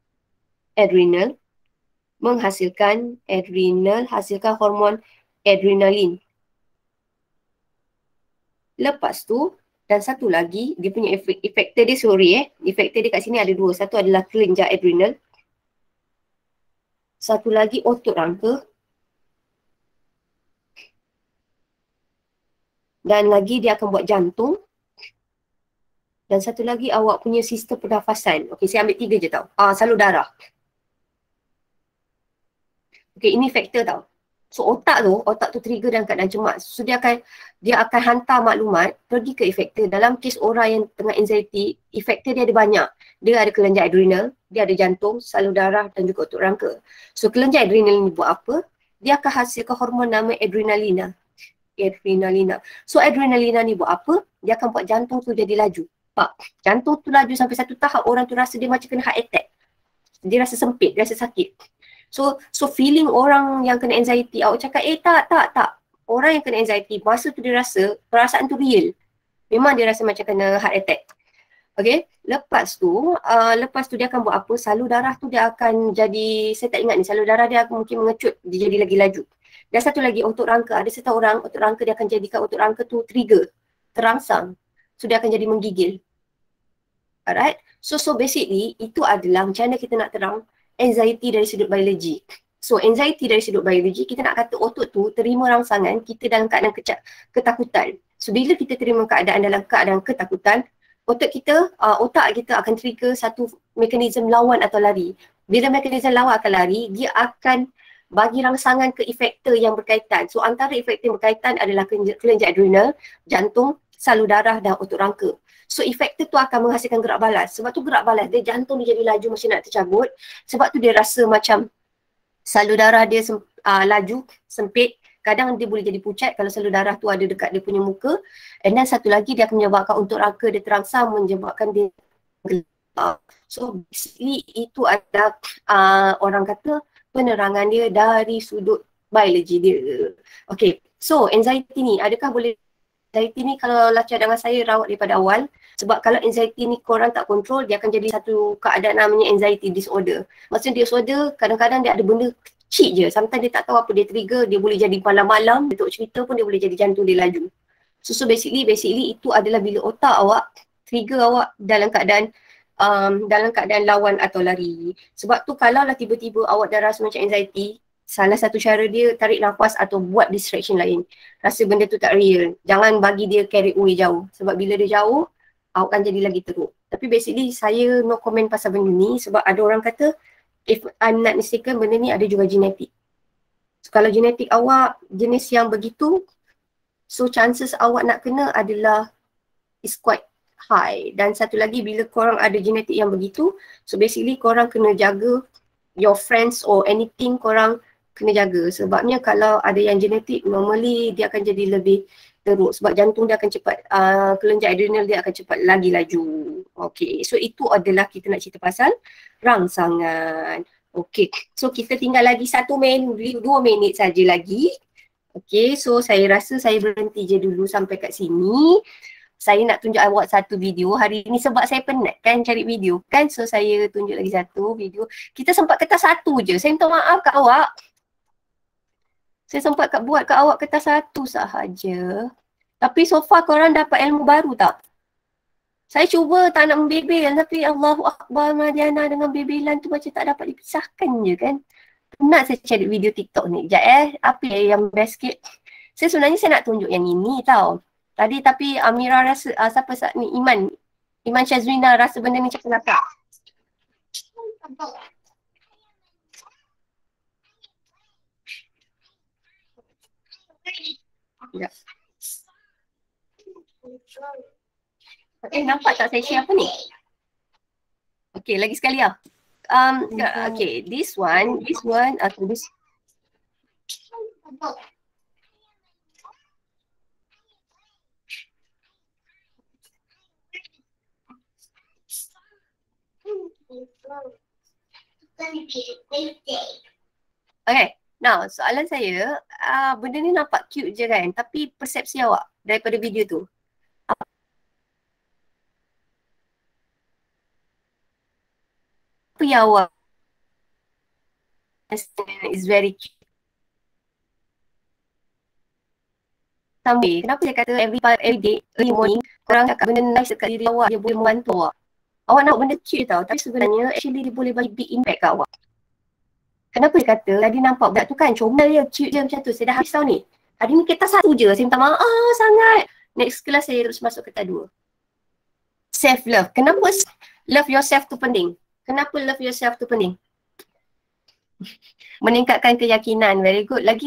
menghasilkan hasilkan hormon adrenalin. Lepas tu, dan satu lagi, dia punya efektor dia, efektor dia kat sini ada 2. Satu adalah kelenjar adrenal. Satu lagi otot rangka. Dan lagi dia akan buat jantung. Dan satu lagi awak punya sistem pernafasan. Okey, saya ambil 3 je tau. Salur darah. Okey, ini faktor tau. So otak tu trigger dalam keadaan cemas. So dia akan hantar maklumat pergi ke efektor. Dalam kes orang yang tengah anxiety, efektor dia ada banyak. Dia ada kelenjar adrenal, dia ada jantung, salur darah dan juga otot rangka. So kelenjar adrenal ni buat apa? Dia akan hasilkan hormon nama adrenalina. So adrenalina ni buat apa? Dia akan buat jantung tu jadi laju. Jantung tu laju sampai satu tahap orang tu rasa dia macam kena heart attack. Dia rasa sempit, dia rasa sakit. So feeling orang yang kena anxiety, awak cakap tak. Orang yang kena anxiety, masa tu dia rasa perasaan tu real. Memang dia rasa macam kena heart attack. Okay, lepas tu dia akan buat apa? Salur darah tu dia akan jadi, saya tak ingat ni, salur darah dia akan mungkin mengecut, dia jadi lagi laju. Dan satu lagi otot rangka, ada satu orang otot rangka dia akan jadikan otot rangka tu trigger, terangsang. So dia akan jadi menggigil. Alright, so basically itu adalah macam mana kita nak terang anxiety dari sudut biologi. So anxiety dari sudut biologi, kita nak kata otot tu terima rangsangan, kita dalam keadaan ketakutan. So bila kita terima keadaan dalam keadaan ketakutan, otak kita akan trigger satu mekanisme lawan atau lari. Bila mekanisme lawan akan lari, dia akan bagi rangsangan ke efektor yang berkaitan. So antara efektor yang berkaitan adalah kelenjar adrenal, jantung, salur darah dan otot rangka. So efektor tu akan menghasilkan gerak balas. Sebab tu gerak balas dia, jantung dia jadi laju macam nak tercabut. Sebab tu dia rasa macam salur darah dia laju, sempit. Kadang dia boleh jadi pucat kalau salur darah tu ada dekat dia punya muka. And then satu lagi dia akan menyebabkan otot rangka dia terangsang, menyebabkan dia gelap. So basically itu adalah orang kata penerangan dia dari sudut biologi dia. Okay, so anxiety ni, adakah boleh anxiety ni kalau lah cadangan saya rawat daripada awal. Sebab kalau anxiety ni korang tak kontrol, dia akan jadi satu keadaan namanya anxiety disorder. Maksudnya disorder kadang-kadang dia ada benda kecil je. Sometimes dia tak tahu apa dia trigger, dia boleh jadi malam-malam, dia tak cerita pun dia boleh jadi jantung dia laju. So basically itu adalah bila otak awak trigger awak dalam keadaan lawan atau lari. Sebab tu kalau lah tiba-tiba awak dah rasa macam anxiety, salah satu cara dia tarik nafas atau buat distraction lain. Rasa benda tu tak real. Jangan bagi dia carry away jauh. Sebab bila dia jauh, awak akan jadi lagi teruk. Tapi basically saya no comment pasal benda ni sebab ada orang kata if I'm not mistaken benda ni ada juga genetik. So, kalau genetik awak jenis yang begitu, so chances awak nak kena adalah is quite high. Dan satu lagi bila korang ada genetik yang begitu, so basically korang kena jaga your friends or anything korang kena jaga. Sebabnya kalau ada yang genetik, normally dia akan jadi lebih teruk sebab jantung dia akan cepat, kelenjar adrenal dia akan cepat lagi laju. Okay, so itu adalah kita nak cerita pasal rangsangan. Okay, so kita tinggal lagi 2 minit saja lagi. Okay, so saya rasa saya berhenti je dulu sampai kat sini. Saya nak tunjuk awak satu video hari ni sebab saya penat kan cari video kan. So saya tunjuk lagi satu video. Kita sempat kertas 1 je. Saya minta maaf kat awak. Saya sempat buat kat awak kertas 1 sahaja. Tapi so far korang dapat ilmu baru tak? Saya cuba tak nak membebel tapi Allahu Akbar, Mariana dengan bebelan tu macam tak dapat dipisahkan je kan. Penat saya cari video TikTok ni. Sekejap apa yang best sikit. Sebenarnya saya nak tunjuk yang ini tau. Tadi tapi Amira rasa, siapa ni Iman Syazwina rasa benda ni macam kelakar. Ya. Nampak tak saya share apa ni? Okay, lagi sekali lah. Okay, this one, okay, this. Okay, now soalan saya, benda ni nampak cute je kan, tapi persepsi awak daripada video tu. Apa yang awak is very cute. Sampai, kenapa saya kata every day, early morning, korang cakap benda nice dekat diri awak, dia boleh membantu awak. Awak nak benda cute tau, tapi sebenarnya actually dia boleh bagi big impact kat awak. Kenapa dia kata, tadi nampak budak tu kan comel dia, cute je macam tu, saya dah habis tau ni. Hari ni kertas 1 je, saya minta maaf sangat. Next kelas saya terus masuk kertas 2. Self love. Kenapa love yourself tu penting? Kenapa love yourself tu penting? Meningkatkan keyakinan. Very good. Lagi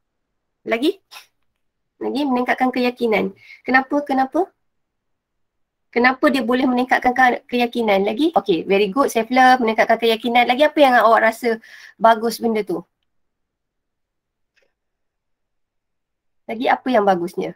meningkatkan keyakinan. Kenapa dia boleh meningkatkan keyakinan? Lagi? Okay, very good. Self love, meningkatkan keyakinan. Lagi apa yang awak rasa bagus benda tu? Lagi apa yang bagusnya?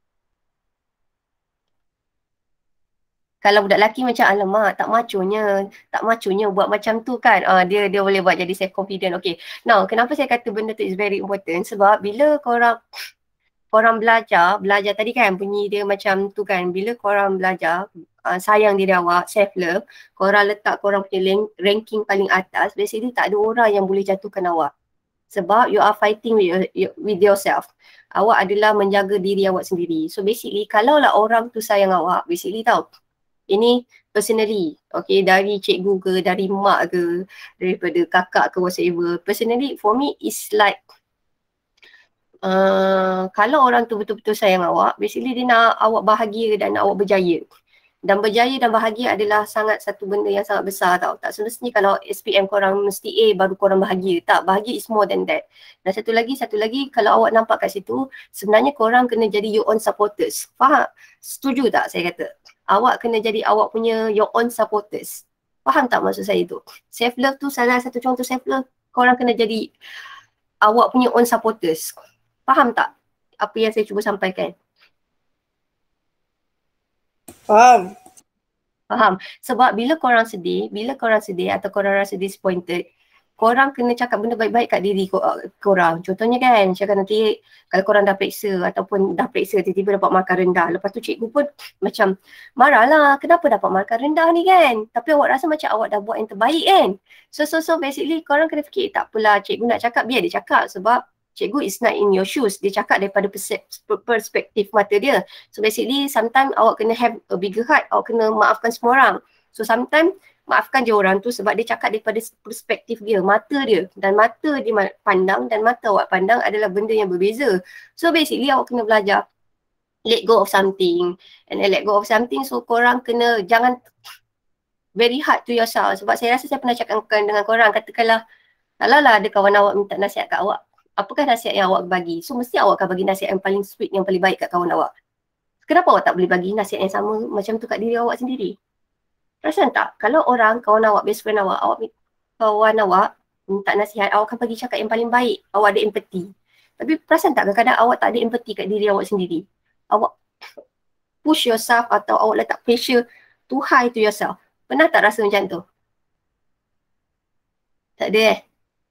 Kalau budak lelaki macam alamak, tak maconya buat macam tu kan. Dia boleh buat jadi self confident. Okay. Now, kenapa saya kata benda tu is very important? Sebab bila korang belajar tadi kan bunyi dia macam tu kan. Bila korang belajar sayang diri awak, self love, korang letak korang punya ranking paling atas, basically tak ada orang yang boleh jatuhkan awak. Sebab you are fighting with yourself. Awak adalah menjaga diri awak sendiri. So basically kalaulah orang tu sayang awak, basically tau, ini personally, okay, dari cikgu ke, dari mak ke, daripada kakak ke, whatever. Personally, for me, it's like kalau orang tu betul-betul sayang awak, basically dia nak awak bahagia dan nak awak berjaya. Dan berjaya dan bahagia adalah sangat satu benda yang sangat besar tau. Tak semestinya kalau SPM korang mesti A baru korang bahagia. Tak, bahagia is more than that. Dan satu lagi kalau awak nampak kat situ, sebenarnya korang kena jadi your own supporters. Faham? Setuju tak saya kata? Awak kena jadi awak punya your own supporters. Faham tak maksud saya tu? Self love tu salah satu contoh self love. Korang kena jadi awak punya own supporters. Faham tak apa yang saya cuba sampaikan? Faham. Sebab bila korang sedih atau korang rasa disappointed, korang kena cakap benda baik-baik kat diri korang. Contohnya kan, cakap nanti kalau korang dah periksa ataupun dah periksa tiba-tiba dapat markah rendah. Lepas tu cikgu pun macam marahlah, kenapa dapat markah rendah ni kan? Tapi awak rasa macam awak dah buat yang terbaik kan? So basically korang kena fikir, tak apalah cikgu nak cakap, biar dia cakap sebab cikgu is not in your shoes. Dia cakap daripada perspektif mata dia. So basically sometimes awak kena have a bigger heart. Awak kena maafkan semua orang. So sometimes maafkan je orang tu sebab dia cakap daripada perspektif dia, mata dia. Dan mata dia pandang dan mata awak pandang adalah benda yang berbeza. So basically awak kena belajar let go of something. And let go of something, so korang kena jangan very hard to yourself. Sebab saya rasa saya pernah cakapkan dengan korang, katakanlah kalaulah ada kawan awak minta nasihat kat awak, apakah nasihat yang awak bagi? So mesti awak akan bagi nasihat yang paling sweet, yang paling baik kat kawan awak. Kenapa awak tak boleh bagi nasihat yang sama macam tu kat diri awak sendiri? Perasan tak? Kalau kawan awak, best friend awak, kawan awak minta nasihat, awak akan bagi cakap yang paling baik. Awak ada empathy. Tapi perasan tak kadang-kadang awak tak ada empathy kat diri awak sendiri? Awak push yourself atau awak letak pressure too high to yourself. Pernah tak rasa macam tu? Tak ada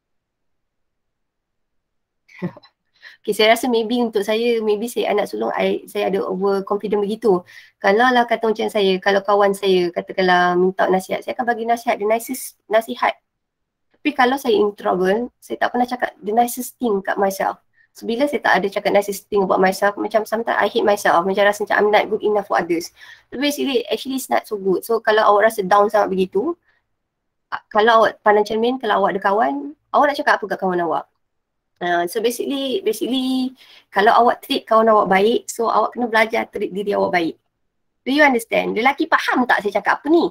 Okay, saya rasa maybe untuk saya, maybe saya anak sulung, saya ada overconfident begitu. Kalau lah kata macam saya, kalau kawan saya katakanlah minta nasihat, saya akan bagi nasihat, the nicest nasihat. Tapi kalau saya in trouble, saya tak pernah cakap the nicest thing kat myself. So bila saya tak ada cakap nicest thing about myself, macam sometimes I hate myself, macam rasa macam I'm not good enough for others. So basically, actually it's not so good. So kalau awak rasa down sangat begitu, kalau awak pandang cermin, kalau awak ada kawan, awak nak cakap apa kat kawan awak? So basically kalau awak treat kawan awak baik, so awak kena belajar treat diri awak baik. Do you understand? Lelaki faham tak saya cakap apa ni?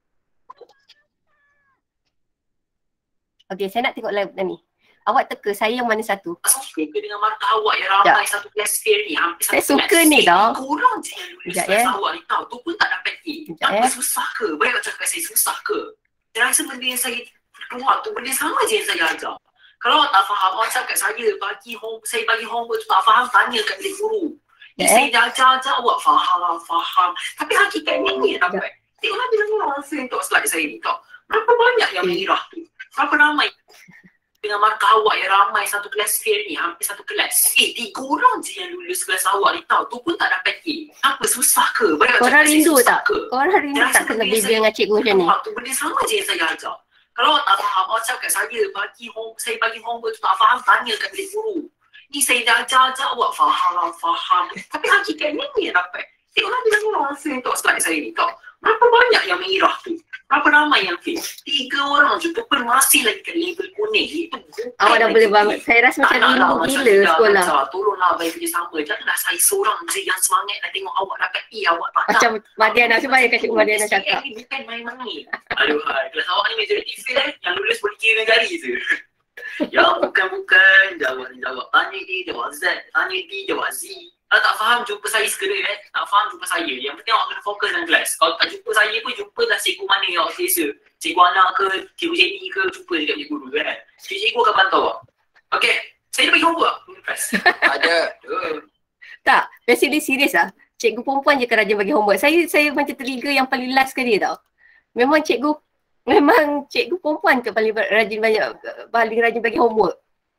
Okay, saya nak tengok live ni. Awak teka saya yang mana satu? Suka ke dengan markah awak yang ramai satu kelas fail ni? Saya suka ni tau. Kurang je yang kelas awak ni tau. Tu pun tak dapat A. Apa susah ke? Banyak cakap saya susah ke? Saya rasa benda yang saya keluar tu benda sama je yang saya ajar. Kalau awak tak faham, awak cakap saya bagi homework tu tak faham, tanya kat bilik guru. Saya dah ajar awak faham. Tapi hakikatnya ni tak dapat. Tengoklah bila orang rasa untuk slide saya ni tau. Berapa banyak yang mengira tu? Berapa ramai dengan markah awak yang ramai satu kelas fail ni, hampir satu kelas. 3 orang je yang lulus kelas awak ni tau. Tu pun tak dapat A. Apa susah ke? Korang rindu tak? Korang rindu tak kena bimbing dengan cikgu macam ni? Tu benda sama je yang saya ajar. Kalau awak tak faham, awak cakap saya bagi homework tu tak faham, tanya kat bilik guru. Ni saya dah ajar awak faham. Tapi hakikatnya ni yang dapat. Tengoklah bila orang rasa untuk slide saya ni tau. Berapa banyak yang mengira tu? Berapa ramai yang fail? 3 orang je. Pepper masih lagi kat level kuning. Itu Awak dah boleh banget. Saya rasa macam rindu gila sekolah. Tolonglah bagi kerja sama. Janganlah saya seorang je yang semangat nak tengok awak dapat A, awak tak. Macam Madiana, cuba ayah Cikgu Madiana cakap. Bukan main-main. Aduh, kelas awak ni majority fail yang lulus boleh kira jari je. Ya, bukan. Jawab. Tanya D, jawab Z. Tanya D, jawab Z. Kalau tak faham, jumpa saya sekali tak faham, jumpa saya. Yang penting awak kena fokus dalam kelas. Kalau tak jumpa saya pun, jumpalah cikgu mana yang awak selesa. Cikgu anak ke, cikgu Jenny ke, jumpa dekat cikgu dulu kan. Cikgu akan bantu awak. Okay, saya dah bagi homework. Ada. Tak, basically serius lah. Cikgu perempuan je kan rajin bagi homework. Saya macam terliga yang paling last sekali tau. Memang cikgu perempuan ke paling rajin bagi homework.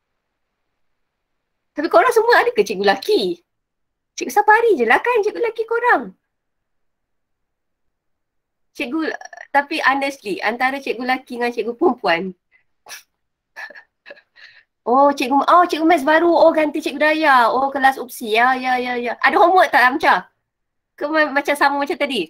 Tapi korang semua ada ke cikgu lelaki? Cikgu Sapari je lah kan cikgu lelaki korang. Tapi honestly, antara cikgu lelaki dengan cikgu perempuan. Cikgu Maths baru. Ganti cikgu Daya. Kelas opsi. Ya. Ada homework tak Amca? Ke macam sama macam tadi?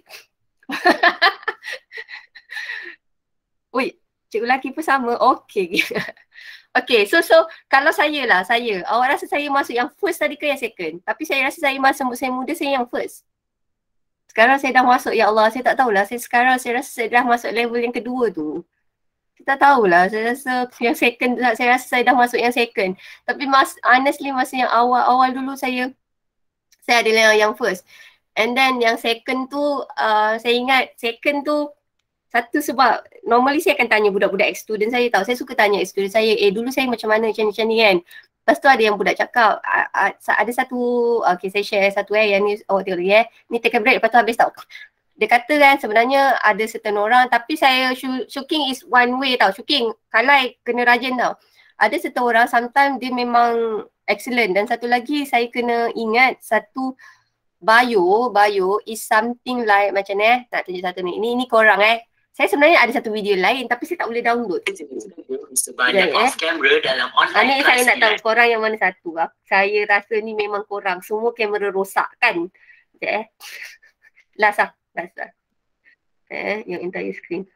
Ui, cikgu lelaki pun sama. Okay. Okay, so kalau saya, awak rasa saya masuk yang first tadi ke yang second? Tapi saya rasa saya masa saya muda saya yang first. Sekarang saya dah masuk, ya Allah, saya tak tahulah. Saya rasa saya dah masuk level yang kedua tu. Saya tak tahulah, saya rasa yang second, saya rasa saya dah masuk yang second. Tapi honestly masa yang awal dulu saya adalah yang first. And then yang second tu, saya ingat second tu, satu sebab normally saya akan tanya budak-budak ex-student saya tau. Saya suka tanya ex-student saya, dulu saya macam mana macam ni kan. Lepas tu ada yang budak cakap, ada satu, okay saya share satu yang ni awak tengok lagi ni take a break lepas tu habis tau. Dia kata kan sebenarnya ada certain orang, tapi saya Syuking is one way tau. Syuking, Kalai kena rajin tau. Ada certain orang sometimes dia memang excellent, dan satu lagi saya kena ingat satu bio is something like macam ni nak tunjuk satu ni. Ini korang saya sebenarnya ada satu video lain tapi saya tak boleh download. Sebanyak off camera dalam online saya nak tahu korang yang mana satu lah. Saya rasa ni memang korang. Semua kamera rosak kan. Sekejap Last lah. Yang entire screen.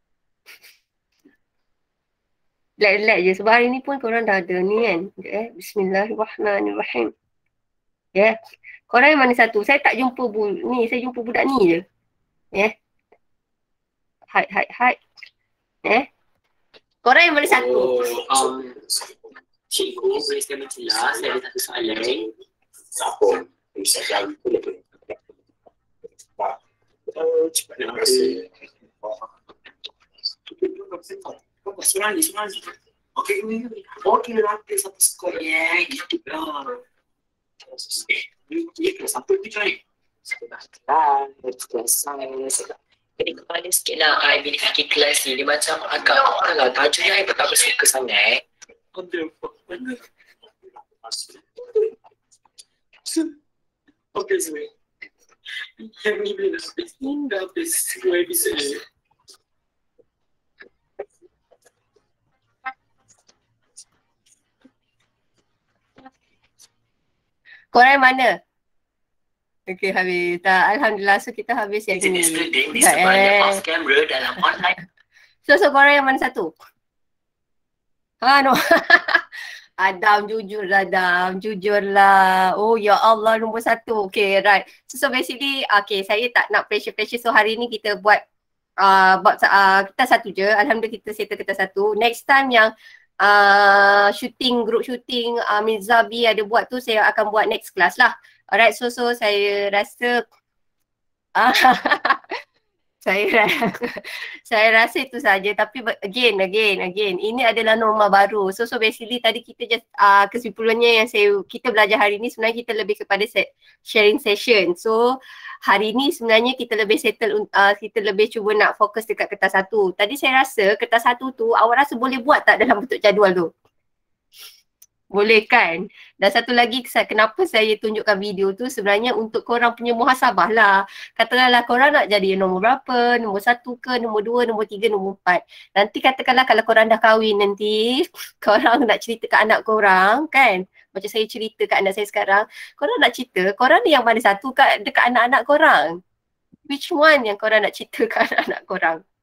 Black je. Sebab hari ni pun korang dah ada ni kan. Bismillahirrahmanirrahim. Korang yang mana satu? Saya tak jumpa saya jumpa budak ni je. Hai. Korang yang mana satu? Cikgu boleh sekali jelas, saya ada satu soalan. Cepat nak kasi. Seorang ni. Okay, nanti satu skor gitu lah. Kelas apa tu cari? Kelas sains. Jadi kepala sikit lah I bila fikir kelas ni. Dia macam agak lah tajuk yang I tak bersuka sangat. What the fuck? Okay, sorry. Yang ni bila dah habis 2 episode ni. Korang yang mana? Okay, habis. Alhamdulillah, so kita habis yang ni. Off camera dalam online. So korang yang mana satu? No. Adam, jujurlah. Oh ya Allah, nombor satu. Okay, right. So basically, okay, saya tak nak pressure. So hari ni kita buat kita satu je. Alhamdulillah kita settle kita satu. Next time yang group shooting Mizabi ada buat tu, saya akan buat next class lah. Alright, so saya rasa saya rasa itu saja. Tapi again, ini adalah norma baru. So basically tadi kita just kesimpulannya yang kita belajar hari ni sebenarnya kita lebih kepada sharing session. So hari ni sebenarnya kita lebih settle, kita lebih cuba nak fokus dekat kertas satu. Tadi saya rasa kertas satu tu awak rasa boleh buat tak dalam bentuk jadual tu? Boleh kan? Dan satu lagi kenapa saya tunjukkan video tu sebenarnya untuk korang punya muhasabah lah. Katakanlah korang nak jadi nombor berapa, nombor 1 ke, nombor 2, nombor 3, nombor 4. Nanti katakanlah kalau korang dah kahwin nanti, korang nak cerita ke anak korang kan. Macam saya cerita ke anak saya sekarang, korang nak cerita, korang ni yang mana satu dekat anak-anak korang? Which one yang korang nak cerita ke anak-anak korang?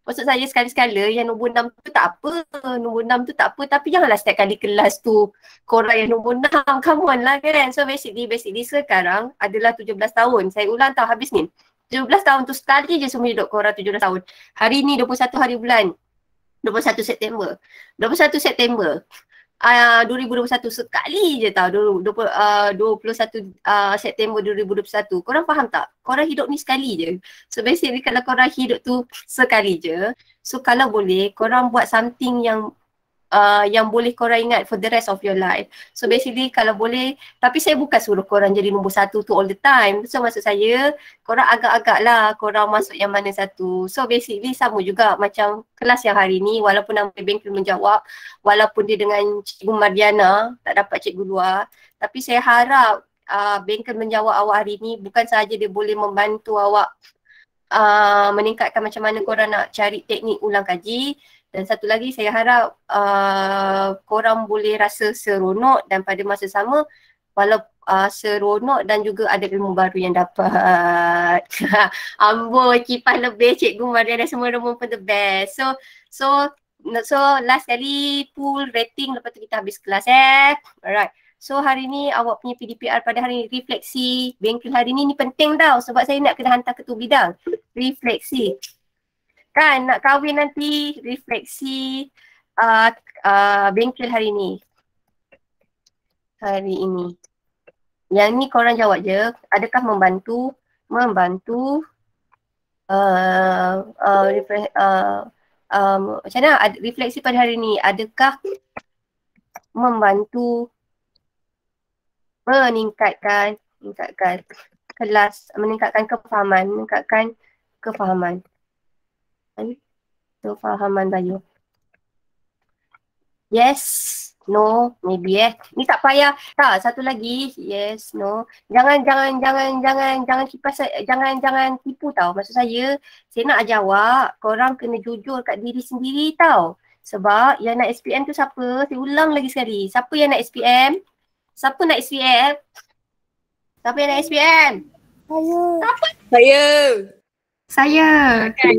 Maksud saya sekali-sekala yang nombor 6 tu tak apa. Nombor 6 tu tak apa. Tapi janganlah setiap kali kelas tu korang yang nombor 6. Come on lah kan. So basically sekarang adalah 17 tahun. Saya ulang tau habis ni. 17 tahun tu sekali je semua hidup korang 17 tahun. Hari ni 21 hari bulan. 21 September. 21 September. 2021 sekali je tau 21 September 2021. Korang faham tak? Korang hidup ni sekali je. So basically kalau korang hidup tu sekali je, so kalau boleh korang buat something yang boleh korang ingat for the rest of your life. So basically kalau boleh, tapi saya bukan suruh korang jadi nombor 1 tu all the time. So maksud saya korang agak-agak lah korang masuk yang mana satu. So basically sama juga macam kelas yang hari ni, walaupun nama Bengkel menjawab, walaupun dia dengan Cikgu Mardiana, tak dapat cikgu luar, tapi saya harap Bengkel menjawab awak hari ni bukan sahaja dia boleh membantu awak meningkatkan macam mana korang nak cari teknik ulang kaji. Dan satu lagi saya harap korang boleh rasa seronok dan pada masa sama seronok dan juga ada ilmu baru yang dapat. Amboi, kipas lebih Cikgu Maria dan semua rumah pun the best. So last kali pool rating lepas tu kita habis kelas Alright. So hari ni awak punya PDPR pada hari ni refleksi Bengkel hari ni penting tau sebab saya nak kena hantar ketua bidang. Refleksi. Kan nak kahwin nanti refleksi Bengkel hari ni. Hari ini. Yang ni korang jawab je. Adakah membantu macam mana refleksi pada hari ni, adakah membantu meningkatkan kelas, meningkatkan kefahaman Bayu. Yes, no, maybe Ni tak payah. Tak, satu lagi. Yes, no. Jangan kipas, jangan tipu tau. Maksud saya nak ajar awak, korang kena jujur kat diri sendiri tau. Sebab yang nak SPM tu siapa? Saya ulang lagi sekali. Siapa yang nak SPM? Siapa nak SPM? Siapa yang nak SPM? Saya. Okay.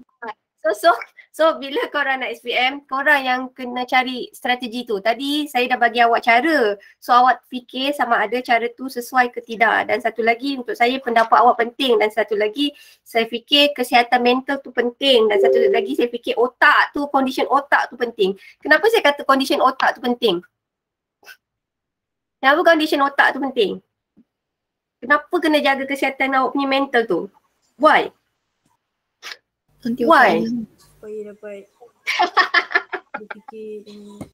So bila korang nak SPM, korang yang kena cari strategi tu. Tadi saya dah bagi awak cara. So awak fikir sama ada cara tu sesuai ke tidak. Dan satu lagi untuk saya pendapat awak penting. Dan satu lagi saya fikir kesihatan mental tu penting. Dan satu lagi saya fikir otak tu, condition otak tu penting. Kenapa saya kata condition otak tu penting? Kenapa condition otak tu penting? Kenapa kena jaga kesihatan awak punya mental tu? Why? Why? Supaya dapat berfikir dengan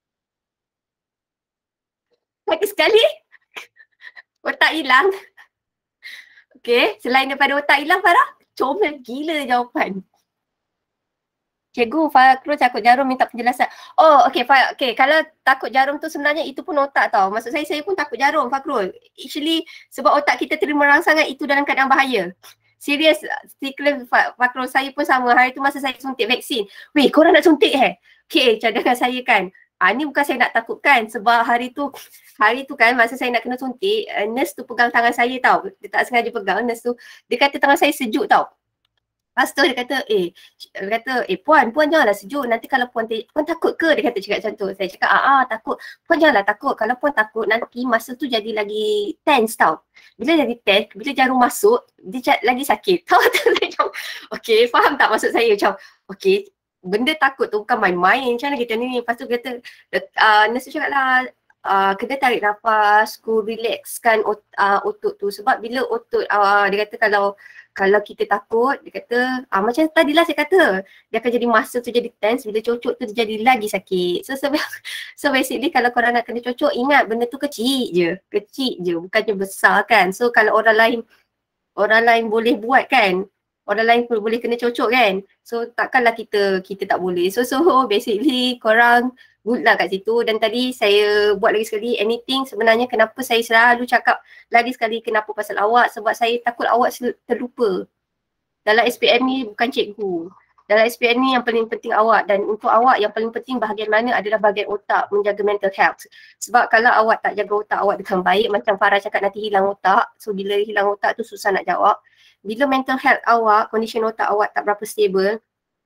lagi sekali otak hilang. Okay, selain daripada otak hilang Farah, comel gila jawapan. Cikgu, Fakrul takut jarum minta penjelasan. Oh, okay, okay. Kalau takut jarum tu sebenarnya itu pun otak tau. Maksud saya pun takut jarum Fakrul. Actually, sebab otak kita terima rangsangan itu dalam keadaan bahaya. Serius, stickler Fakrul, saya pun sama. Hari tu masa saya suntik vaksin. Weh, korang nak suntik Okay, cadangan saya kan. Ni bukan saya nak takutkan sebab hari tu kan masa saya nak kena suntik, nurse tu pegang tangan saya tau. Dia tak sengaja pegang nurse tu. Dia kata tangan saya sejuk tau. Lepas tu dia kata, puan janganlah sejuk. Nanti kalau puan takut ke? Dia kata cakap macam tu. Saya cakap, takut. Puan janganlah takut. Kalau puan takut nanti masa tu jadi lagi tense tau. Bila jadi tense, bila jarum masuk, dia lagi sakit. Tahu tak? Okay, faham tak maksud saya? Macam, okay, benda takut tu bukan main-main. Macam mana kita ni? Lepas tu kata, nurse cakap lah, kena tarik nafas, relaxkan otot tu. Sebab bila otot, dia kata kalau kita takut, dia kata, macam tadilah saya kata, dia akan jadi masa tu jadi tense, bila cocok tu dia jadi lagi sakit. So basically kalau korang nak kena cocok, ingat benda tu kecil je, bukannya besar kan. So kalau orang lain boleh buat kan, orang lain pun boleh kena cocok kan. So takkanlah kita tak boleh. So basically korang good lah kat situ. Dan tadi saya buat lagi sekali anything, sebenarnya kenapa saya selalu cakap lagi sekali kenapa pasal awak, sebab saya takut awak terlupa. Dalam SPM ni bukan cikgu. Dalam SPM ni yang paling penting awak, dan untuk awak yang paling penting bahagian mana adalah bahagian otak, menjaga mental health. Sebab kalau awak tak jaga otak awak dengan baik, macam Farah cakap nanti hilang otak. So bila hilang otak tu susah nak jawab. Bila mental health awak, condition otak awak tak berapa stable,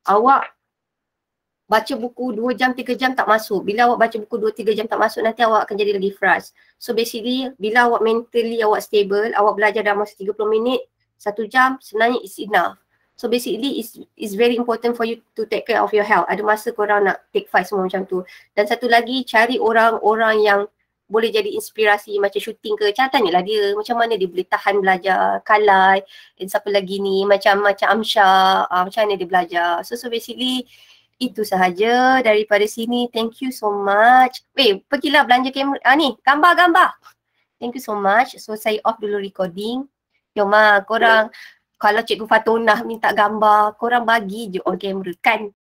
awak baca buku 2 jam, 3 jam tak masuk. Bila awak baca buku 2-3 jam tak masuk, nanti awak akan jadi lagi frust. So basically, bila awak mentally awak stable, awak belajar dalam masa 30 minit, 1 jam, sebenarnya is enough. So basically, it's very important for you to take care of your health. Ada masa korang nak take fight semua macam tu. Dan satu lagi, cari orang-orang yang boleh jadi inspirasi macam shooting ke. Tanyalah dia macam mana dia boleh tahan belajar. Kalai, dan siapa lagi ni, macam Amsyah, macam mana dia belajar. So basically, itu sahaja daripada sini. Thank you so much. Pergilah belanja kamera. Ni, gambar-gambar. Thank you so much. So, saya off dulu recording. Korang, kalau Cikgu Fatonah minta gambar, korang bagi je on camera kan.